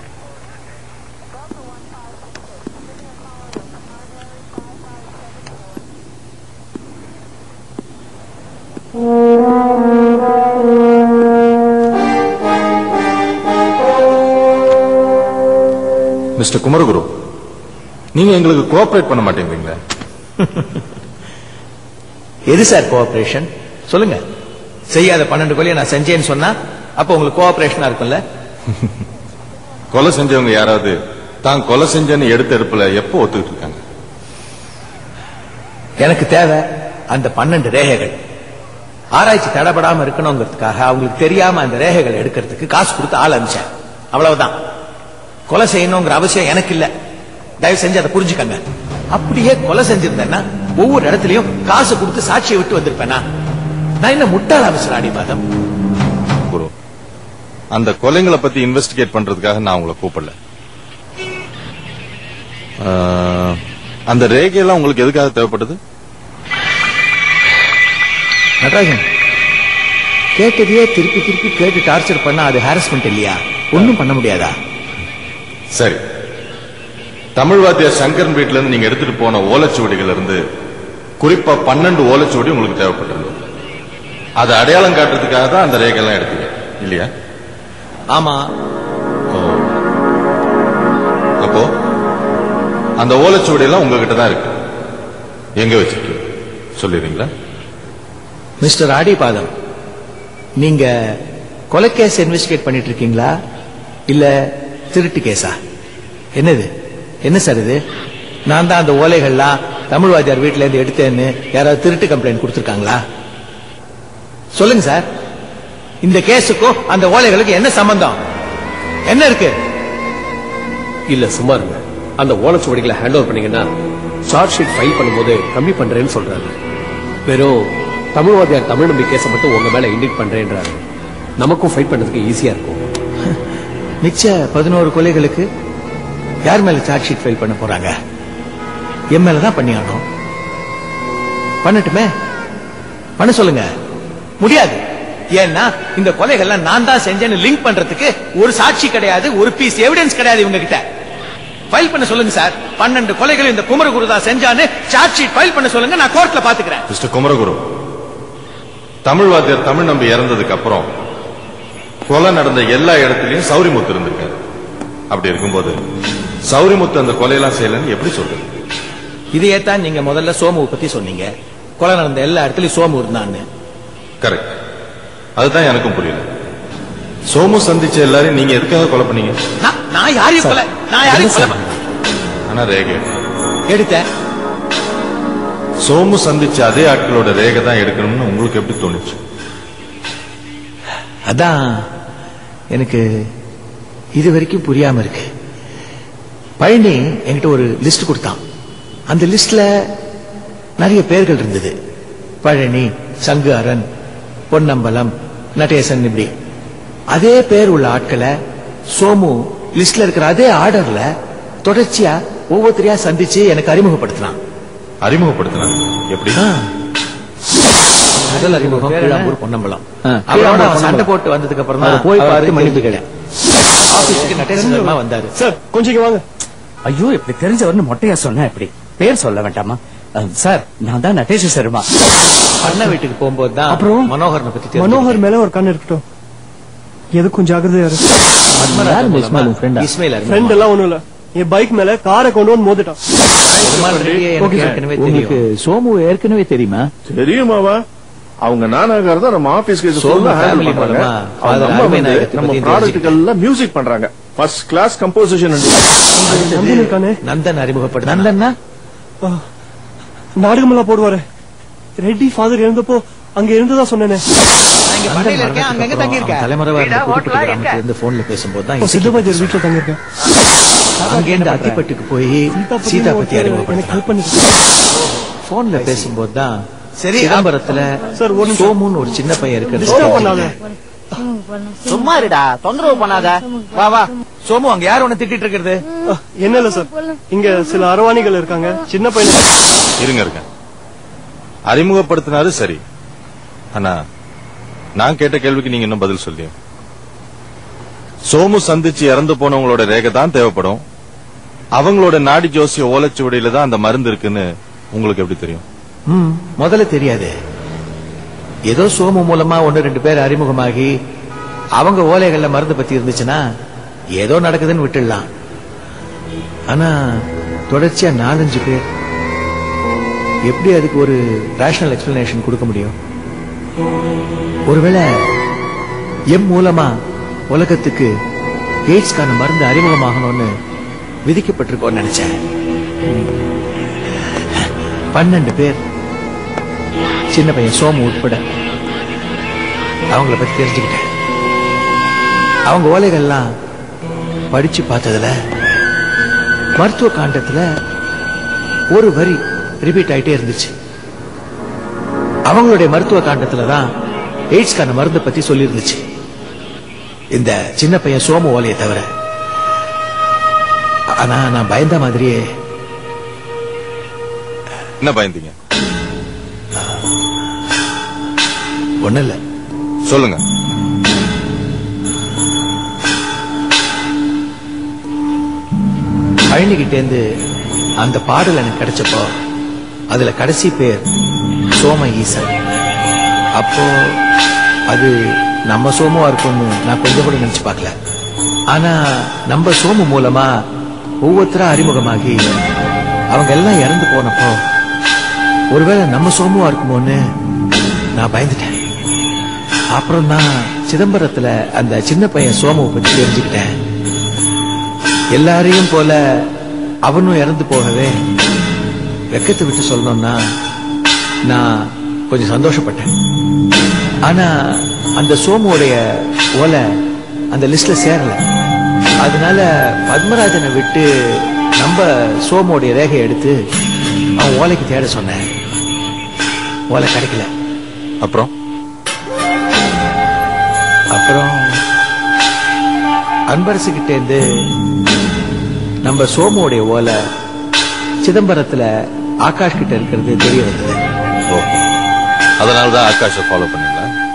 மிஸ்டர் குமரகுரு, நீங்க எங்களுக்கு கோஆபரேட் பண்ண மாட்டேங்கிறீங்களா? எது சார் கோஆபரேஷன்? சொல்லுங்க. செய்யாத பன்னெண்டு கொலையை நான் செஞ்சேன்னு சொன்னா அப்ப உங்களுக்கு கோஆபரேஷனா இருக்கும்ல? கொலை செஞ்சவங்க யாராவது தான் கொலை செஞ்சேன்னு எடுத்த எடுப்புல எப்போ ஒத்துக்கிட்டு இருக்காங்க? எனக்கு தேவை அந்த பன்னெண்டு ரேகைகள். ஆராய்ச்சி தடைபடாம இருக்கணுங்கிறதுக்காக அவங்களுக்கு தெரியாம அந்த ரேகைகளை எடுக்கிறதுக்கு காசு கொடுத்து ஆள் அனுப்பிச்சேன். அவ்வளவுதான். கொலை செய்யணுங்கிற அவசியம் எனக்கு இல்ல. தயவு செஞ்சு அதை புரிஞ்சுக்கங்க. அப்படியே கொலை செஞ்சிருந்தேன்னா ஒவ்வொரு இடத்துலயும் காசு கொடுத்து சாட்சியை விட்டு வந்திருப்பேனா? நான் என்ன முட்டாள் அவசர அடிபாதம்? குரு, அந்த கொலைங்களை பத்தி இன்வெஸ்டிகேட் பண்றதுக்காக நான் உங்களை கூப்பிடல. அந்த ரேகையெல்லாம் உங்களுக்கு எதுக்காக தேவைப்படுது? நடராஜன், கேட்டதையே திருப்பி திருப்பி கேட்டு டார்ச்சர் பண்ணா அது ஹாரஸ்மெண்ட் இல்லையா? ஒன்னும் பண்ண முடியாதா? சரி, தமிழ் வாத்தியார் சங்கரன் வீட்டுல இருந்து நீங்க எடுத்துட்டு போன ஓலைச்சுவடிகள் இருந்து குறிப்பா பன்னெண்டு ஓலைச்சுவடி உங்களுக்கு தேவைப்பட்டிருந்தது. அதை அடையாளம் காட்டுறதுக்காக தான் அந்த ரேகையெல்லாம் எடுத்தீங்க இல்லையா? ஆமா. அப்போ அந்த ஓலைச்சுவடி எல்லாம் உங்ககிட்ட தான் இருக்கு. எங்க வச்சிருக்கீங்க சொல்லிடுறீங்களா? மிஸ்டர் ஆடிபாதம், நீங்க கொலை கேஸ் இன்வெஸ்டிகேட் பண்ணிட்டு இருக்கீங்களா இல்ல திருட்டு கேஸா? என்னது என்ன சார் இது? நான் தான் அந்த ஓலைகள்லாம் தமிழ்வாதியார் வீட்டுல இருந்து எடுத்தேன்னு யாராவது திருட்டு கம்ப்ளைண்ட் கொடுத்திருக்காங்களா? சொல்லுங்க சார். இந்த கேஸுக்கும் அந்த ஓலைகளுக்கு என்ன சம்பந்தம்? என்ன இருக்கு? இல்ல சும்மா இருங்க. அந்த ஓலைச்சுவடிகளை ஹேண்ட் ஓவர் பண்ணீங்கன்னா சார்ஜ் ஷீட் ஃபைல் பண்ணும்போது கம்மி பண்றேன்னு சொல்றாங்க. வெறும் தமிழ்வாதியார் தமிழ் நம்பி கேஸை மட்டும் உங்க மேல இண்டிக் பண்றேன்றாங்க. நமக்கும் ஃபைட் பண்றதுக்கு ஈஸியா இருக்கும். மிச்ச பதினோரு கொலைகளுக்கு யார் மேல சார்ஜ் ஷீட் ஃபைல் பண்ண போறாங்க? என் மேலதான் பண்ணி ஆகணும். பண்ணட்டுமே, பண்ண சொல்லுங்க. முடியாது. ஏன்னா இந்த கொலைகள்லாம் நான் தான் செஞ்சேன்னு லிங்க் பண்றதுக்கு ஒரு சாட்சி கிடையாது, ஒரு பீஸ் எவிடன்ஸ் கிடையாது இவங்க கிட்ட. ஃபைல் பண்ண சொல்லுங்க சார். பன்னெண்டு கொலைகள் இந்த குமரகுரு தான் செஞ்சான்னு சார்ஜ் ஷீட் ஃபைல் பண்ண சொல்லுங்க, நான் கோர்ட்ல பாத்துக்கிறேன். மிஸ்டர் குமரகுரு, தமிழ் வாத்தியார் தமிழ் நம்பி இறந்ததுக்கு அப்புறம் கொலை நடந்த எல்லா இடத்துலயும் சௌரிமுத்து இருந்திருக்காரு. அப்படி இருக்கும்போது சௌரிமுத்து அந்த கொலையெல்லாம் செய்யலன்னு எப்படி சொல்றது? இதையே தான் நீங்க முதல்ல சோமுவை பத்தி சொன்னீங்க. கொலை நடந்த எல்லா இடத்துலயும் சோமு இருந்தான்னு. கரெக்ட். அதுதான் எனக்கும் புரியல. சோமு சந்திச்ச எல்லாரையும் நீங்க எதுக்காக கொலை பண்ணீங்க? நான் யாரையும் கொலை நான் யாரையும் கொலை பண்ண. ஆனா ரேகை எடுத்தேன். சோமு சந்திச்ச அதே ஆட்களோட ரேகை தான் எடுக்கணும்னு உங்களுக்கு எப்படி தோணுச்சு? அதான் எனக்கு இது வரைக்கும் புரியாம இருக்கு. பழனி என்கிட்ட ஒரு லிஸ்ட் கொடுத்தான். அந்த லிஸ்ட்ல நிறைய பேர்கள் இருந்தது. பழனி, சங்கு அரண், பொன்னம்பலம், நடேசன், இப்படி அதே பேர் உள்ள ஆட்களை சோமு லிஸ்ட்ல இருக்கிற அதே ஆர்டர்ல தொடர்ச்சியா ஒவ்வொருத்தரையா சந்திச்சு எனக்கு அறிமுகப்படுத்தினான். அறிமுகப்படுத்தினான் எப்படி? முதல் அறிமுகம் கீழாம்பூர் பொன்னம்பலம். அவரோட சண்டை போட்டு வந்ததுக்கு அப்புறம் தான் போய் பார்த்து மன்னிப்பு கேட்டேன். ஆபீஸ்க்கு நடேசன் சர்மா வந்தாரு. சார் கொஞ்சம் வாங்க. ஐயோ, இப்படி தெரிஞ்சவர்னு மொட்டையா சொன்ன எப்படி? பேர் சொல்ல வேண்டாமா? சார், நான் தான் நடேஷ் சர்மா. அண்ணா வீட்டுக்கு போகும்போது தான் அப்புறம் மனோகர் பத்தி மனோகர் மேல ஒரு கண்ணு இருக்கட்டும். எதுக்கும் ஜாகிரதையா இருக்கு. ஃப்ரெண்ட் எல்லாம் ஒண்ணும் இல்ல. என் பைக் மேல காரை கொண்டு வந்து மோதிட்டான். உங்களுக்கு சோமு ஏற்கனவே தெரியுமா? தெரியுமாவா? அவங்க நானாக தான் நம்ம ஆபீஸ்க்கு நம்ம ப்ராடக்ட்டுக்கு எல்லாம் மியூசிக் பண்றாங்க. First class composition. நந்தன் அறிமுகப்பட்ட நந்தன்னா நாடகம் எல்லாம் போடுவாரு. ரெட்டி ஃபாதர் இருந்தப்போ அங்க இருந்ததா சொன்னேனே. சித்தபாஜர் வீட்டுல தங்க இருக்கேன். அங்கிருந்து அத்திப்பட்டுக்கு போய் சீதா பத்தி அறிமுகப்படுத்த போன்ல பேசும்போது தான் சரி சிதம்பரத்துல சோமுன்னு ஒரு சின்ன பையன் இருக்கிறது. சும்மா இருடா, தொந்தரவு பண்ணாத. வா வா. சோமு, அங்க யார் உன்னை திட்டிட்டு இருக்கிறது? என்ன இல்ல சார், இங்க சில அரவாணிகள் இருக்காங்க. சின்ன பையன் இருங்க இருங்க. அறிமுகப்படுத்தினாரு சரி, ஆனா நான் கேட்ட கேள்விக்கு நீங்க இன்னும் பதில் சொல்லிய. சோமு சந்திச்சு இறந்து போனவங்களோட ரேகை தான் தேவைப்படும். அவங்களோட நாடி ஜோசிய ஓலைச்சுவடியில தான் அந்த மருந்து இருக்குன்னு உங்களுக்கு எப்படி தெரியும்? முதல்ல தெரியாது. ஏதோ சோமு மூலமா ஒன்னு ரெண்டு பேர் அறிமுகமாகி அவங்க ஓலைகள்ல மருந்து பத்தி இருந்துச்சுன்னா ஏதோ நடக்குதுன்னு விட்டுடலாம். ஆனா தொடர்ச்சியா நாலஞ்சு பேர், எப்படி அதுக்கு ஒரு ரேஷனல் எக்ஸ்பிளனேஷன் கொடுக்க முடியும்? ஒருவேளை எம் மூலமா உலகத்துக்கு எய்ட்ஸ்கான மருந்து அறிமுகமாகணும்னு விதிக்கப்பட்டிருக்கோன்னு நினைச்சேன். பன்னெண்டு பேர், சின்ன பையன் சோமு உட்பட, அவங்கள பத்தி தெரிஞ்சுக்கிட்டேன். அவங்க ஓலைகள்லாம் படிச்சு பார்த்ததுல மருத்துவ காண்டத்துல ஒரு வரி ரிப்பீட் ஆயிட்டே இருந்துச்சு. அவங்களுடைய மருத்துவ காண்டத்துல தான் எய்ட்ஸ்கான மருந்து பத்தி சொல்லி இருந்துச்சு, இந்த சின்ன பையன் சோமு ஓலையை தவிர. ஆனா நான் பயந்த மாதிரியே. என்ன பயந்தீங்க? ஒண்ணு இல்ல, சொல்லுங்க. பழனிக்கிட்டேந்து அந்த பாடல் எனக்கு கிடைச்சப்போ அதுல கடைசி பேர் சோம ஈசன். அப்போ அது நம்ம சோமுவா இருக்கும்னு நான் கொஞ்சம் கூட நினைச்சு பார்க்கல. ஆனா நம்ம சோமு மூலமா ஒவ்வொருத்தரா அறிமுகமாகி அவங்க எல்லாம் இறந்து போனப்போ ஒருவேளை நம்ம சோமுவா இருக்குமோன்னு நான் பயந்துட்டேன். அப்புறம் தான் சிதம்பரத்துல அந்த சின்ன பையன் சோமுவை பற்றி தெரிஞ்சுக்கிட்டேன். எல்லாரையும் போல அவனும் இறந்து போகவே வெக்கத்தை விட்டு சொல்லணும்னா நான் கொஞ்சம் சந்தோஷப்பட்டேன். ஆனா அந்த சோமுடைய ஓலை அந்த லிஸ்ட்ல சேரல. அதனால பத்மராஜனை விட்டு நம்ம சோமுடைய ரேகை எடுத்து அவன் ஓலைக்கு தேட சொன்னேன். ஓலை கிடைக்கல. அப்புறம் அப்புறம் அன்பரசு கிட்ட இருந்து நம்ம சோமுடைய ஓலை சிதம்பரத்துல ஆகாஷ் கிட்ட இருக்கிறது தெரிய வந்தது. அதனாலதான் ஆகாஷை ஃபாலோ பண்ணீங்களா?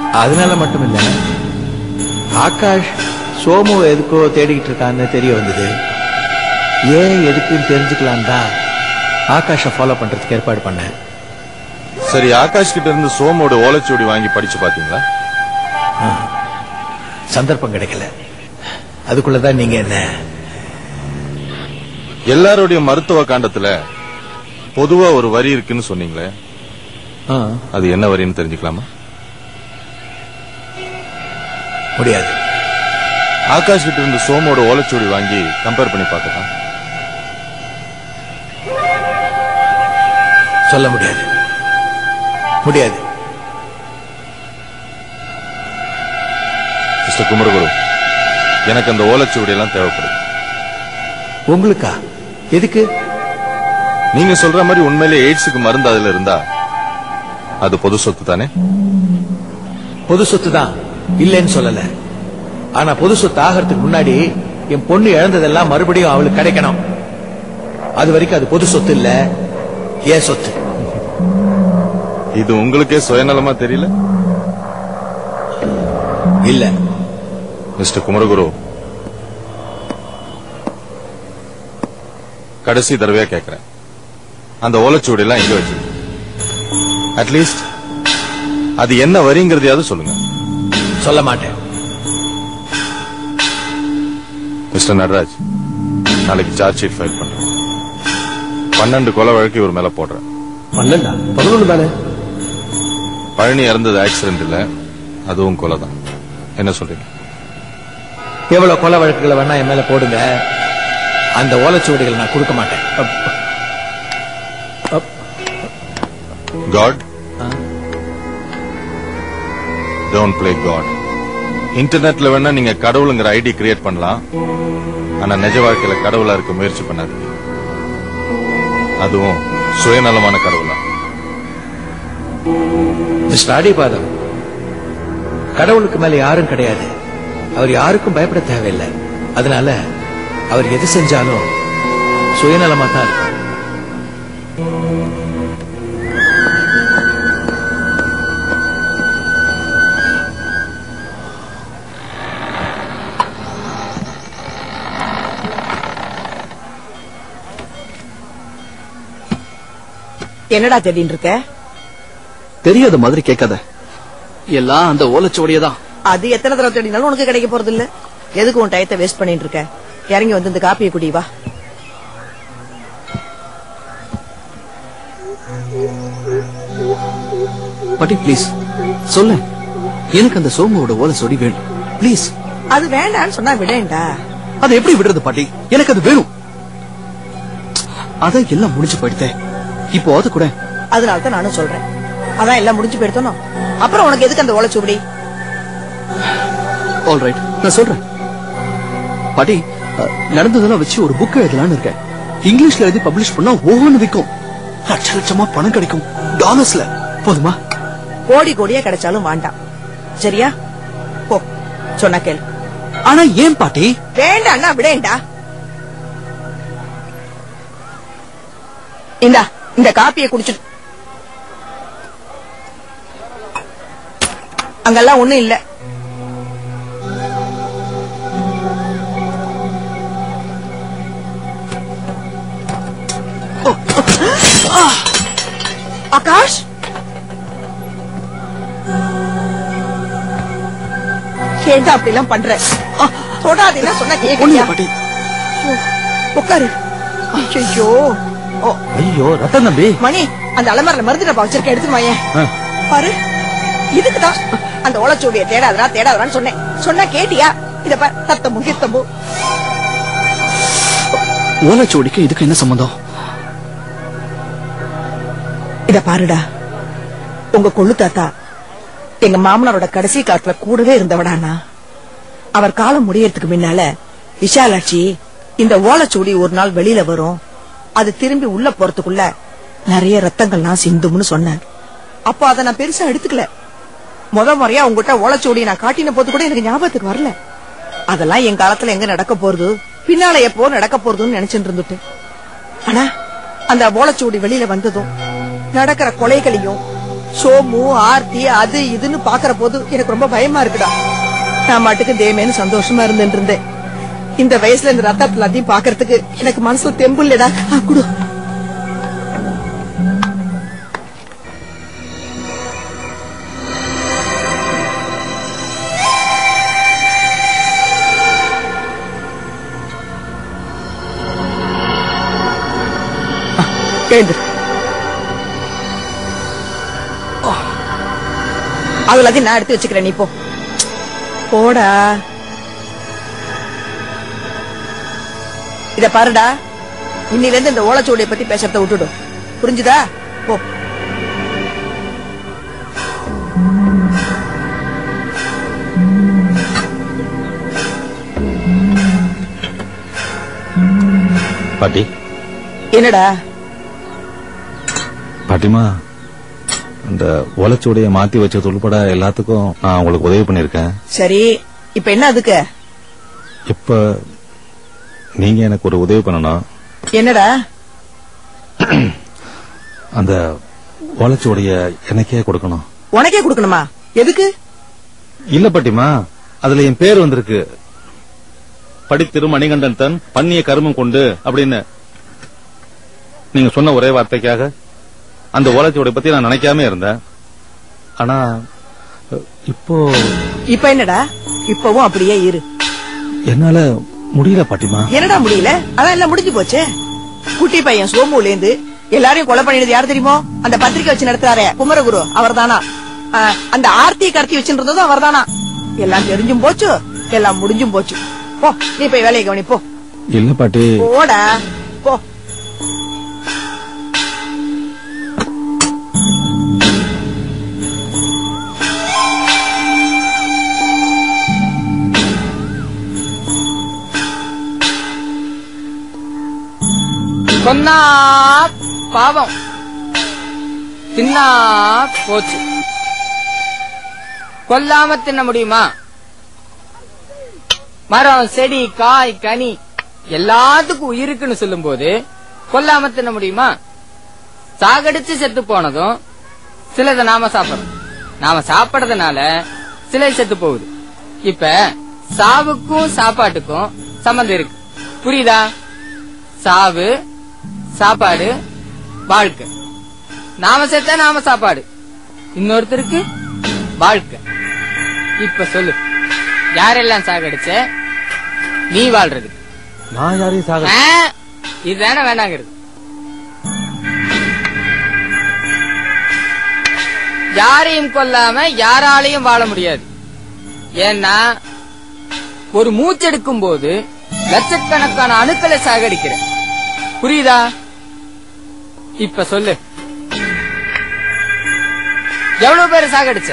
அதனால மட்டும் இல்ல, ஆகாஷ் சோமு எதுக்கோ தேடிக்கிட்டு இருக்கான்னு தெரிய வந்தது. ஏன் எதுக்குன்னு தெரிஞ்சுக்கலாம் தான் ஆகாஷை ஃபாலோ பண்றதுக்கு ஏற்பாடு பண்ணேன். சரி, ஆகாஷ் கிட்ட இருந்து சோமோட ஓலைச்சுவடி வாங்கி படிச்சு பாத்தீங்களா? சந்தர்ப்பம் கிடைக்கல. அதுக்குள்ளதான் நீங்க என்ன? எல்லாருடைய மருத்துவ காண்டத்துல பொதுவா ஒரு வரி இருக்குன்னு சொன்னீங்களே, அது என்ன வரின்னு தெரிஞ்சுக்கலாமா? முடியாது. ஆகாஷ் கிட்ட இருந்து சோமோட ஓலைச்சுவடி வாங்கி கம்பேர் பண்ணி பார்க்கலாம். சொல்ல முடியாது. முடியாது. மிஸ்டர் குமரகுரு, எனக்கு அந்த ஓலைச்சுவடி எல்லாம் தேவைப்படுது. உங்களுக்கா? எதுக்கு? நீங்க சொல்ற மாதிரி உண்மையிலே எய்ட்ஸுக்கு மருந்து அதுல இருந்தா அது பொது சொத்து தானே? பொது சொத்து தான், இல்லைன்னு சொல்லல. ஆனா பொது சொத்து ஆகிறதுக்கு முன்னாடி என் பொண்ணு இழந்ததெல்லாம் மறுபடியும் அவளுக்கு கிடைக்கணும். அது வரைக்கும் அது பொது சொத்து இல்ல, ஏன் சொத்து. இது உங்களுக்கே சுயநலமா தெரியல? இல்ல. மிஸ்டர் குமரகுரு, கடைசி தடவையா கேட்கிறேன், அந்த ஓலைச்சுவடி எல்லாம் எங்க வச்சு? அட்லீஸ்ட் அது என்ன வரிங்கிறதையாவது சொல்லுங்க. சொல்ல மாட்டேன். மிஸ்டர் நடராஜ், நாளைக்கு சார்ஜ் ஷீட் ஃபைல் பண்றேன். பன்னெண்டு கொலை வழக்கு இவர் மேல போடுறேன். பன்னெண்டா? பதினொன்று தானே? பழனி இறந்தது ஆக்சிடென்ட் இல்ல, அதுவும் கொலை தான். என்ன சொல்றீங்க? எவ்வளவு கொலை வழக்குகளை வேணா என் மேல போடுங்க, அந்த ஓலைச்சுவடிகளை நான் கொடுக்க மாட்டேன். God? Don't play God. இன்டர்நெட்ல வேணா நீங்க கடவுளுங்கிற ஐடி கிரியேட் பண்ணலாம், ஆனா நிஜ வாழ்க்கையில கடவுளா இருக்க முயற்சி பண்ணாதீங்க. அதுவும் சுயநலமான கடவுளா. மிஸ்டர் அடிபாதம், கடவுளுக்கு மேல யாரும் கிடையாது. அவர் யாருக்கும் பயப்பட தேவையில்லை. அதனால அவர் எது செஞ்சாலும் சுயநலமா தான் இருக்கும். என்னடா தேடின்னு இருக்க? தெரியாத மாதிரி கேட்காத, எல்லாம் அந்த ஓலைச்சுவடியே தான். அது எத்தனை தடவை தேடினாலும் உனக்கு கிடைக்க போறது இல்ல. எதுக்கு உன் டயத்தை வேஸ்ட் பண்ணிட்டு இருக்க? இறங்கி வந்து இந்த காப்பியை குடி வா. பாட்டி பிளீஸ் சொல்ல, எனக்கு அந்த சோமுவோட ஓலைச்சுவடி வேணும் பிளீஸ். அது வேண்டான்னு சொன்னா விடேண்டா. அதை எப்படி விடுறது பாட்டி? எனக்கு அது வேணும். அதான் எல்லாம் முடிஞ்சு போயிடுதே, இப்போ அது கூட. அதனாலதான் நானும் சொல்றேன், அதான் எல்லாம் முடிஞ்சு போயிடுத்தோம். அப்புறம் உனக்கு எதுக்கு அந்த ஓலைச்சுவடி? ஆல் ரைட், நான் சொல்றேன். பாட்டி, நடந்ததெல்லாம் வச்சு ஒரு புக் எழுதலான்னு இருக்கேன். இங்கிலீஷ்ல எழுதி பப்ளிஷ் பண்ணா ஓஹோன்னு விற்கும், லட்ச லட்சமா பணம் கிடைக்கும் டாலர்ஸ்ல. போதுமா? கோடி கோடியா கிடைச்சாலும் வேண்டாம், சரியா? போ, சொன்னா கேளு. ஆனா ஏன் பாட்டி? வேண்டாண்ணா விடேண்டா. இந்தா இந்த காப்பியை குடிச்சிட்டு. அங்கெல்லாம் ஒண்ணும் இல்ல. ஆகாஷ், ஏண்டா அப்படி எல்லாம் பண்ற? தொடாதீன்னா சொன்னா கேட்கலையா? உட்காரு. ஐயோ ஐயோ ரத்தம் தம்பி. மணி, அந்த அலமாரில மருந்து டப்பா வச்சிருக்க, எடுத்து வாயேன். பாரு, இதுக்குதான் அந்த ஓலைச்சுவடியை தேடாதரா தேடாதரான்னு சொன்னேன். சொன்னா கேட்டியா? இத பாரு, தத்தமும் கித்தமும். ஓலைச்சுவடிக்கு இதுக்கு என்ன சம்பந்தம்? இத பாருடா, உங்க கொள்ளு தாத்தா எங்க மாமனாரோட கடைசி காலத்துல கூடவே இருந்தவடானா. அவர் காலம் முடியறதுக்கு முன்னால விஷாலாட்சி இந்த ஓலைச்சுவடி ஒரு நாள் வெளியில வரும், அது திரும்பி உள்ள போறதுக்குள்ள நிறைய ரத்தங்கள்லாம் சிந்தும்னு சொன்னார். அப்போ அதை நான் பெருசா எடுத்துக்கல. முத முறையா உங்ககிட்ட ஓலைச்சுவடி நான் காட்டின போது கூட எனக்கு ஞாபகத்துக்கு வரல. அதெல்லாம் என் காலத்துல எங்க நடக்க போறது, பின்னால எப்போ நடக்க போறதுன்னு நினைச்சிட்டு இருந்துட்டு. ஆனா அந்த ஓலைச்சுவடி வெளியில வந்ததும் நடக்கிற கொலைகளையும் சோமு ஆர்த்தி அது இதுன்னு பாக்குற போது எனக்கு ரொம்ப பயமா இருக்குடா. நான் மாட்டுக்கு தேமேன்னு சந்தோஷமா இருந்துட்டு இருந்தேன். இந்த வயசுல இந்த ரத்தத்தை எல்லாத்தையும் பாக்குறதுக்கு எனக்கு மனசுல தெம்பு இல்லடா. குடு. அதுலதையும் நான் எடுத்து வச்சுக்கிறேன். நீ போ போடா. இத பாருடா, இன்னில இருந்து இந்த ஓலைச்சுவடியை பத்தி பேசுறத விட்டுடும். புரிஞ்சுதா? போ. பாட்டி. என்னடா? பாட்டிமா, இந்த ஓலைச்சுவடிய மாத்தி வச்சது உள்பட எல்லாத்துக்கும் நான் உங்களுக்கு உதவி பண்ணிருக்கேன். சரி, இப்ப என்ன அதுக்கு? இப்ப நீங்க எனக்கு ஒரு உதவி பண்ணணும். என்னடா? அந்த ஓலைச்சுவடிய எனக்கே கொடுக்கணும். உனக்கே கொடுக்கணுமா? எதுக்கு? இல்ல பாட்டிமா, அதுல என் பேர் வந்திருக்கு. படித்திரு மணிகண்டன் தன் பண்ணிய கருமம் கொண்டு அப்படின்னு நீங்க சொன்ன ஒரே வார்த்தைக்காக அந்த ஓலைச்சுவடியை பத்தி நான் நினைக்காம இருந்தேன். ஆனா இப்போ இப்ப என்னடா? இப்பவும் அப்படியே இரு. என்னால முடியல பாட்டிமா. என்னடா முடியல? அதான் எல்லாம் முடிஞ்சு போச்சே. குட்டி பையன் சோமுல இருந்து எல்லாரையும் கொலை பண்ணினது யார் தெரியுமோ? அந்த பத்திரிக்கை வச்சு நடத்துறாரே குமரகுரு, அவர் தானா? அந்த ஆர்த்தியை கடத்தி வச்சுருந்ததும் அவர் தானா? எல்லாம் தெரிஞ்சும் போச்சு, எல்லாம் முடிஞ்சும் போச்சு. போ, நீ போய் வேலையை கவனி போ. இல்ல பாட்டி. போடா போ. கொன்னா பாவம், தின்னா போச்சு. கொல்லாம தின்ன முடியுமா? மரம் செடி காய் கனி எல்லாத்துக்கும் உயிருக்குன்னு சொல்லும் போது கொல்லாம தின்ன முடியுமா? சாகடிச்சு செத்து போனதும் சிலதை நாம சாப்பிடறோம். நாம சாப்பிடறதுனால சிலை செத்து போகுது. இப்ப சாவுக்கும் சாப்பாட்டுக்கும் சம்பந்தம் இருக்கு. புரியுதா? சாவு, சாப்பாடு, வாழ்க்கை. நாம செத்த நாம சாப்பாடு, இன்னொருத்தருக்கு வாழ்க்கை. இப்ப சொல்லு, யாரெல்லாம் சாகடிச்ச? நீ வாழ்றது. நான் யாரையும் சாக இதுதானே வேணாங்கிறது. யாரையும் கொல்லாம யாராலையும் வாழ முடியாது. ஏன்னா ஒரு மூச்செடுக்கும் போது லட்சக்கணக்கான அணுக்களை சாகடிக்கிற. புரியுதா? இப்ப சொல்லு, எவ்வளவு பேர் சாகடிச்ச?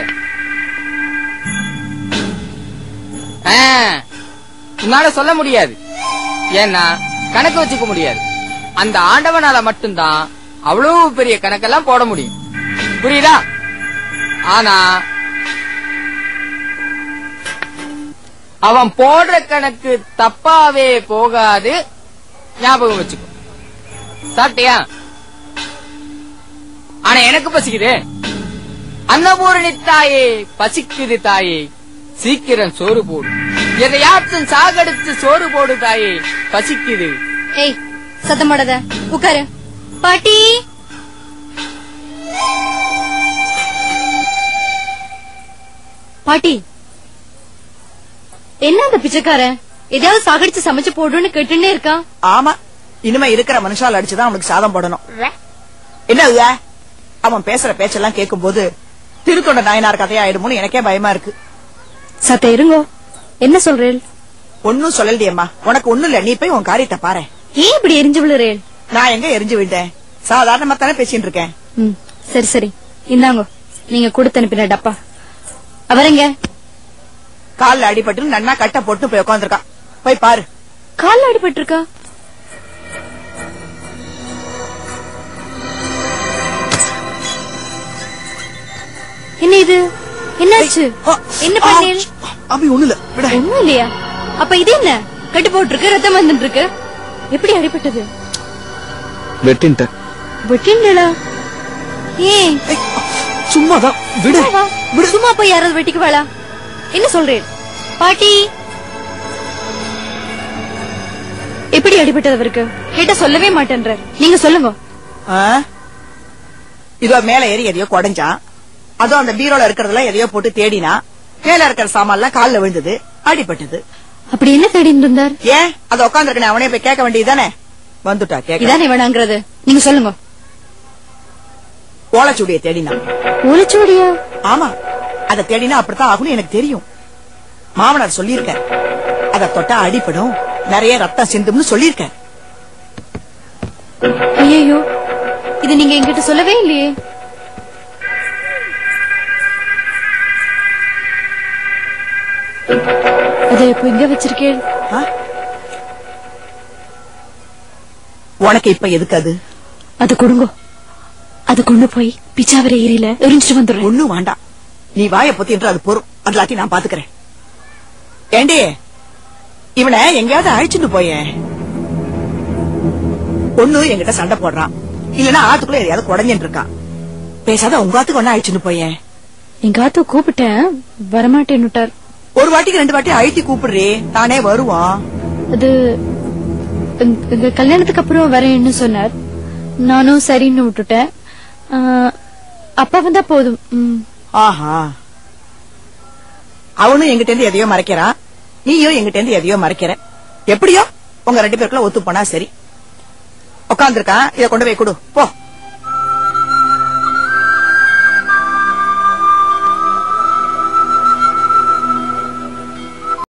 உன்னால சொல்ல முடியாது. ஏன்னா கணக்கு வச்சுக்க முடியாது. அந்த ஆண்டவனால மட்டும்தான் அவ்வளவு பெரிய கணக்கெல்லாம் போட முடியும். புரியுதா? ஆனா அவன் போடுற கணக்கு தப்பாவே போகாது. ஞாபகம் வச்சுக்கோ. சாப்பிட்டியா? ஆனா எனக்கு பசிக்குது. அன்னபூரணி தாயே, பசிக்குது தாயே, சீக்கிரம் சோறு போடு. எதையாச்சும் சாகடிச்சு சோறு போடு தாயே, பசிக்குது. ஏய், சத்தம் போடாத, உட்காரு. பாட்டி, பாட்டி, என்ன அந்த பிச்சைக்காரன் ஏதாவது சாகடிச்சு சமைச்சு போடுன்னு கேட்டுன்னே இருக்கான். ஆமா, இனிமே இருக்கிற மனுஷால் அடிச்சுதான் அவனுக்கு சாதம் போடணும். என்ன அவன் பேசுற பேச்செல்லாம் கேட்கும் போது திருத்தொண்ட நாயனார் கதையா ஆயிடுமோன்னு எனக்கே பயமா இருக்கு. சத்த இருங்கோ, என்ன சொல்றேன்? ஒன்னும் சொல்லலையம்மா, உனக்கு ஒண்ணும் இல்ல. நீ போய் உன் காரியத்தை பாரு. ஏன் இப்படி எரிஞ்சு விழுறேன்? நான் எங்க எரிஞ்சு விட்டேன்? சாதாரணமா தானே பேசிட்டு இருக்கேன். சரி சரி, இந்தாங்கோ நீங்க கொடுத்து அனுப்பின டப்பா. அவரங்க கால்ல அடிபட்டு நன்னா கட்ட போட்டு போய் உட்காந்துருக்கான். போய் பாரு. கால்ல அடிபட்டு இருக்கா? என்ன இது? என்னாச்சு? என்ன பண்ணீங்க? அபி ஒண்ணு இல்ல, விட. ஒண்ணும் இல்லையா? அப்ப இது என்ன? கட்டு போட்டு இருக்கு, ரத்தம் வந்துட்டு இருக்கு. எப்படி அடிபட்டது? வெட்டின்ட்டேன். வெட்டின்டா? ஏன்? சும்மாதான் விடு விடு சும்மா போய் யாராவது வெட்டிக்கு வாழா என்ன சொல்றேன் பாட்டி எப்படி அடிபட்டது அவருக்கு கேட்ட சொல்லவே மாட்டேன்றார் நீங்க சொல்லுங்க இதோ மேல ஏறி எதையோ குடைஞ்சான் அதோ அந்த பீரோல இருக்கிறதுல எதையோ போட்டு தேடினா மேல இருக்கிற சாமான் கால்ல விழுந்தது அடிபட்டது அப்படி என்ன தேடிட்டு இருந்தார் ஏன் அத உட்காந்துருக்க அவனே போய் கேட்க வேண்டியதானே வந்துட்டா கேட்க இதானே வேணாங்கிறது நீங்க சொல்லுங்க ஓலைச்சுவடியை தேடினா ஓலைச்சுவடியா ஆமா அத தேடினா அப்படித்தான் ஆகும்னு எனக்கு தெரியும் மாமனார் சொல்லியிருக்க அத தொட்டா அடிப்படும் நிறைய ரத்தம் சிந்தும்னு சொல்லியிருக்க ஐயோ இது நீங்க என்கிட்ட சொல்லவே இல்லையே அதை இப்ப எங்க வச்சிருக்கேன் உனக்கு இப்ப எதுக்கு அது அது கொடுங்க அது கொண்டு போய் பிச்சாவர ஏரியில எரிஞ்சிட்டு வந்துடுறேன் ஒண்ணும் வேண்டாம் நீ வாய பொத்தி என்று அது போறோம் அது எல்லாத்தையும் நான் பாத்துக்கிறேன் ஏண்டி இவனை எங்கேயாவது அழைச்சிட்டு போயேன் ஒண்ணு என்கிட்ட சண்டை போடுறான் இல்லன்னா ஆத்துக்குள்ள எதையாவது குடஞ்சிட்டு இருக்கான் பேசாத உங்க ஆத்துக்கு ஒண்ணு அழைச்சிட்டு போயேன் எங்க ஆத்து கூப்பிட்டேன் வரமாட்டேன்னுட்டார் ஒரு வாட்டிக்கு ரெண்டு வாட்டி அழுத்தி கூப்பிடுறே தானே வருவான் அது எங்க கல்யாணத்துக்கு அப்புறம் வரேன்னு சொன்னார் நானும் சரின்னு விட்டுட்டேன் அப்பா வந்தா போதும் ஆஹா அவனும் எங்கிட்ட இருந்து எதையோ மறைக்கிறான் நீயும் எங்கிட்ட இருந்து எதையோ மறைக்கிற எப்படியோ உங்க ரெண்டு பேருக்குள்ள ஒத்து போனா சரி உட்காந்துருக்கான் இதை கொண்டு போய் கொடு போ